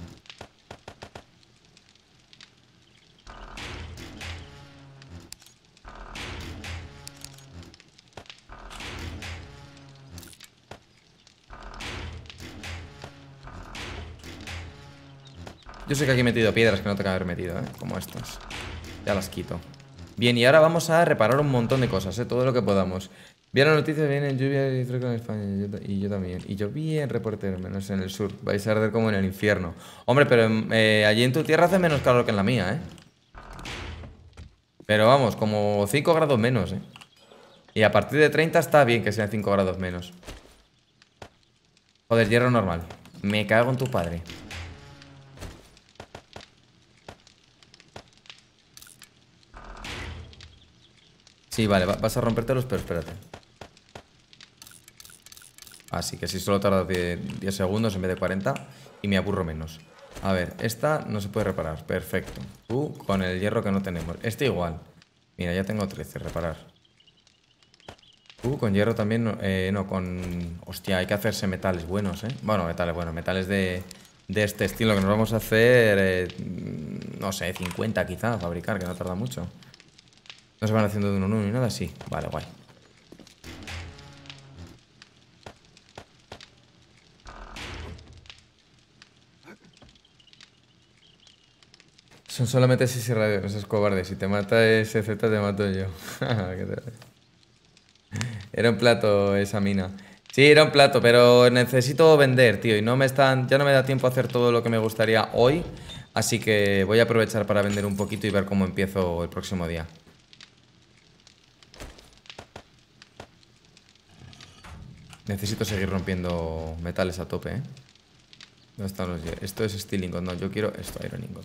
Yo sé que aquí he metido piedras que no tengo que haber metido, ¿eh? Como estas. Ya las quito. Bien, y ahora vamos a reparar un montón de cosas, ¿eh? Todo lo que podamos. Vi la noticia, viene lluvia y fresco en España. Y yo, y yo también. Y yo bien, reportero, menos en el sur. Vais a arder como en el infierno. Hombre, pero eh, allí en tu tierra hace menos calor que en la mía, ¿eh? Pero vamos, como cinco grados menos, ¿eh? Y a partir de treinta está bien que sean cinco grados menos. Joder, hierro normal. Me cago en tu padre. Sí, vale, va- vas a rompértelos, pero espérate. Así que si solo tarda diez segundos en vez de cuarenta y me aburro menos. A ver, esta no se puede reparar, perfecto. Tú con el hierro que no tenemos. Este igual. Mira, ya tengo trece, reparar. Tú con hierro también, no, eh, no, con... Hostia, hay que hacerse metales buenos, ¿eh? Bueno, metales buenos, metales de, de este estilo que nos vamos a hacer, eh, no sé, cincuenta quizá, a fabricar, que no tarda mucho. ¿No se van haciendo de uno en uno ni nada? Sí, vale, guay. Son solamente seis radios, esos cobardes. Si te mata ese Z, te mato yo. ¿Qué te- Era un plato esa mina. Sí, era un plato, pero necesito vender, tío. Y no me están. Ya no me da tiempo a hacer todo lo que me gustaría hoy. Así que voy a aprovechar para vender un poquito y ver cómo empiezo el próximo día. Necesito seguir rompiendo metales a tope, ¿eh? ¿Dónde están los... Esto es Steel Ingot, no, yo quiero esto, Iron Ingot.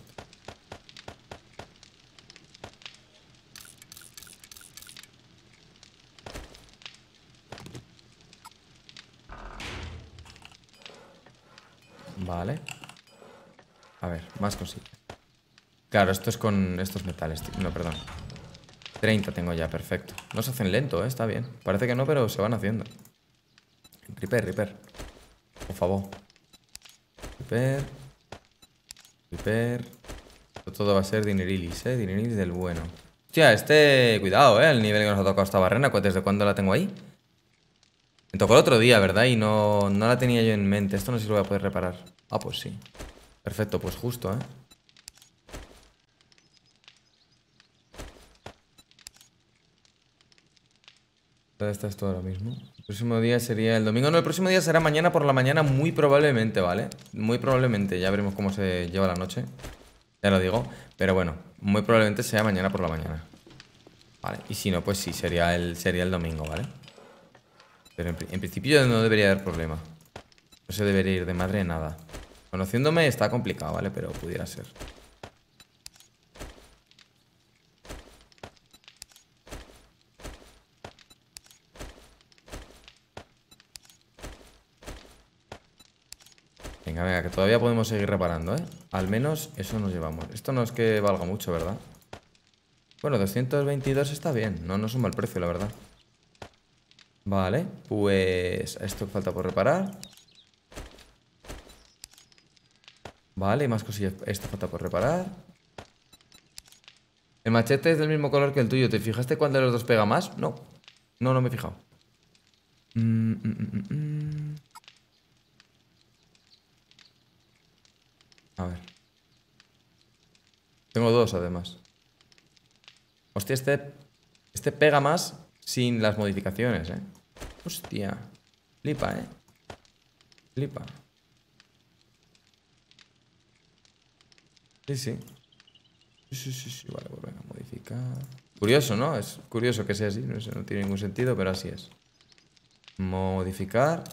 Vale. A ver, más cositas. Claro, esto es con estos metales, tío. No, perdón. treinta tengo ya, perfecto. No se hacen lento, ¿eh? Está bien. Parece que no, pero se van haciendo. Repair, repair. Por favor. Repair. Repair. Todo va a ser dinerilis, ¿eh? Dinerilis del bueno. Hostia, este... Cuidado, ¿eh? El nivel que nos ha tocado esta barrena. ¿Desde cuándo la tengo ahí? Me tocó el otro día, ¿verdad? Y no, no la tenía yo en mente. Esto no sé si lo voy a poder reparar. Ah, pues sí. Perfecto, pues justo, ¿eh? ¿Dónde estás tú ahora mismo? El próximo día sería el domingo. No, el próximo día será mañana por la mañana, muy probablemente, ¿vale? Muy probablemente. Ya veremos cómo se lleva la noche. Ya lo digo. Pero bueno, muy probablemente sea mañana por la mañana. Vale. Y si no, pues sí, sería el, sería el domingo, ¿vale? Pero en, en principio no debería haber problema. No se debería ir de madre nada. Conociéndome está complicado, ¿vale? Pero pudiera ser. Venga, venga, que todavía podemos seguir reparando, ¿eh? Al menos eso nos llevamos. Esto no es que valga mucho, ¿verdad? Bueno, doscientos veintidós está bien. No, no es un mal precio, la verdad. Vale, pues esto falta por reparar. Vale, más cosillas. Esto falta por reparar. El machete es del mismo color que el tuyo. ¿Te fijaste cuál de los dos pega más? No. No, no me he fijado. Mm, mm, mm, mm. A ver. Tengo dos, además. Hostia, este... Este pega más sin las modificaciones, ¿eh? Hostia. Flipa, ¿eh? Flipa. Sí, sí. Sí, sí, sí, sí. Vale, pues venga, modificar. Curioso, ¿no? Es curioso que sea así. No sé, no tiene ningún sentido, pero así es. Modificar.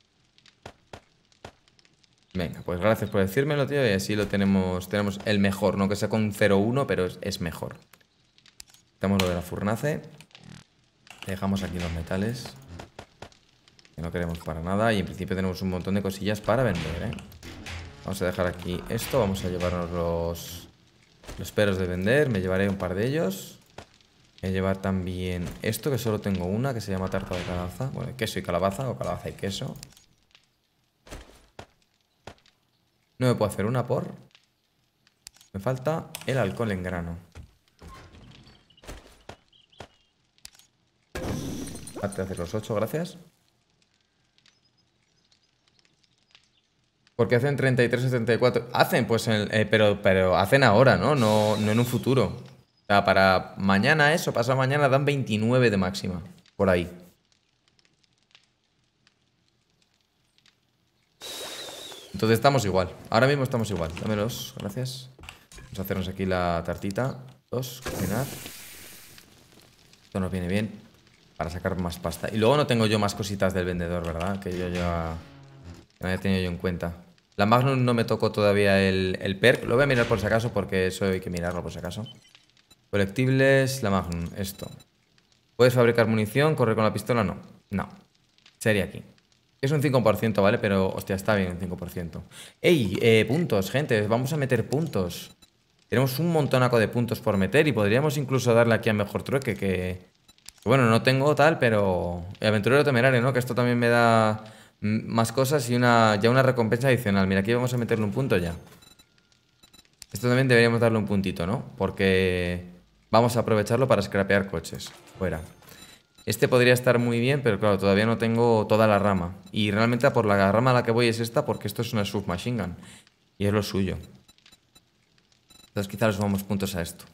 Venga, pues gracias por decírmelo, tío. Y así lo tenemos. Tenemos el mejor. No que sea con cero uno, pero es, es mejor. Quitamos lo de la furnace. Dejamos aquí los metales. Que no queremos para nada. Y en principio tenemos un montón de cosillas para vender, ¿eh? Vamos a dejar aquí esto. Vamos a llevarnos los, los peros de vender. Me llevaré un par de ellos. Voy a llevar también esto, que solo tengo una, que se llama tarta de calabaza. Bueno, queso y calabaza, o calabaza y queso. No me puedo hacer una por... Me falta el alcohol en grano. Hazte hacer los ocho, gracias. Porque hacen treinta y tres o treinta y cuatro. Hacen, pues, en, eh, pero, pero hacen ahora, ¿no? ¿no? No en un futuro. O sea, para mañana eso, pasado mañana dan veintinueve de máxima. Por ahí. Entonces estamos igual. Ahora mismo estamos igual. Dámelos, gracias. Vamos a hacernos aquí la tartita. Dos, cocinar. Esto nos viene bien para sacar más pasta. Y luego no tengo yo más cositas del vendedor, ¿verdad? Que yo ya... Que no haya tenido yo en cuenta. La Magnum no me tocó todavía el, el perk. Lo voy a mirar por si acaso, porque eso hay que mirarlo por si acaso. Colectibles, la Magnum, esto. ¿Puedes fabricar munición? ¿Correr con la pistola? No. No. Sería aquí. Es un cinco por ciento, ¿vale? Pero, hostia, está bien un cinco por ciento. ¡Ey! Eh, puntos, gente. Vamos a meter puntos. Tenemos un montonaco de puntos por meter y podríamos incluso darle aquí a mejor trueque, que... Bueno, no tengo tal, pero... El aventurero temerario, ¿no? Que esto también me da más cosas y una ya una recompensa adicional. Mira, aquí vamos a meterle un punto ya. Esto también deberíamos darle un puntito, ¿no? Porque vamos a aprovecharlo para scrapear coches. Fuera. Este podría estar muy bien, pero claro, todavía no tengo toda la rama. Y realmente por la rama a la que voy es esta, porque esto es una submachine gun. Y es lo suyo. Entonces quizá le sumamos puntos a esto.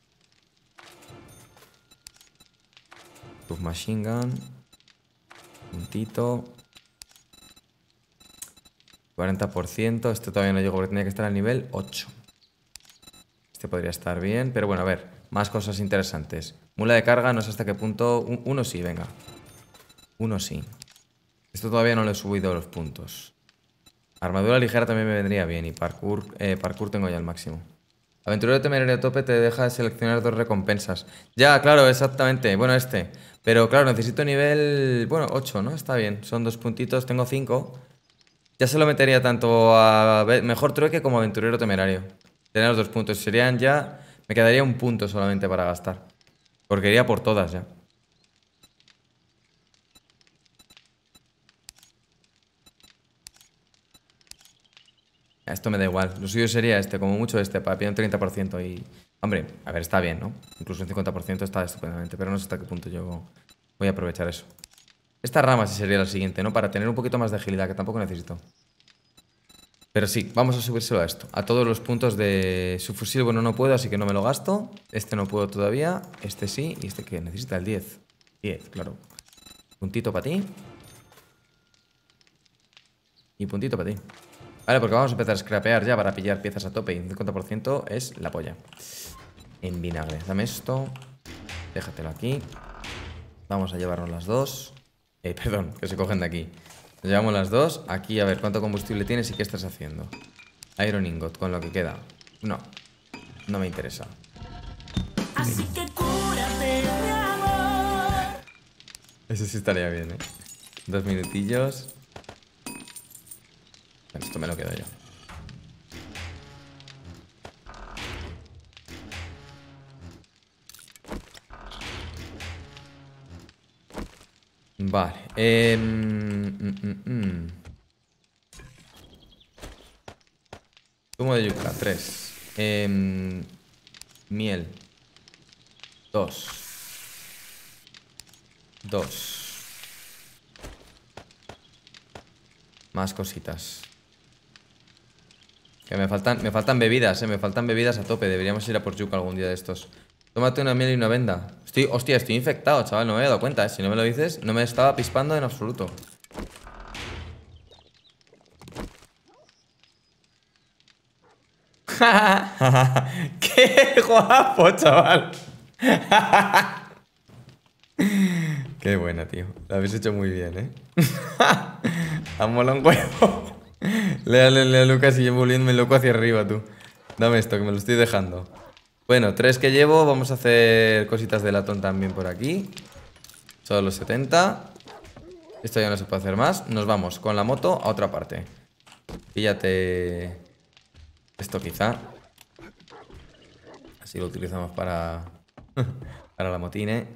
Submachine gun. Puntito. cuarenta por ciento. Este todavía no llego porque tenía que estar al nivel ocho. Este podría estar bien, pero bueno, a ver. Más cosas interesantes. Mula de carga, no sé hasta qué punto. Uno sí, venga. Uno sí. Esto todavía no le he subido los puntos. Armadura ligera también me vendría bien. Y parkour, eh, parkour tengo ya el máximo. Aventurero temerario a tope te deja seleccionar dos recompensas. Ya, claro, exactamente. Bueno, este. Pero claro, necesito nivel... Bueno, ocho, ¿no? Está bien. Son dos puntitos, tengo cinco. Ya se lo metería tanto a mejor trueque como aventurero temerario. Tener los dos puntos. Serían ya... Me quedaría un punto solamente para gastar. Porque iría por todas ya. Esto me da igual. Lo suyo sería este, como mucho este, para pillar un treinta por ciento y... Hombre, a ver, está bien, ¿no? Incluso un cincuenta por ciento está estupendamente, pero no sé hasta qué punto yo voy a aprovechar eso. Esta rama sí sería la siguiente, ¿no? Para tener un poquito más de agilidad, que tampoco necesito. Pero sí, vamos a subírselo a esto. A todos los puntos de subfusil, bueno, no puedo, así que no me lo gasto. Este no puedo todavía. Este sí. ¿Y este qué? Necesita el diez. diez, claro. Puntito para ti. Y puntito para ti. Vale, porque vamos a empezar a scrapear ya para pillar piezas a tope. Y un cincuenta por ciento es la polla. En vinagre. Dame esto. Déjatelo aquí. Vamos a llevarnos las dos. Eh, perdón, que se cogen de aquí. Llevamos las dos. Aquí, a ver, ¿cuánto combustible tienes y qué estás haciendo? Iron Ingot, con lo que queda. No, no me interesa. Así que cúrate, mi amor. Eso sí estaría bien, ¿eh? Dos minutillos. Bueno, esto me lo quedo yo. Vale. Eh, mm, mm, mm. Zumo de yuca, tres. Eh, miel. Dos. Dos. Más cositas. Que me faltan, me faltan bebidas, eh. Me faltan bebidas a tope. Deberíamos ir a por yuca algún día de estos. Tómate una miel y una venda. Estoy, hostia, estoy infectado, chaval. No me he dado cuenta, eh. Si no me lo dices, no me estaba pispando en absoluto. ¡Qué guapo, chaval! Qué buena, tío. Lo habéis hecho muy bien, ¿eh? Ha molado un huevo. Léale, lea, Lucas, y yo volviéndome loco hacia arriba, tú. Dame esto, que me lo estoy dejando. Bueno, tres que llevo. Vamos a hacer cositas de latón también por aquí. Solo setenta. Esto ya no se puede hacer más. Nos vamos con la moto a otra parte. Píllate esto quizá. Así lo utilizamos para para la motine.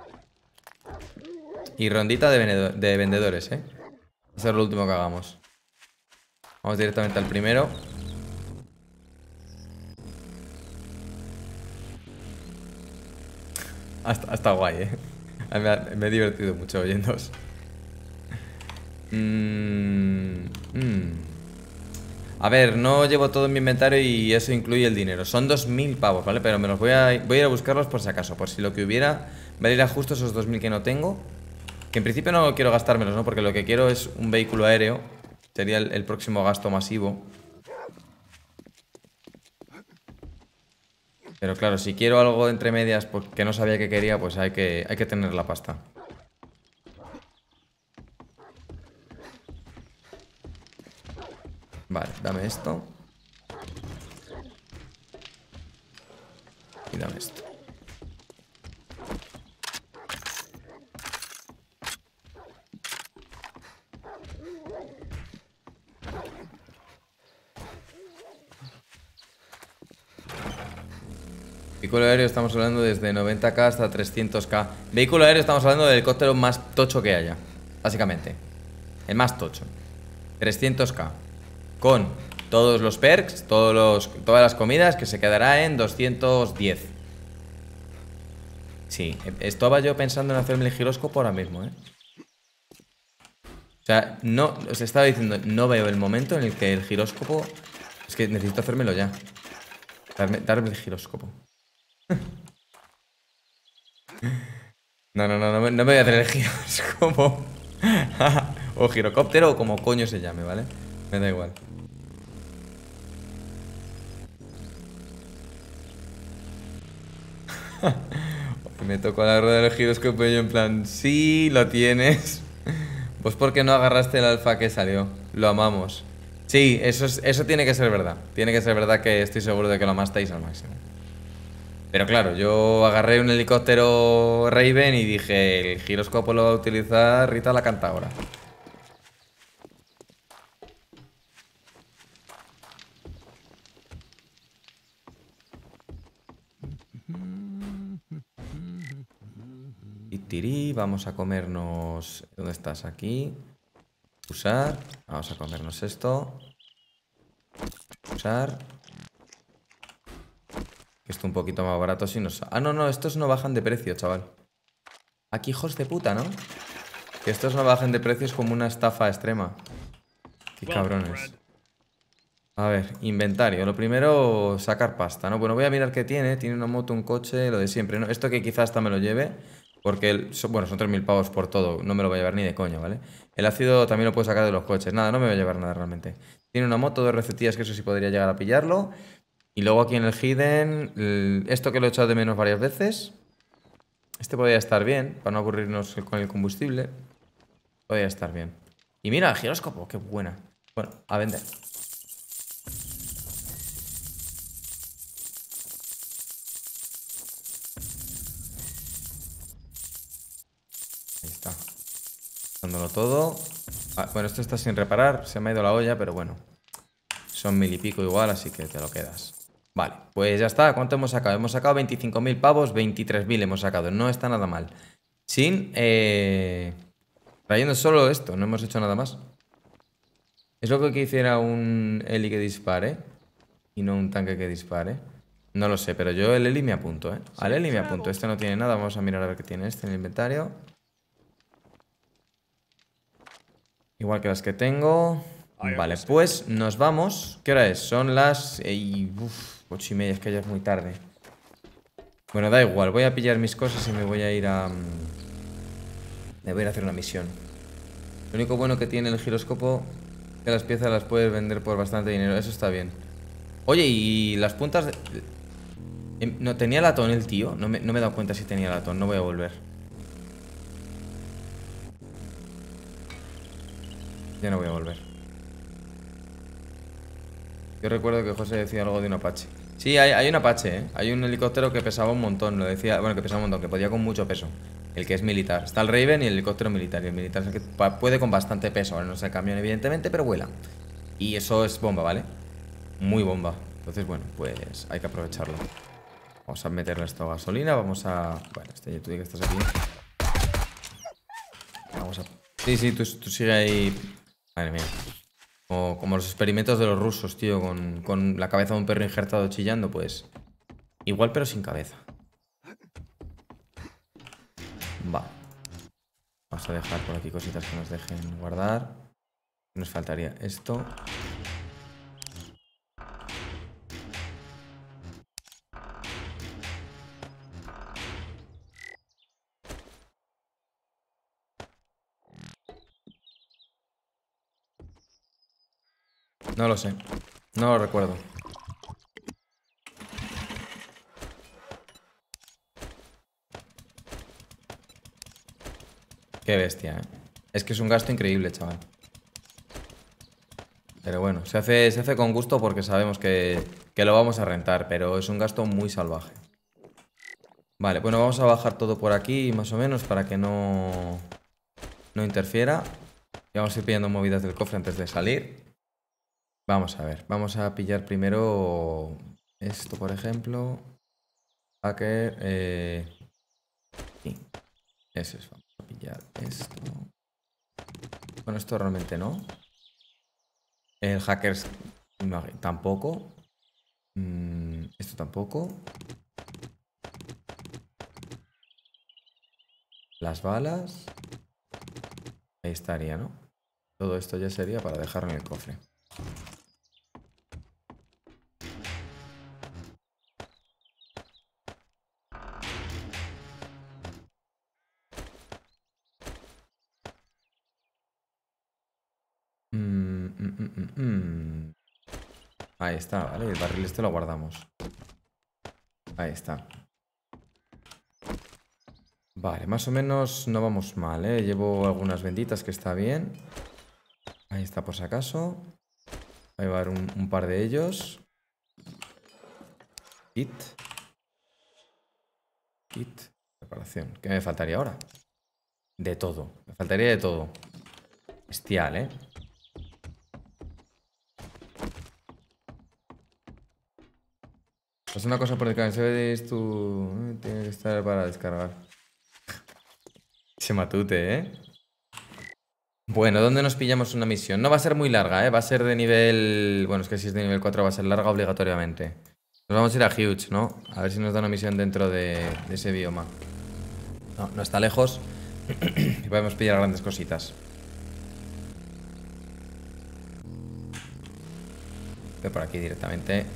Y rondita de, vendedor, de vendedores, ¿eh? Va a ser lo último que hagamos. Vamos directamente al primero. Hasta, hasta guay, ¿eh? Me, ha, me he divertido mucho oyéndoos. Mm, mm. A ver, no llevo todo en mi inventario y eso incluye el dinero. Son dos mil pavos, ¿vale? Pero me los voy a, voy a ir a buscarlos por si acaso. Por si lo que hubiera valiera justo esos dos mil que no tengo. Que en principio no quiero gastármelos, ¿no? Porque lo que quiero es un vehículo aéreo. Sería el, el próximo gasto masivo. Pero claro, si quiero algo entre medias porque no sabía que quería, pues hay que, hay que tener la pasta. Vale, dame esto. Y dame esto. Vehículo aéreo estamos hablando desde noventa K hasta trescientos K. Vehículo aéreo estamos hablando del helicóptero más tocho que haya. Básicamente. El más tocho. trescientos K. Con todos los perks, todos los, todas las comidas, que se quedará en doscientos diez. Sí, estaba yo pensando en hacerme el giróscopo ahora mismo, ¿eh? O sea, no, os estaba diciendo, no veo el momento en el que el giróscopo... Es que necesito hacérmelo ya. Darme, darme el giróscopo. No, no, no, no me, no me voy a hacer el giróscopo. O girocóptero o como coño se llame, ¿vale? Me da igual. Me tocó la rueda del giróscopo y yo en plan, sí, lo tienes. Pues porque no agarraste el alfa que salió. Lo amamos. Sí, eso, es, eso tiene que ser verdad. Tiene que ser verdad, que estoy seguro de que lo amasteis al máximo. Pero claro, yo agarré un helicóptero Raven y dije, el giróscopo lo va a utilizar Rita la Cantaora. Y tirí, vamos a comernos... ¿Dónde estás? Aquí. Usar. Vamos a comernos esto. Usar. Esto un poquito más barato si nos... Ah, no, no, estos no bajan de precio, chaval. Aquí, hijos de puta, ¿no? Que estos no bajen de precio es como una estafa extrema. Qué cabrones. A ver, inventario. Lo primero, sacar pasta, ¿no? Bueno, voy a mirar qué tiene. Tiene una moto, un coche, lo de siempre, ¿no? Esto que quizás hasta me lo lleve. Porque, el, bueno, son tres mil pavos por todo. No me lo voy a llevar ni de coño, ¿vale? El ácido también lo puedo sacar de los coches. Nada, no me voy a llevar nada realmente. Tiene una moto, dos recetillas, que eso sí podría llegar a pillarlo. Y luego aquí en el hidden, el, esto que lo he echado de menos varias veces. Este podría estar bien, para no aburrirnos con el combustible. Podría estar bien. Y mira, el giróscopo, qué buena. Bueno, a vender. Ahí está. Dándolo todo. Ah, bueno, esto está sin reparar. Se me ha ido la olla, pero bueno. Son mil y pico igual, así que te lo quedas. Vale, pues ya está. ¿Cuánto hemos sacado? Hemos sacado veinticinco mil pavos, veintitrés mil hemos sacado. No está nada mal. Sin... Eh... Trayendo solo esto, no hemos hecho nada más. Es lo que hiciera un heli que dispare y no un tanque que dispare. No lo sé, pero yo el heli me apunto, ¿eh? Al heli me apunto. Este no tiene nada. Vamos a mirar a ver qué tiene este en el inventario. Igual que las que tengo. Vale, pues nos vamos. ¿Qué hora es? Son las... Ey, uf, ocho y media, es que ya es muy tarde. Bueno, da igual. Voy a pillar mis cosas y me voy a ir a... Me voy a ir a hacer una misión. Lo único bueno que tiene el giroscopo es que las piezas las puedes vender por bastante dinero. Eso está bien. Oye, y las puntas de... ¿No tenía latón el tío? No me, no me he dado cuenta si tenía latón. No voy a volver. Ya no voy a volver. Yo recuerdo que José decía algo de un Apache. Sí, hay, hay un Apache, ¿eh? Hay un helicóptero que pesaba un montón. Lo decía... Bueno, que pesaba un montón. Que podía con mucho peso. El que es militar. Está el Raven y el helicóptero militar. Y el militar es el que puede con bastante peso. Ahora no es el camión, evidentemente, pero vuela. Y eso es bomba, ¿vale? Muy bomba. Entonces, bueno, pues hay que aprovecharlo. Vamos a meterle esto a gasolina. Vamos a... Bueno, este tú que estás aquí. Vamos a... Sí, sí, tú, tú sigue ahí. Madre mía. Como, como los experimentos de los rusos, tío. Con, con la cabeza de un perro injertado chillando, pues... Igual, pero sin cabeza. Va. Vamos a dejar por aquí cositas que nos dejen guardar. Nos faltaría esto. No lo sé. No lo recuerdo. Qué bestia, ¿eh? Es que es un gasto increíble, chaval. Pero bueno, se hace, se hace con gusto porque sabemos que, que lo vamos a rentar, pero es un gasto muy salvaje. Vale, bueno, vamos a bajar todo por aquí más o menos para que no, no interfiera. Y vamos a ir pillando movidas del cofre antes de salir. Vamos a ver, vamos a pillar primero esto, por ejemplo. Hacker, eh... sí. Eso es, vamos a pillar esto. Bueno, esto realmente no. El hackers no, tampoco. Mm, esto tampoco. Las balas. Ahí estaría, ¿no? Todo esto ya sería para dejarlo en el cofre. Mm, mm, mm, mm, mm. Ahí está, ¿vale? El barril este lo guardamos. Ahí está. Vale, más o menos no vamos mal, ¿eh? Llevo algunas benditas que está bien. Ahí está por si acaso. Voy a llevar un, un par de ellos. Kit. Kit. Preparación. ¿Qué me faltaría ahora? De todo. Me faltaría de todo. Bestial, ¿eh? Pues una cosa por el que se ve tu... Tiene que estar para descargar. Se matute, ¿eh? Bueno, ¿dónde nos pillamos una misión? No va a ser muy larga, ¿eh? Va a ser de nivel... Bueno, es que si es de nivel cuatro va a ser larga obligatoriamente. Nos vamos a ir a Huge, ¿no? A ver si nos da una misión dentro de, de ese bioma. No, no está lejos. Y podemos pillar grandes cositas. Voy por aquí directamente.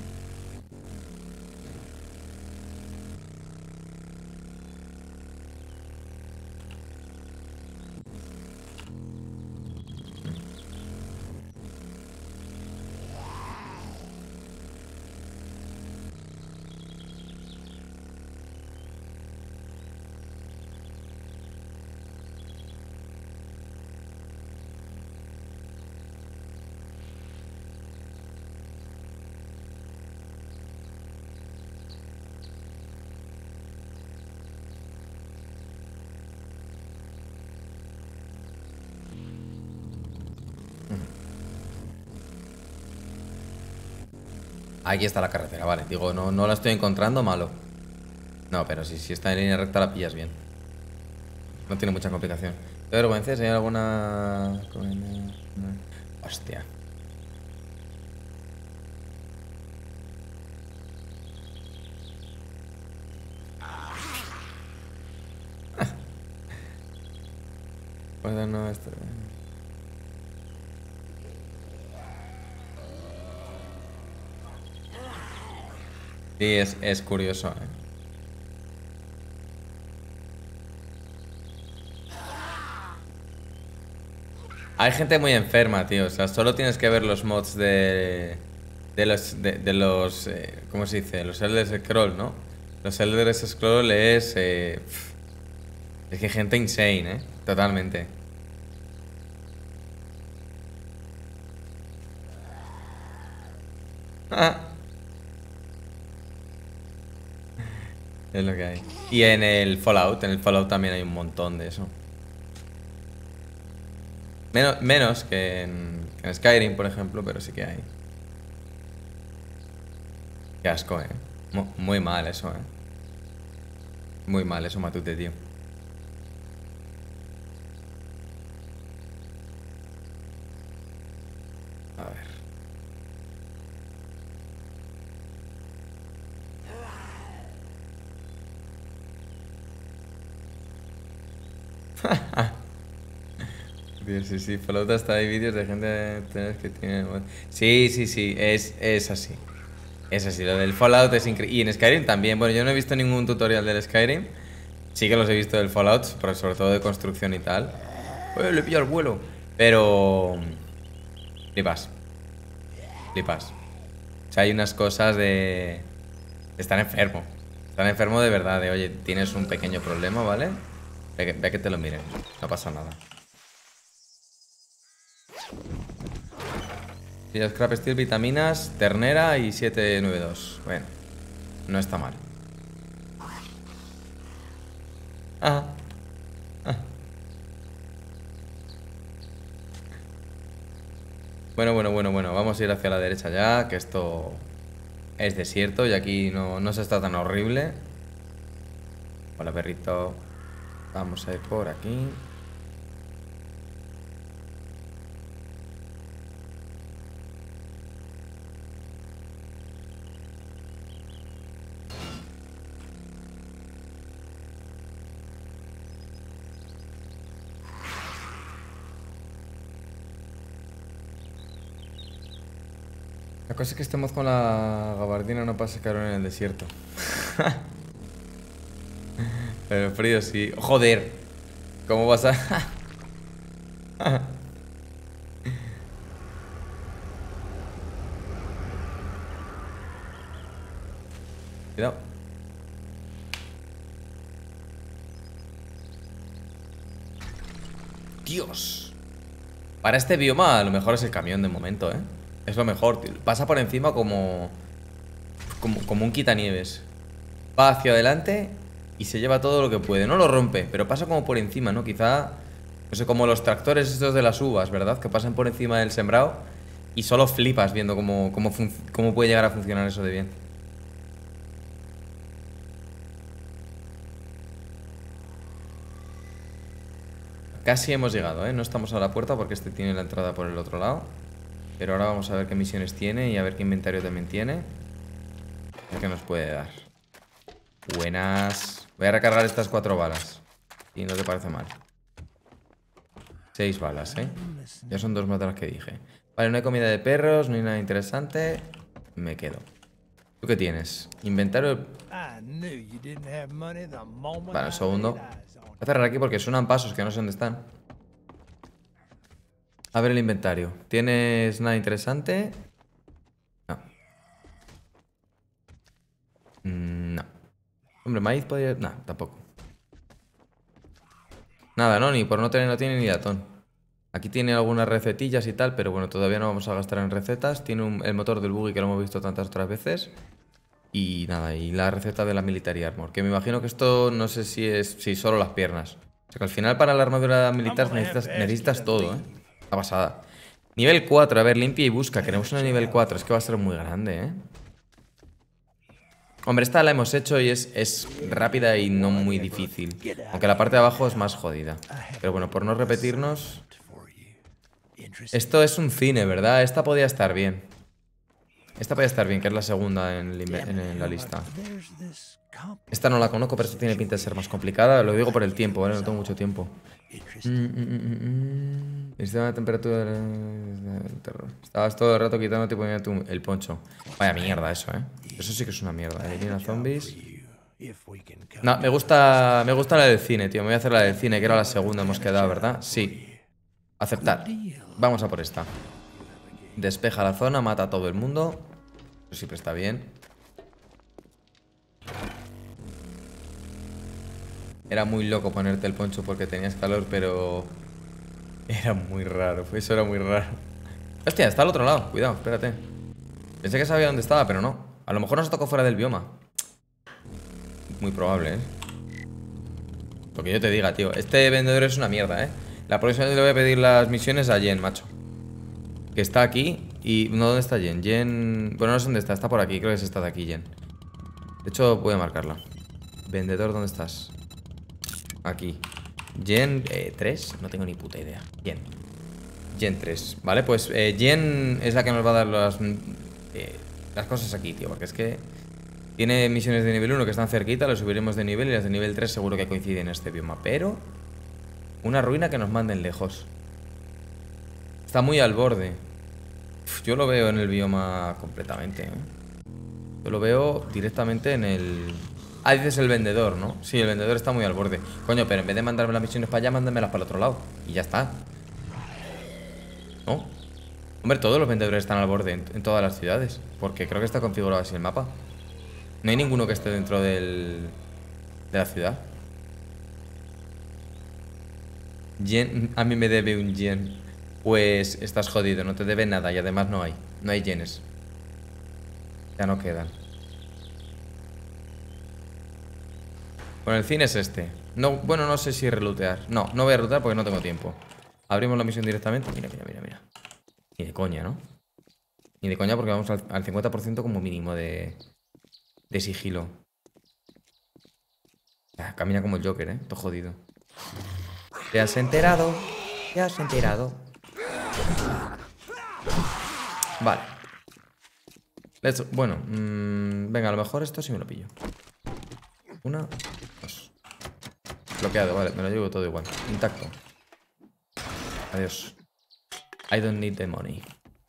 Aquí está la carretera, vale. Digo, no, no la estoy encontrando, malo. No, pero si, si está en línea recta la pillas bien. No tiene mucha complicación. ¿Te vergüenza? ¿Hay alguna...? Hostia. Pues no, esto... Sí, es, es curioso, ¿eh? Hay gente muy enferma, tío. O sea, solo tienes que ver los mods de... De los... De, de los eh, ¿cómo se dice? Los Elder Scroll, ¿no? Los Elder Scroll es... Eh, pf, es que gente insane, ¿eh? Totalmente. Ah. Es lo que hay. Y en el Fallout, en el Fallout también hay un montón de eso. Menos, menos que en, que en Skyrim, por ejemplo, pero sí que hay. Qué asco, eh. Mu- Muy mal eso, eh. Muy mal eso, Matute, tío. A ver. Tío, sí, sí, Fallout hasta hay vídeos de gente que tiene... Sí, sí, sí, es, es así. Es así, lo del Fallout es increíble. Y en Skyrim también. Bueno, yo no he visto ningún tutorial del Skyrim. Sí que los he visto del Fallout, pero sobre todo de construcción y tal. Uy, le pillo al vuelo. Pero... Flipas. Flipas. O sea, hay unas cosas de... Estar enfermo. Estar enfermo de verdad, de oye, tienes un pequeño problema, ¿vale? Ve que, ve que te lo miren. No pasa nada. Y scrap steel, vitaminas, ternera y siete nueve dos. Bueno, no está mal. Ah. Ah. Bueno, bueno, bueno, bueno. Vamos a ir hacia la derecha ya, que esto es desierto y aquí no, no se está tan horrible. Hola, perrito. Vamos a ir por aquí. La cosa es que estemos con la gabardina no pasa calor en el desierto. Pero frío sí. Joder. ¿Cómo vas a...? Cuidado. Dios. Para este bioma a lo mejor es el camión de momento, ¿eh? Es lo mejor, tío. Pasa por encima como... Como, como un quitanieves. Va hacia adelante y se lleva todo lo que puede. No lo rompe, pero pasa como por encima, ¿no? Quizá... No sé, como los tractores estos de las uvas, ¿verdad? Que pasan por encima del sembrado y solo flipas viendo cómo, cómo, cómo puede llegar a funcionar eso de bien. Casi hemos llegado, ¿eh? No estamos a la puerta porque este tiene la entrada por el otro lado. Pero ahora vamos a ver qué misiones tiene y a ver qué inventario también tiene. A ver qué nos puede dar. Buenas. Voy a recargar estas cuatro balas. Y no te parece mal. Seis balas, ¿eh? Ya son dos más de las que dije. Vale, no hay comida de perros, no hay nada interesante. Me quedo. ¿Tú qué tienes? Inventario... Vale, un segundo. Voy a cerrar aquí porque suenan pasos que no sé dónde están. A ver el inventario. ¿Tienes nada interesante? No. Mm, no. Hombre, maíz podría... No, tampoco. Nada, ¿no? Ni por no tener, no tiene ni datón. Aquí tiene algunas recetillas y tal, pero bueno, todavía no vamos a gastar en recetas. Tiene un- el motor del buggy que lo hemos visto tantas otras veces. Y nada, y la receta de la Military Armor. Que me imagino que esto no sé si es... Si solo las piernas. O sea que al final para la armadura militar necesitas, necesitas todo, ¿eh? Una pasada. Nivel cuatro, a ver, limpia y busca. Queremos una nivel cuatro, es que va a ser muy grande, ¿eh? Hombre, esta la hemos hecho y es, es rápida y no muy difícil. Aunque la parte de abajo es más jodida. Pero bueno, por no repetirnos... Esto es un cine, ¿verdad? Esta podía estar bien. Esta podía estar bien, que es la segunda en, el inve- en- en la lista. Esta no la conozco, pero esta tiene pinta de ser más complicada. Lo digo por el tiempo, ¿vale? No tengo mucho tiempo. Mm, mm, mm, mm. El sistema de temperatura del terror. Estabas todo el rato quitando tipo el poncho. Vaya mierda eso, ¿eh? Eso sí que es una mierda. Eliminar zombies. No, me gusta, me gusta la del cine, tío. Me voy a hacer la del cine, que era la segunda hemos quedado, ¿verdad? Sí. Aceptar. Vamos a por esta. Despeja la zona, mata a todo el mundo. Eso siempre está bien. Era muy loco ponerte el poncho porque tenías calor, pero... Era muy raro, eso era muy raro. Hostia, está al otro lado, cuidado, espérate. Pensé que sabía dónde estaba, pero no. A lo mejor nos tocó fuera del bioma. Muy probable, ¿eh? Lo que yo te diga, tío. Este vendedor es una mierda, ¿eh? La próxima vez le voy a pedir las misiones a Jen, macho. Que está aquí y... No, ¿dónde está Jen? Jen... Bueno, no sé dónde está, está por aquí. Creo que es esta de aquí, Jen. De hecho, voy a marcarla. Vendedor, ¿dónde estás? Aquí. Jen eh, tres, no tengo ni puta idea. Jen. Jen tres. Vale, pues eh, Jen es la que nos va a dar las, eh, las cosas aquí, tío. Porque es que tiene misiones de nivel uno que están cerquita, las subiremos de nivel y las de nivel tres seguro que coinciden en este bioma. Pero una ruina que nos manden lejos. Está muy al borde. Uf, yo lo veo en el bioma completamente, ¿eh? Yo lo veo directamente en el... Ah, dices el vendedor, ¿no? Sí, el vendedor está muy al borde. Coño, pero en vez de mandarme las misiones para allá, mándamelas para el otro lado. Y ya está. ¿No? Hombre, todos los vendedores están al borde en, en todas las ciudades. Porque creo que está configurado así el mapa. No hay ninguno que esté dentro del... de la ciudad. Yen, a mí me debe un yen. Pues estás jodido, no te debe nada. Y además no hay. No hay yenes. Ya no quedan. Bueno, el cine es este. No, bueno, no sé si relutear. No, no voy a relutear porque no tengo tiempo. Abrimos la misión directamente. Mira, mira, mira, mira. Ni de coña, ¿no? Ni de coña porque vamos al, al cincuenta por ciento como mínimo de, de sigilo. Ah, camina como el Joker, ¿eh? Todo jodido. ¿Te has enterado? ¿Te has enterado? Vale. Let's, bueno, mmm, venga, a lo mejor esto sí me lo pillo. Una, dos. Bloqueado, vale, me lo llevo todo igual. Intacto. Adiós. I don't need the money.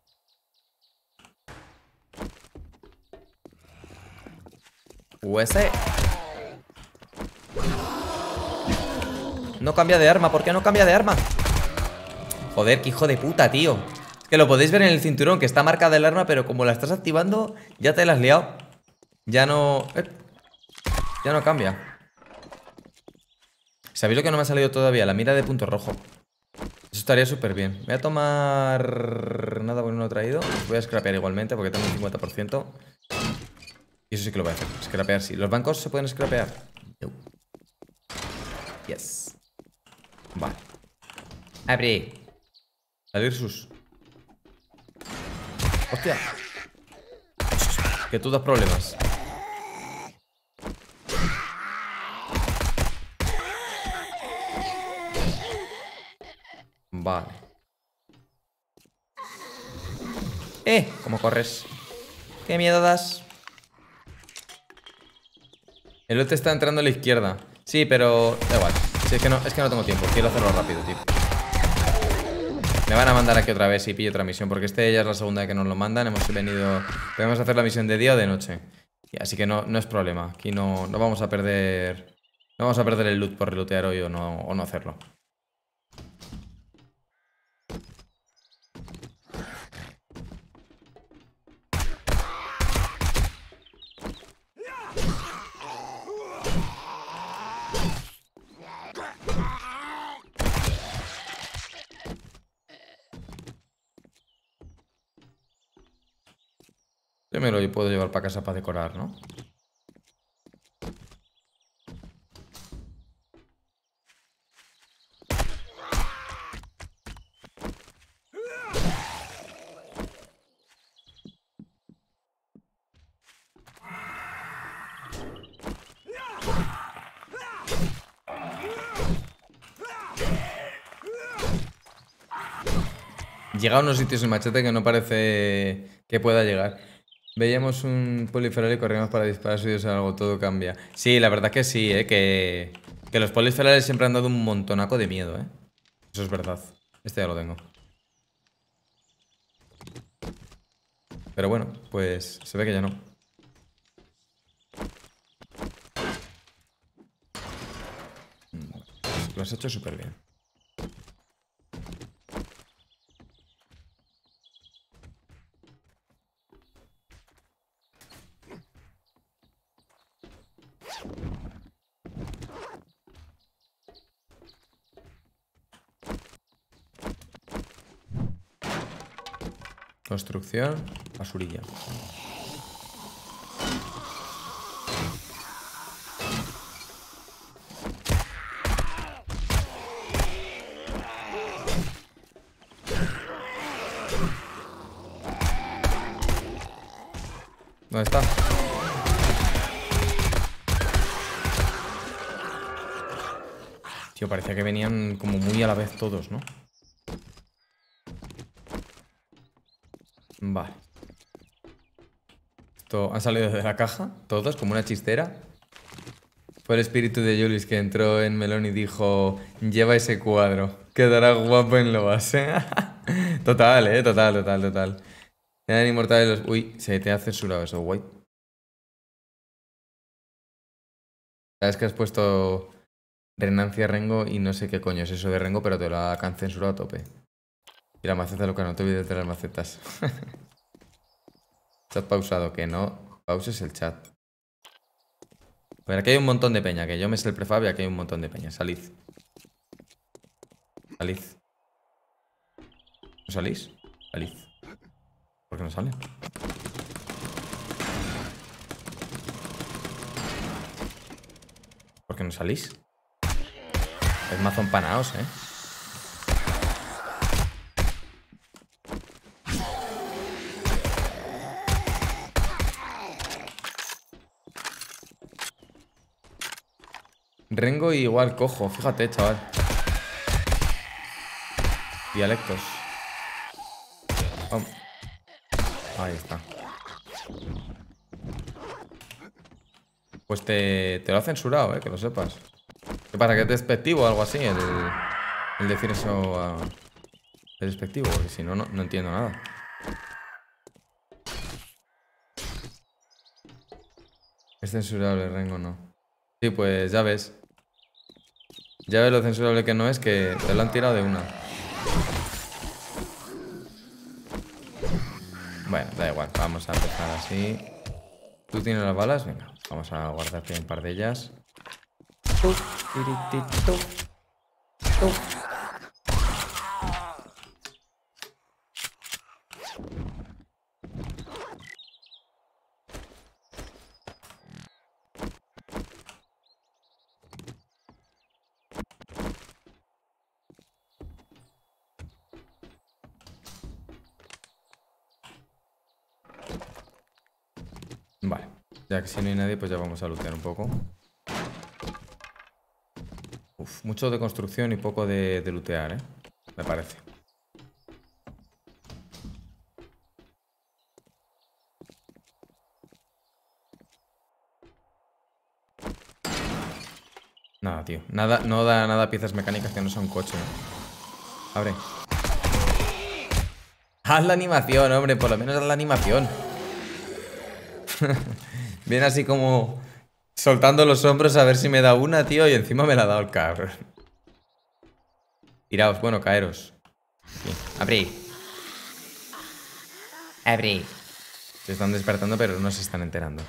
U S. No cambia de arma, ¿por qué no cambia de arma? Joder, qué hijo de puta, tío. Es que lo podéis ver en el cinturón, que está marcada el arma, pero como la estás activando, ya te la has liado. Ya no... Eh. Ya no cambia. ¿Sabéis lo que no me ha salido todavía? La mira de punto rojo. Eso estaría súper bien. Voy a tomar... Nada porque no lo he traído. Voy a scrapear igualmente porque tengo un cincuenta por ciento. Y eso sí que lo voy a hacer. Scrapear sí. ¿Los bancos se pueden scrapear? No. Yes. Vale. Abre. Abrir sus. Hostia. Que tú das problemas. Vale. Eh, ¿cómo corres? ¿Qué miedo das? El loot está entrando a la izquierda. Sí, pero da igual. Sí, es que no, es que no tengo tiempo. Quiero hacerlo rápido, tío. Me van a mandar aquí otra vez y pillo otra misión. Porque este ya es la segunda vez que nos lo mandan. Hemos venido... Podemos hacer la misión de día o de noche. Así que no, no es problema. Aquí no, no vamos a perder... No vamos a perder el loot por relootear hoy o no, o no hacerlo. Yo me lo puedo llevar para casa para decorar, ¿no? Llega a unos sitios el machete que no parece que pueda llegar. Veíamos un poliferal y corríamos para disparar suyos o algo, todo cambia. Sí, la verdad que sí, ¿eh? Que, que los poliferales siempre han dado un montonaco de miedo, ¿eh? Eso es verdad. Este ya lo tengo. Pero bueno, pues se ve que ya no. Lo has hecho súper bien. Construcción, basurilla. ¿Dónde está? Tío, parecía que venían como muy a la vez todos, ¿no? Vale. Esto han salido de la caja, todos, como una chistera. Fue el espíritu de Julius que entró en Melón y dijo: lleva ese cuadro, quedará guapo en lo base. Total, eh, total, total, total. Eran inmortales los... Uy, se te ha censurado eso, guay. Sabes que has puesto Renancia Rengo y no sé qué coño es eso de Rengo, pero te lo han censurado a tope. Y la maceta loca, no te olvides de las macetas. Chat pausado, que no pauses el chat. Pero aquí hay un montón de peña, que yo me sé el prefab y aquí hay un montón de peña. Salid. Salid. ¿No salís? Salid. ¿Por qué no sale? ¿Por qué no salís? Es mazo empanaos, eh. Rengo igual cojo, fíjate, chaval. Dialectos. Oh. Ahí está. Pues te, te lo ha censurado, eh, que lo sepas. ¿Qué pasa? ¿Que es despectivo o algo así? El, el decir eso a... Es despectivo, porque si no, no, no entiendo nada. Es censurable, Rengo no. Sí, pues ya ves. Ya ves lo censurable que no es, que te lo han tirado de una. Bueno, da igual, vamos a empezar así. ¿Tú tienes las balas? Venga, vamos a guardarte un par de ellas. Vale, ya que si no hay nadie, pues ya vamos a lootear un poco. Uf, mucho de construcción y poco de, de lootear, ¿eh? Me parece. Nada, tío. Nada, no da nada piezas mecánicas que no sea un coche. ¿Eh? Abre. Haz la animación, hombre. Por lo menos haz la animación. Viene así como soltando los hombros a ver si me da una, tío. Y encima me la ha dado el carro. Tiraos, bueno, caeros. Aquí. Abrid. Abrid. Se están despertando, pero no se están enterando.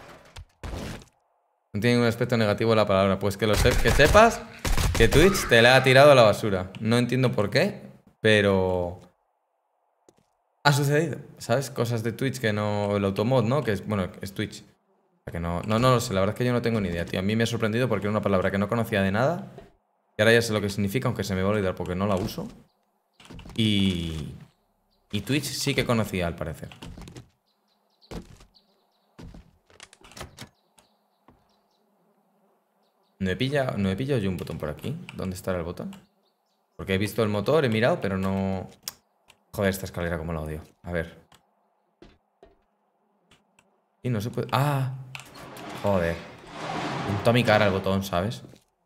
No tiene ningún aspecto negativo la palabra. Pues que lo se que sepas que Twitch te la ha tirado a la basura. No entiendo por qué, pero ha sucedido, ¿sabes? Cosas de Twitch que no... El automod, ¿no? Que es, bueno, es Twitch. Que no, no, no lo sé, la verdad es que yo no tengo ni idea, tío. A mí me ha sorprendido porque era una palabra que no conocía de nada. Y ahora ya sé lo que significa, aunque se me va a olvidar porque no la uso. Y... Y Twitch sí que conocía, al parecer. No he pillado, no he pillado yo un botón por aquí. ¿Dónde estará el botón? Porque he visto el motor, he mirado, pero no... Joder, esta escalera como la odio. A ver. Y no se puede... ¡Ah! Joder. Pintó a mi cara el botón, ¿sabes?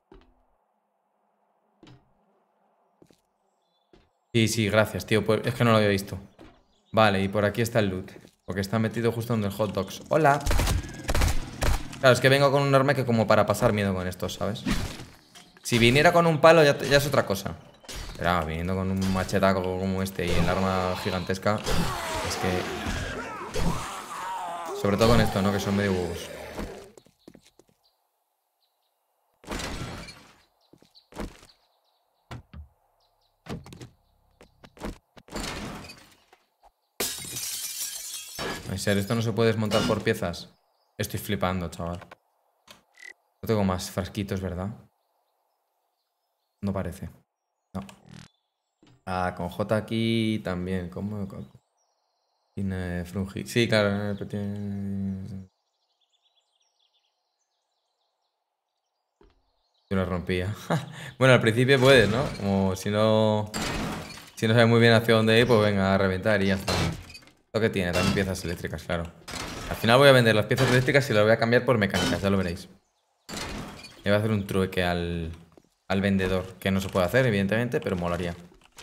Sí, sí, gracias, tío. Pues es que no lo había visto. Vale, y por aquí está el loot. Porque está metido justo donde el hot dogs. ¡Hola! Claro, es que vengo con un arma que como para pasar miedo con estos, ¿sabes? Si viniera con un palo ya, ya es otra cosa. Pero ah, viniendo con un machetaco como este y el arma gigantesca, es que... Sobre todo con esto, ¿no? Que son medio huevos. En serio, esto no se puede desmontar por piezas. Estoy flipando, chaval. No tengo más frasquitos, ¿verdad? No parece. No. Ah, con J aquí también. ¿Cómo? Tiene frungi. Sí, claro. Yo lo rompía. Bueno, al principio puedes, ¿no? Como si no... Si no sabes muy bien hacia dónde ir, pues venga a reventar y ya está. Lo que tiene, también piezas eléctricas, claro. Al final voy a vender las piezas eléctricas y las voy a cambiar por mecánicas, ya lo veréis. Le voy a hacer un trueque al, al vendedor, que no se puede hacer, evidentemente, pero molaría.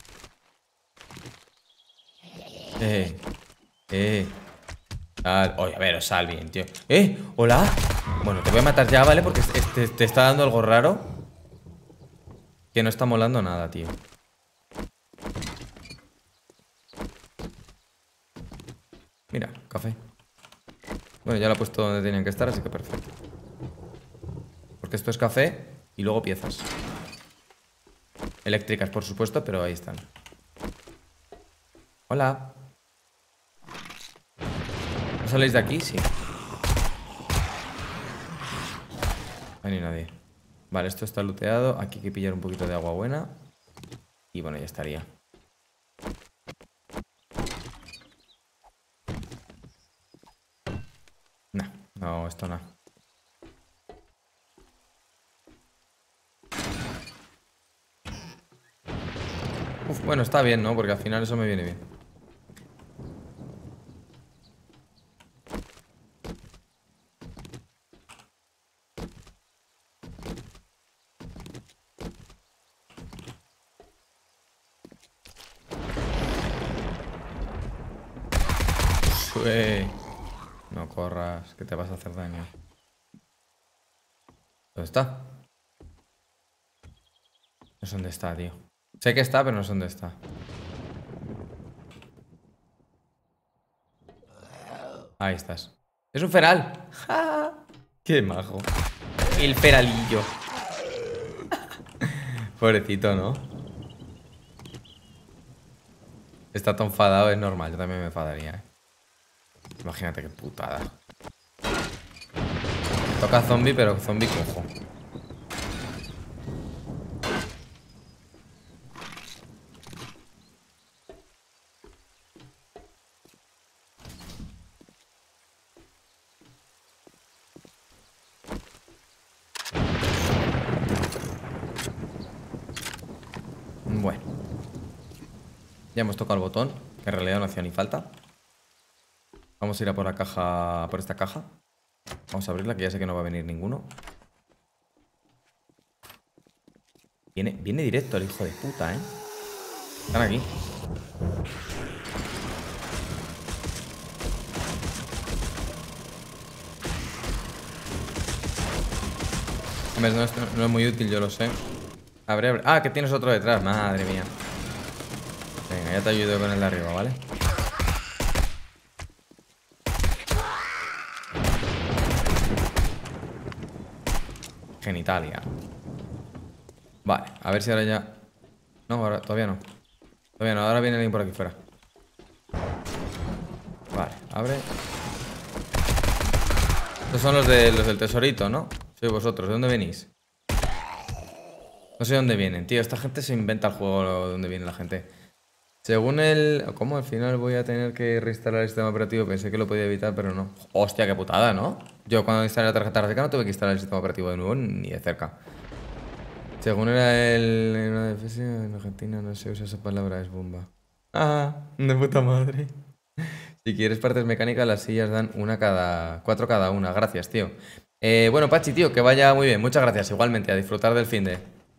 Eh, eh. Sal. Oye, a ver, sal bien, tío. Eh, hola. Bueno, te voy a matar ya, ¿vale? Porque te, te está dando algo raro. Que no está molando nada, tío. Mira, café. Bueno, ya lo he puesto donde tenían que estar, así que perfecto. Porque esto es café y luego piezas. Eléctricas, por supuesto, pero ahí están. Hola. ¿No saléis de aquí? Sí. No hay ni nadie. Vale, esto está looteado. Aquí hay que pillar un poquito de agua buena. Y bueno, ya estaría. No, no, esto no. Uf, bueno, está bien, ¿no? Porque al final eso me viene bien. Ué. No corras, que te vas a hacer daño. ¿Dónde está? No sé dónde está, tío. Sé que está, pero no sé dónde está. Ahí estás. ¡Es un feral! ¡Ja! ¡Qué majo! El feralillo. Pobrecito, ¿no? Está tan enfadado, es normal. Yo también me enfadaría, ¿eh? Imagínate qué putada. Toca zombie, pero zombie cojo. Bueno. Ya hemos tocado el botón, que en realidad no hacía ni falta. Vamos a ir a por la caja, por esta caja. Vamos a abrirla, que ya sé que no va a venir ninguno. Viene, viene directo el hijo de puta, ¿eh? Están aquí. Hombre, no es, no es muy útil, yo lo sé. Abre, abre. Ah, que tienes otro detrás, madre mía. Venga, ya te ayudo con el de arriba, ¿vale? Genitalia. Vale, a ver si ahora ya... No, ahora, todavía no. Todavía no, ahora viene alguien por aquí fuera. Vale, abre. Estos son los, de, los del tesorito, ¿no? Sois vosotros, ¿de dónde venís? No sé dónde vienen, tío. Esta gente se inventa el juego de dónde viene la gente. Según el... ¿Cómo? Al final voy a tener que reinstalar el sistema operativo. Pensé que lo podía evitar, pero no. Hostia, qué putada, ¿no? Yo cuando instalé la tarjeta gráfica no tuve que instalar el sistema operativo de nuevo ni de cerca. Según era el... En Argentina no se usa esa palabra, es bomba. Ah, de puta madre. Si quieres partes mecánicas, las sillas dan una cada... Cuatro cada una. Gracias, tío. Eh, bueno, Pachi, tío, que vaya muy bien. Muchas gracias. Igualmente, a disfrutar del finde.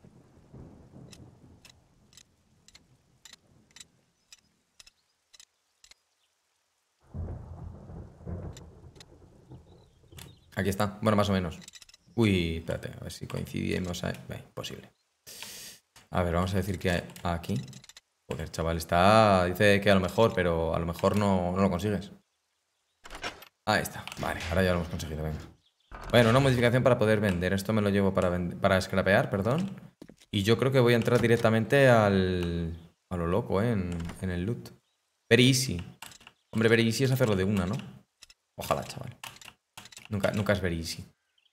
Aquí está. Bueno, más o menos. Uy, espérate, a ver si coincidimos ahí. Ve, imposible. A ver, vamos a decir que hay aquí. Joder, chaval, está... Dice que a lo mejor, pero a lo mejor no, no lo consigues. Ahí está. Vale, ahora ya lo hemos conseguido, venga. Bueno, una modificación para poder vender. Esto me lo llevo para, vend- para scrapear, perdón. Y yo creo que voy a entrar directamente al... A lo loco, ¿eh? En, en el loot. Very easy. Hombre, very easy es hacerlo de una, ¿no? Ojalá, chaval. Nunca, nunca es very easy.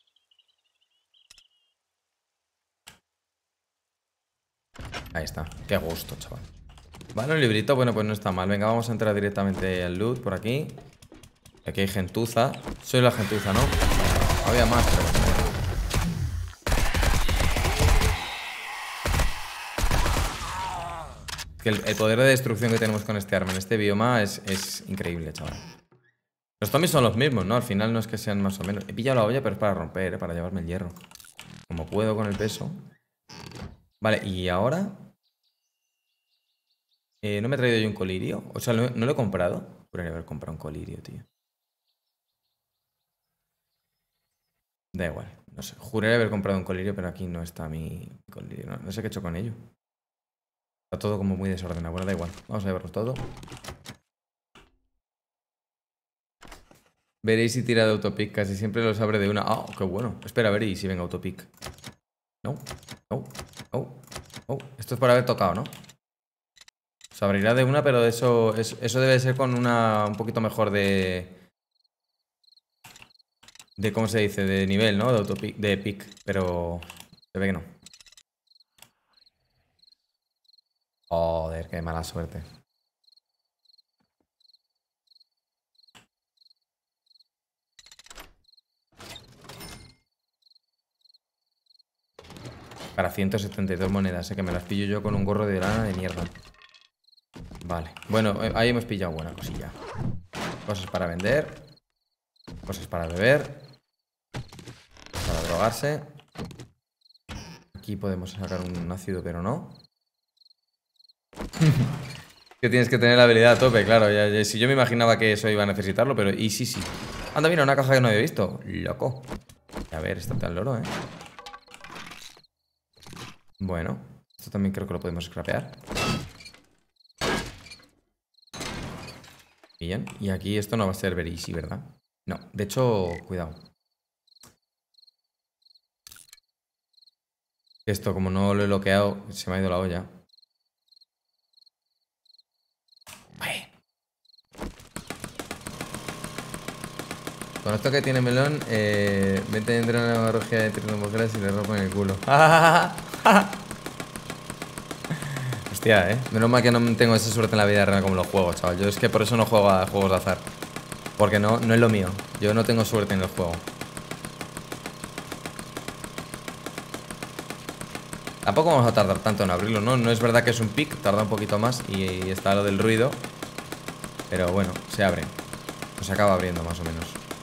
Ahí está. Qué gusto, chaval. Vale, un librito. Bueno, pues no está mal. Venga, vamos a entrar directamente al loot por aquí. Aquí hay gentuza. Soy la gentuza, ¿no? Había más, pero... Que el, el poder de destrucción que tenemos con este arma en este bioma es, es increíble, chaval. Los zombies son los mismos, ¿no? Al final no es que sean más o menos... He pillado la olla, pero es para romper, ¿eh? Para llevarme el hierro. Como puedo con el peso. Vale, y ahora... Eh, ¿no me he traído yo un colirio? O sea, ¿no, no lo he comprado? Podría haber comprado un colirio, tío. Da igual, no sé. Juré haber comprado un colirio, pero aquí no está mi colirio. No, no sé qué he hecho con ello. Está todo como muy desordenado. Bueno, da igual. Vamos a llevarnos todo. Veréis si tira de autopic. Casi siempre los abre de una. Ah, oh, qué bueno. Espera, veréis si venga autopic. No, no, no, no. Esto es por haber tocado, ¿no? Se abrirá de una, pero eso, eso, eso debe ser con una un poquito mejor de... De, ¿cómo se dice? De nivel, ¿no? De autopic, de pick. Pero se ve que no. Joder, qué mala suerte. Para ciento setenta y dos monedas, ¿eh? Que me las pillo yo con un gorro de lana de mierda. Vale. Bueno, ahí hemos pillado buena cosilla. Cosas para vender. Cosas para beber. Para drogarse. Aquí podemos sacar un ácido, pero no. Que tienes que tener la habilidad a tope, claro. Ya, ya, si yo me imaginaba que eso iba a necesitarlo, pero... Y sí, sí. Anda, mira, una caja que no había visto. Loco. A ver, está tan loro, ¿eh? Bueno. Esto también creo que lo podemos scrapear. Bien. Y aquí esto no va a ser very easy, ¿verdad? No. De hecho, cuidado. Esto, como no lo he bloqueado, se me ha ido la olla. Con esto que tiene melón, eh, vete a entrar a una orgía de tres mujeres y le rompen el culo. Hostia, eh. Menos mal que no tengo esa suerte en la vida real como los juegos, chaval. Yo es que por eso no juego a juegos de azar. Porque no, no es lo mío. Yo no tengo suerte en el juego. Tampoco vamos a tardar tanto en abrirlo, ¿no? No es verdad que es un pick, tarda un poquito más y, y está lo del ruido. Pero bueno, se abre. Se acaba abriendo más o menos.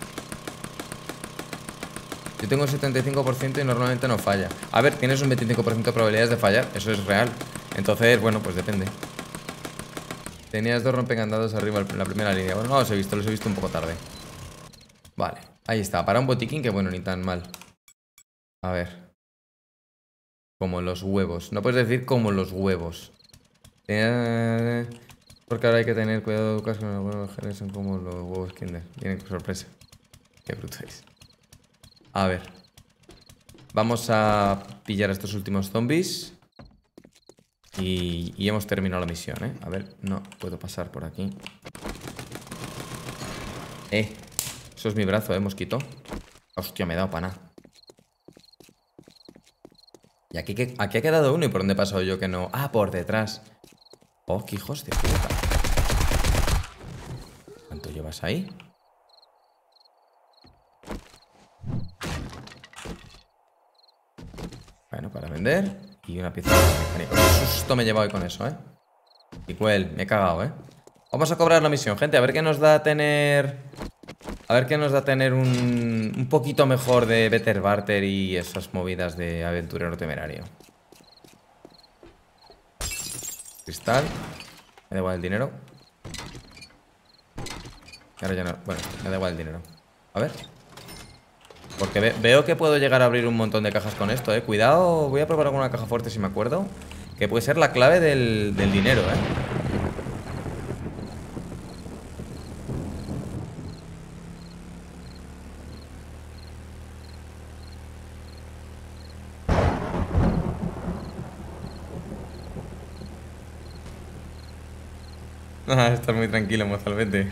Yo tengo un setenta y cinco por ciento y normalmente no falla. A ver, tienes un veinticinco por ciento de probabilidades de fallar. Eso es real. Entonces, bueno, pues depende. Tenías dos rompecandados arriba en la primera línea. Bueno, no los he visto, los he visto un poco tarde. Vale, ahí está. Para un botiquín que bueno, ni tan mal. A ver. Como los huevos. No puedes decir como los huevos. Eh, porque ahora hay que tener cuidado, Lucas, con los huevos genes son como los huevos Kinder. Vienen con sorpresa. Qué bruto es. A ver. Vamos a pillar a estos últimos zombies. Y, y hemos terminado la misión, ¿eh? A ver, no puedo pasar por aquí. Eh, eso es mi brazo, ¿eh, mosquito? Hostia, me he dado para nada. Y aquí, aquí ha quedado uno. ¿Y por dónde he pasado yo que no? Ah, por detrás. Oh, qué hijos de puta. ¿Cuánto llevas ahí? Bueno, para vender. Y una pieza de mecánico. Qué susto me he llevado hoy con eso, ¿eh? Igual, me he cagado, ¿eh? Vamos a cobrar la misión, gente. A ver qué nos da tener... A ver qué nos da tener un, un poquito mejor de Better Barter y esas movidas de aventurero temerario. Cristal. Me da igual el dinero. Ahora ya no... Bueno, me da igual el dinero. A ver. Porque ve, veo que puedo llegar a abrir un montón de cajas con esto, eh. Cuidado, voy a probar alguna caja fuerte si me acuerdo. Que puede ser la clave del, del dinero, eh. Ah, estás muy tranquilo, mozalbete.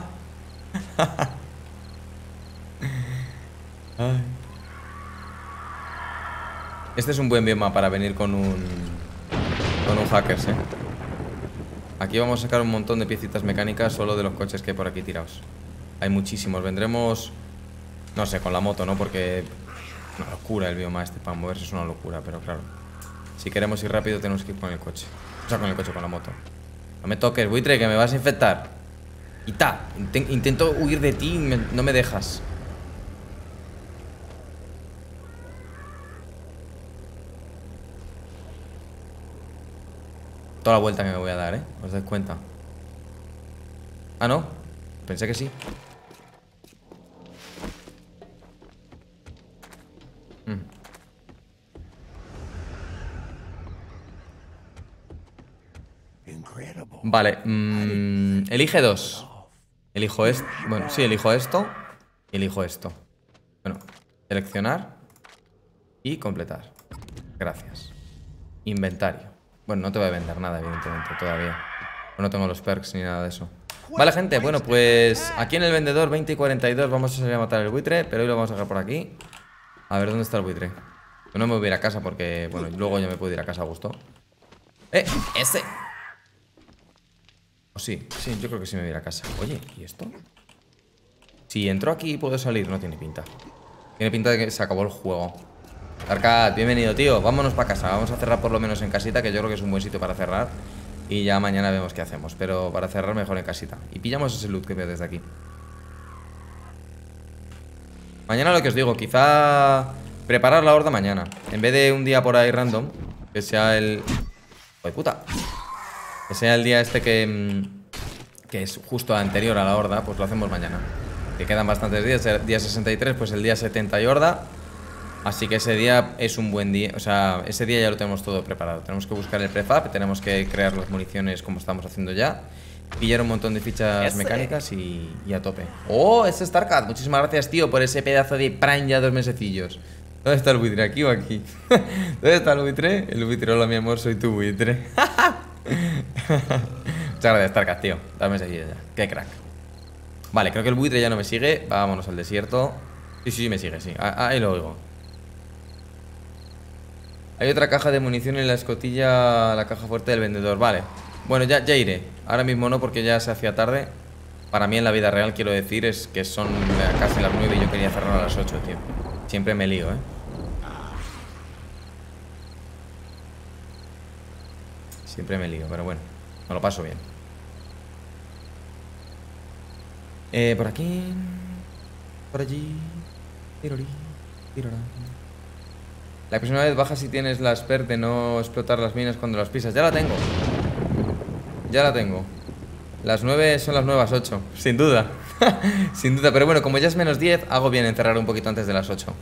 Este es un buen bioma para venir con un... Con un hackers, eh. Aquí vamos a sacar un montón de piecitas mecánicas solo de los coches que hay por aquí tirados. Hay muchísimos. Vendremos... No sé, con la moto, ¿no? Porque... Una locura el bioma este. Para moverse es una locura, pero claro. Si queremos ir rápido tenemos que ir con el coche. O sea, con el coche, con la moto. No me toques, buitre, que me vas a infectar. Ita, intento huir de ti y me, no me dejas. Toda la vuelta que me voy a dar, ¿eh? ¿Os dais cuenta? Ah, no. Pensé que sí. Mm. Vale, mmm, elige dos. Elijo esto. Bueno, sí, elijo esto. Y elijo esto. Bueno, seleccionar. Y completar. Gracias. Inventario. Bueno, no te voy a vender nada, evidentemente, todavía. No tengo los perks ni nada de eso. Vale, gente, bueno, pues aquí en el vendedor veinte y cuarenta y dos vamos a salir a matar el buitre. Pero hoy lo vamos a dejar por aquí. A ver, ¿dónde está el buitre? Yo no me voy a ir a casa porque, bueno, luego ya me puedo ir a casa a gusto. ¡Eh! ¡Ese! Oh, sí, sí, yo creo que sí me voy a ir a casa. Oye, ¿y esto? Si entro aquí y puedo salir, no tiene pinta. Tiene pinta de que se acabó el juego. Arcad, bienvenido, tío. Vámonos para casa. Vamos a cerrar por lo menos en casita, que yo creo que es un buen sitio para cerrar. Y ya mañana vemos qué hacemos. Pero para cerrar mejor en casita. Y pillamos ese loot que veo desde aquí. Mañana lo que os digo, quizá preparar la horda mañana. En vez de un día por ahí random, que sea el... ¡Ay, puta! Que sea el día este que, que es justo anterior a la horda, pues lo hacemos mañana. Que quedan bastantes días, el día sesenta y tres, pues el día setenta y horda. Así que ese día es un buen día, o sea, ese día ya lo tenemos todo preparado. Tenemos que buscar el prefab, tenemos que crear las municiones como estamos haciendo ya. Pillar un montón de fichas ese. mecánicas y, y a tope. ¡Oh, ese StarCat! Muchísimas gracias, tío, por ese pedazo de Prime ya dos mesecillos. ¿Dónde está el buitre? ¿Aquí o aquí? ¿Dónde está el buitre? El buitre, hola mi amor, soy tu buitre. Muchas gracias, StarCat, tío. Dame seguida ya. Qué crack. Vale, creo que el buitre ya no me sigue. Vámonos al desierto. Sí, sí, me sigue, sí. Ahí lo oigo. Hay otra caja de munición en la escotilla, la caja fuerte del vendedor. Vale. Bueno, ya, ya iré. Ahora mismo no, porque ya se hacía tarde. Para mí en la vida real, quiero decir, es que son casi las nueve y yo quería cerrar a las ocho, tío. Siempre me lío, ¿eh? Siempre me lío, pero bueno, me lo paso bien. Eh, por aquí. Por allí. Tirori, tirora. La próxima vez baja si tienes la expert de no explotar las minas cuando las pisas. Ya la tengo. Ya la tengo. Las nueve son las nuevas ocho, sin duda. Sin duda, pero bueno, como ya es menos diez, hago bien en cerrar un poquito antes de las ocho.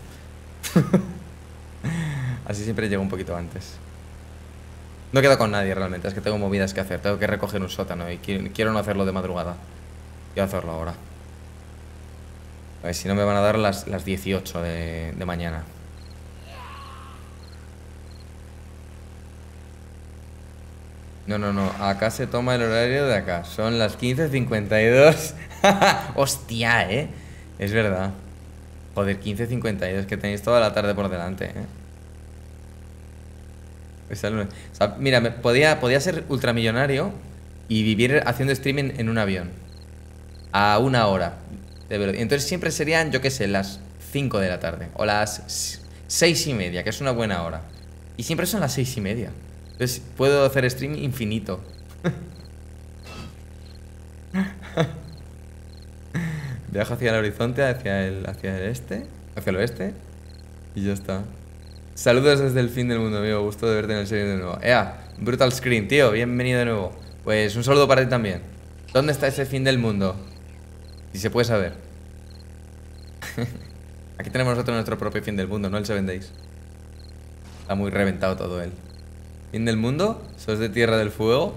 Así siempre llego un poquito antes. No quedo con nadie realmente, es que tengo movidas que hacer. Tengo que recoger un sótano y quiero no hacerlo de madrugada. Quiero hacerlo ahora. A ver, si no me van a dar las, las dieciocho de, de mañana. No, no, no, acá se toma el horario de acá. Son las quince cincuenta y dos. Hostia, eh. Es verdad. Joder, quince cincuenta y dos, que tenéis toda la tarde por delante, eh. O sea, mira, me, podía, podía ser ultramillonario y vivir haciendo streaming en un avión. A una hora de velocidad. Entonces siempre serían, yo qué sé, las cinco de la tarde. O las seis y media, que es una buena hora. Y siempre son las seis y media. Entonces puedo hacer stream infinito. Viajo hacia el horizonte, hacia el, hacia el este, hacia el oeste. Y ya está. Saludos desde el fin del mundo, amigo. Gusto de verte en el serio de nuevo. Ea, Brutal Screen, tío. Bienvenido de nuevo. Pues un saludo para ti también. ¿Dónde está ese fin del mundo? Si se puede saber. Aquí tenemos nosotros nuestro propio fin del mundo, no el Seven Days. Está muy reventado todo él. Fin del mundo, sos de Tierra del Fuego.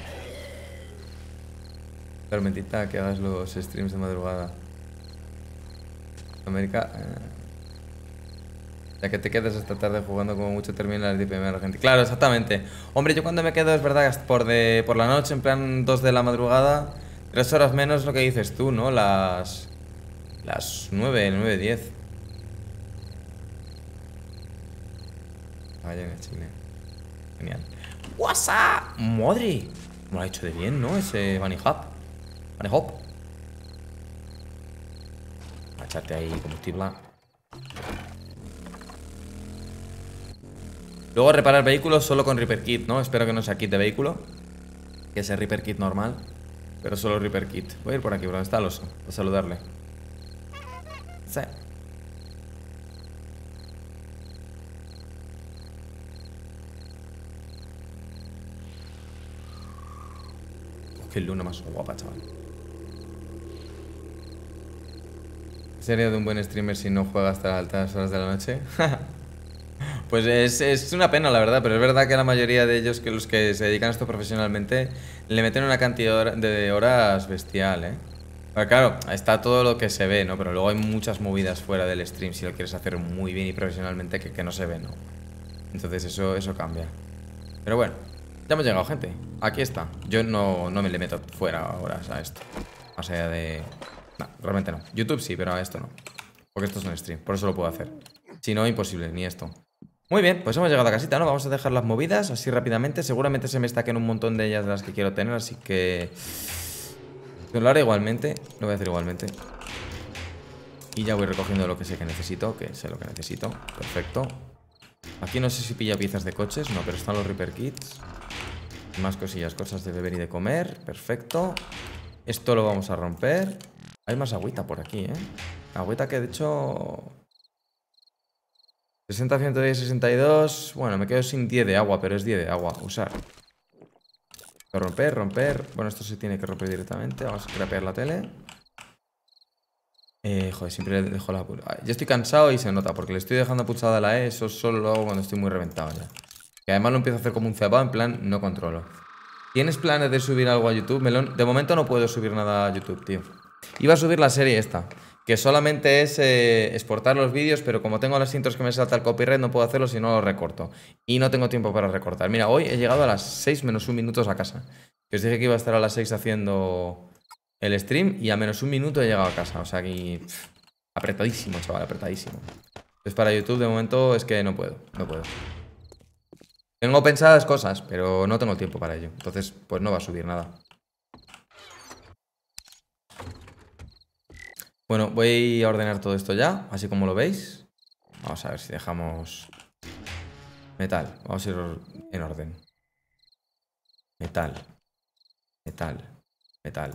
Tormentita, que hagas los streams de madrugada. América. Eh. Ya que te quedas esta tarde jugando, como mucho termina el D P M Argentina. Claro, exactamente. Hombre, yo cuando me quedo es verdad por, de, por la noche, en plan dos de la madrugada, tres horas menos lo que dices tú, ¿no? Las. Las nueve, nueve, diez. Vaya en el Chile. Genial. ¡WhatsApp! ¡Madre! Me lo ha hecho de bien, ¿no? Ese Bunny Hop. Bunny Hop. A echarte ahí combustible. Luego reparar vehículos solo con Repair Kit, ¿no? Espero que no sea kit de vehículo. Que sea Repair Kit normal. Pero solo Repair Kit. Voy a ir por aquí, por donde está el oso. A saludarle. Sí. Oh, qué luna más guapa, chaval. ¿Sería de un buen streamer si no juega hasta altas horas de la noche? Pues es, es una pena, la verdad, pero es verdad que la mayoría de ellos, que los que se dedican a esto profesionalmente, le meten una cantidad de horas bestial, ¿eh? Pero claro, está todo lo que se ve, ¿no? Pero luego hay muchas movidas fuera del stream si lo quieres hacer muy bien y profesionalmente que, que no se ve, ¿no? Entonces eso, eso cambia. Pero bueno, ya hemos llegado, gente. Aquí está. Yo no, no me le meto fuera horas a esto. Más allá de... No, realmente no. YouTube sí, pero a esto no. Porque esto es un stream, por eso lo puedo hacer. Si no, imposible, ni esto. Muy bien, pues hemos llegado a casita, ¿no? Vamos a dejar las movidas así rápidamente. Seguramente se me estaquen un montón de ellas de las que quiero tener, así que... lo haré igualmente, lo voy a hacer igualmente. Y ya voy recogiendo lo que sé que necesito, que sé lo que necesito. Perfecto. Aquí no sé si pilla piezas de coches, no, pero están los Repair Kits. Más cosillas, cosas de beber y de comer. Perfecto. Esto lo vamos a romper. Hay más agüita por aquí, ¿eh? Agüita que de hecho... sesenta, ciento diez, sesenta y dos. Bueno, me quedo sin diez de agua, pero es diez de agua. Usar. Romper, romper. Bueno, esto se tiene que romper directamente. Vamos a scrapear la tele. Eh, joder, siempre le dejo la... Ya estoy cansado y se nota, porque le estoy dejando pulsada la E. Eso solo lo hago cuando estoy muy reventado ya. Y además lo empiezo a hacer como un cebado, en plan, no controlo. ¿Tienes planes de subir algo a YouTube, Melón? De momento no puedo subir nada a YouTube, tío. Iba a subir la serie esta, que solamente es eh, exportar los vídeos, pero como tengo las intros que me salta el copyright, no puedo hacerlo si no lo recorto. Y no tengo tiempo para recortar. Mira, hoy he llegado a las seis menos un minutos a casa. Que os dije que iba a estar a las seis haciendo el stream y a menos un minuto he llegado a casa. O sea, aquí pff, apretadísimo, chaval, apretadísimo. Entonces para YouTube de momento es que no puedo, no puedo. Tengo pensadas cosas, pero no tengo tiempo para ello. Entonces, pues no va a subir nada. Bueno, voy a ordenar todo esto ya, así como lo veis. Vamos a ver si dejamos... metal, vamos a ir en orden. Metal. Metal. Metal.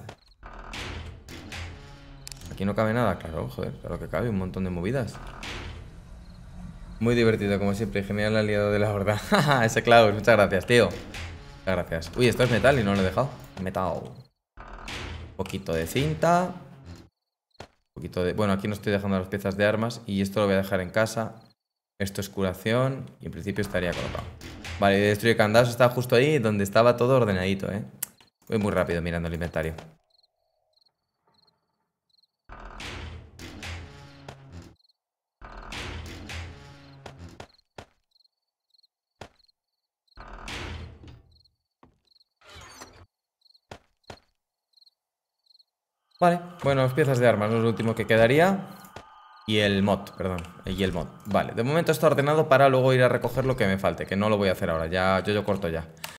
Aquí no cabe nada, claro, joder, claro que cabe, un montón de movidas. Muy divertido, como siempre, genial aliado de la horda. Ese Klaus, muchas gracias, tío. Muchas gracias. Uy, esto es metal y no lo he dejado. Metal. Un poquito de cinta. Un poquito de... Bueno, aquí no estoy dejando las piezas de armas y esto lo voy a dejar en casa. Esto es curación y en principio estaría colocado. Vale, destruir candados está justo ahí donde estaba todo ordenadito, ¿eh? Voy muy rápido mirando el inventario. Vale, bueno, piezas de armas, no es lo último que quedaría. Y el mod, perdón, y el mod. Vale, de momento está ordenado para luego ir a recoger lo que me falte, que no lo voy a hacer ahora, ya yo, yo corto ya.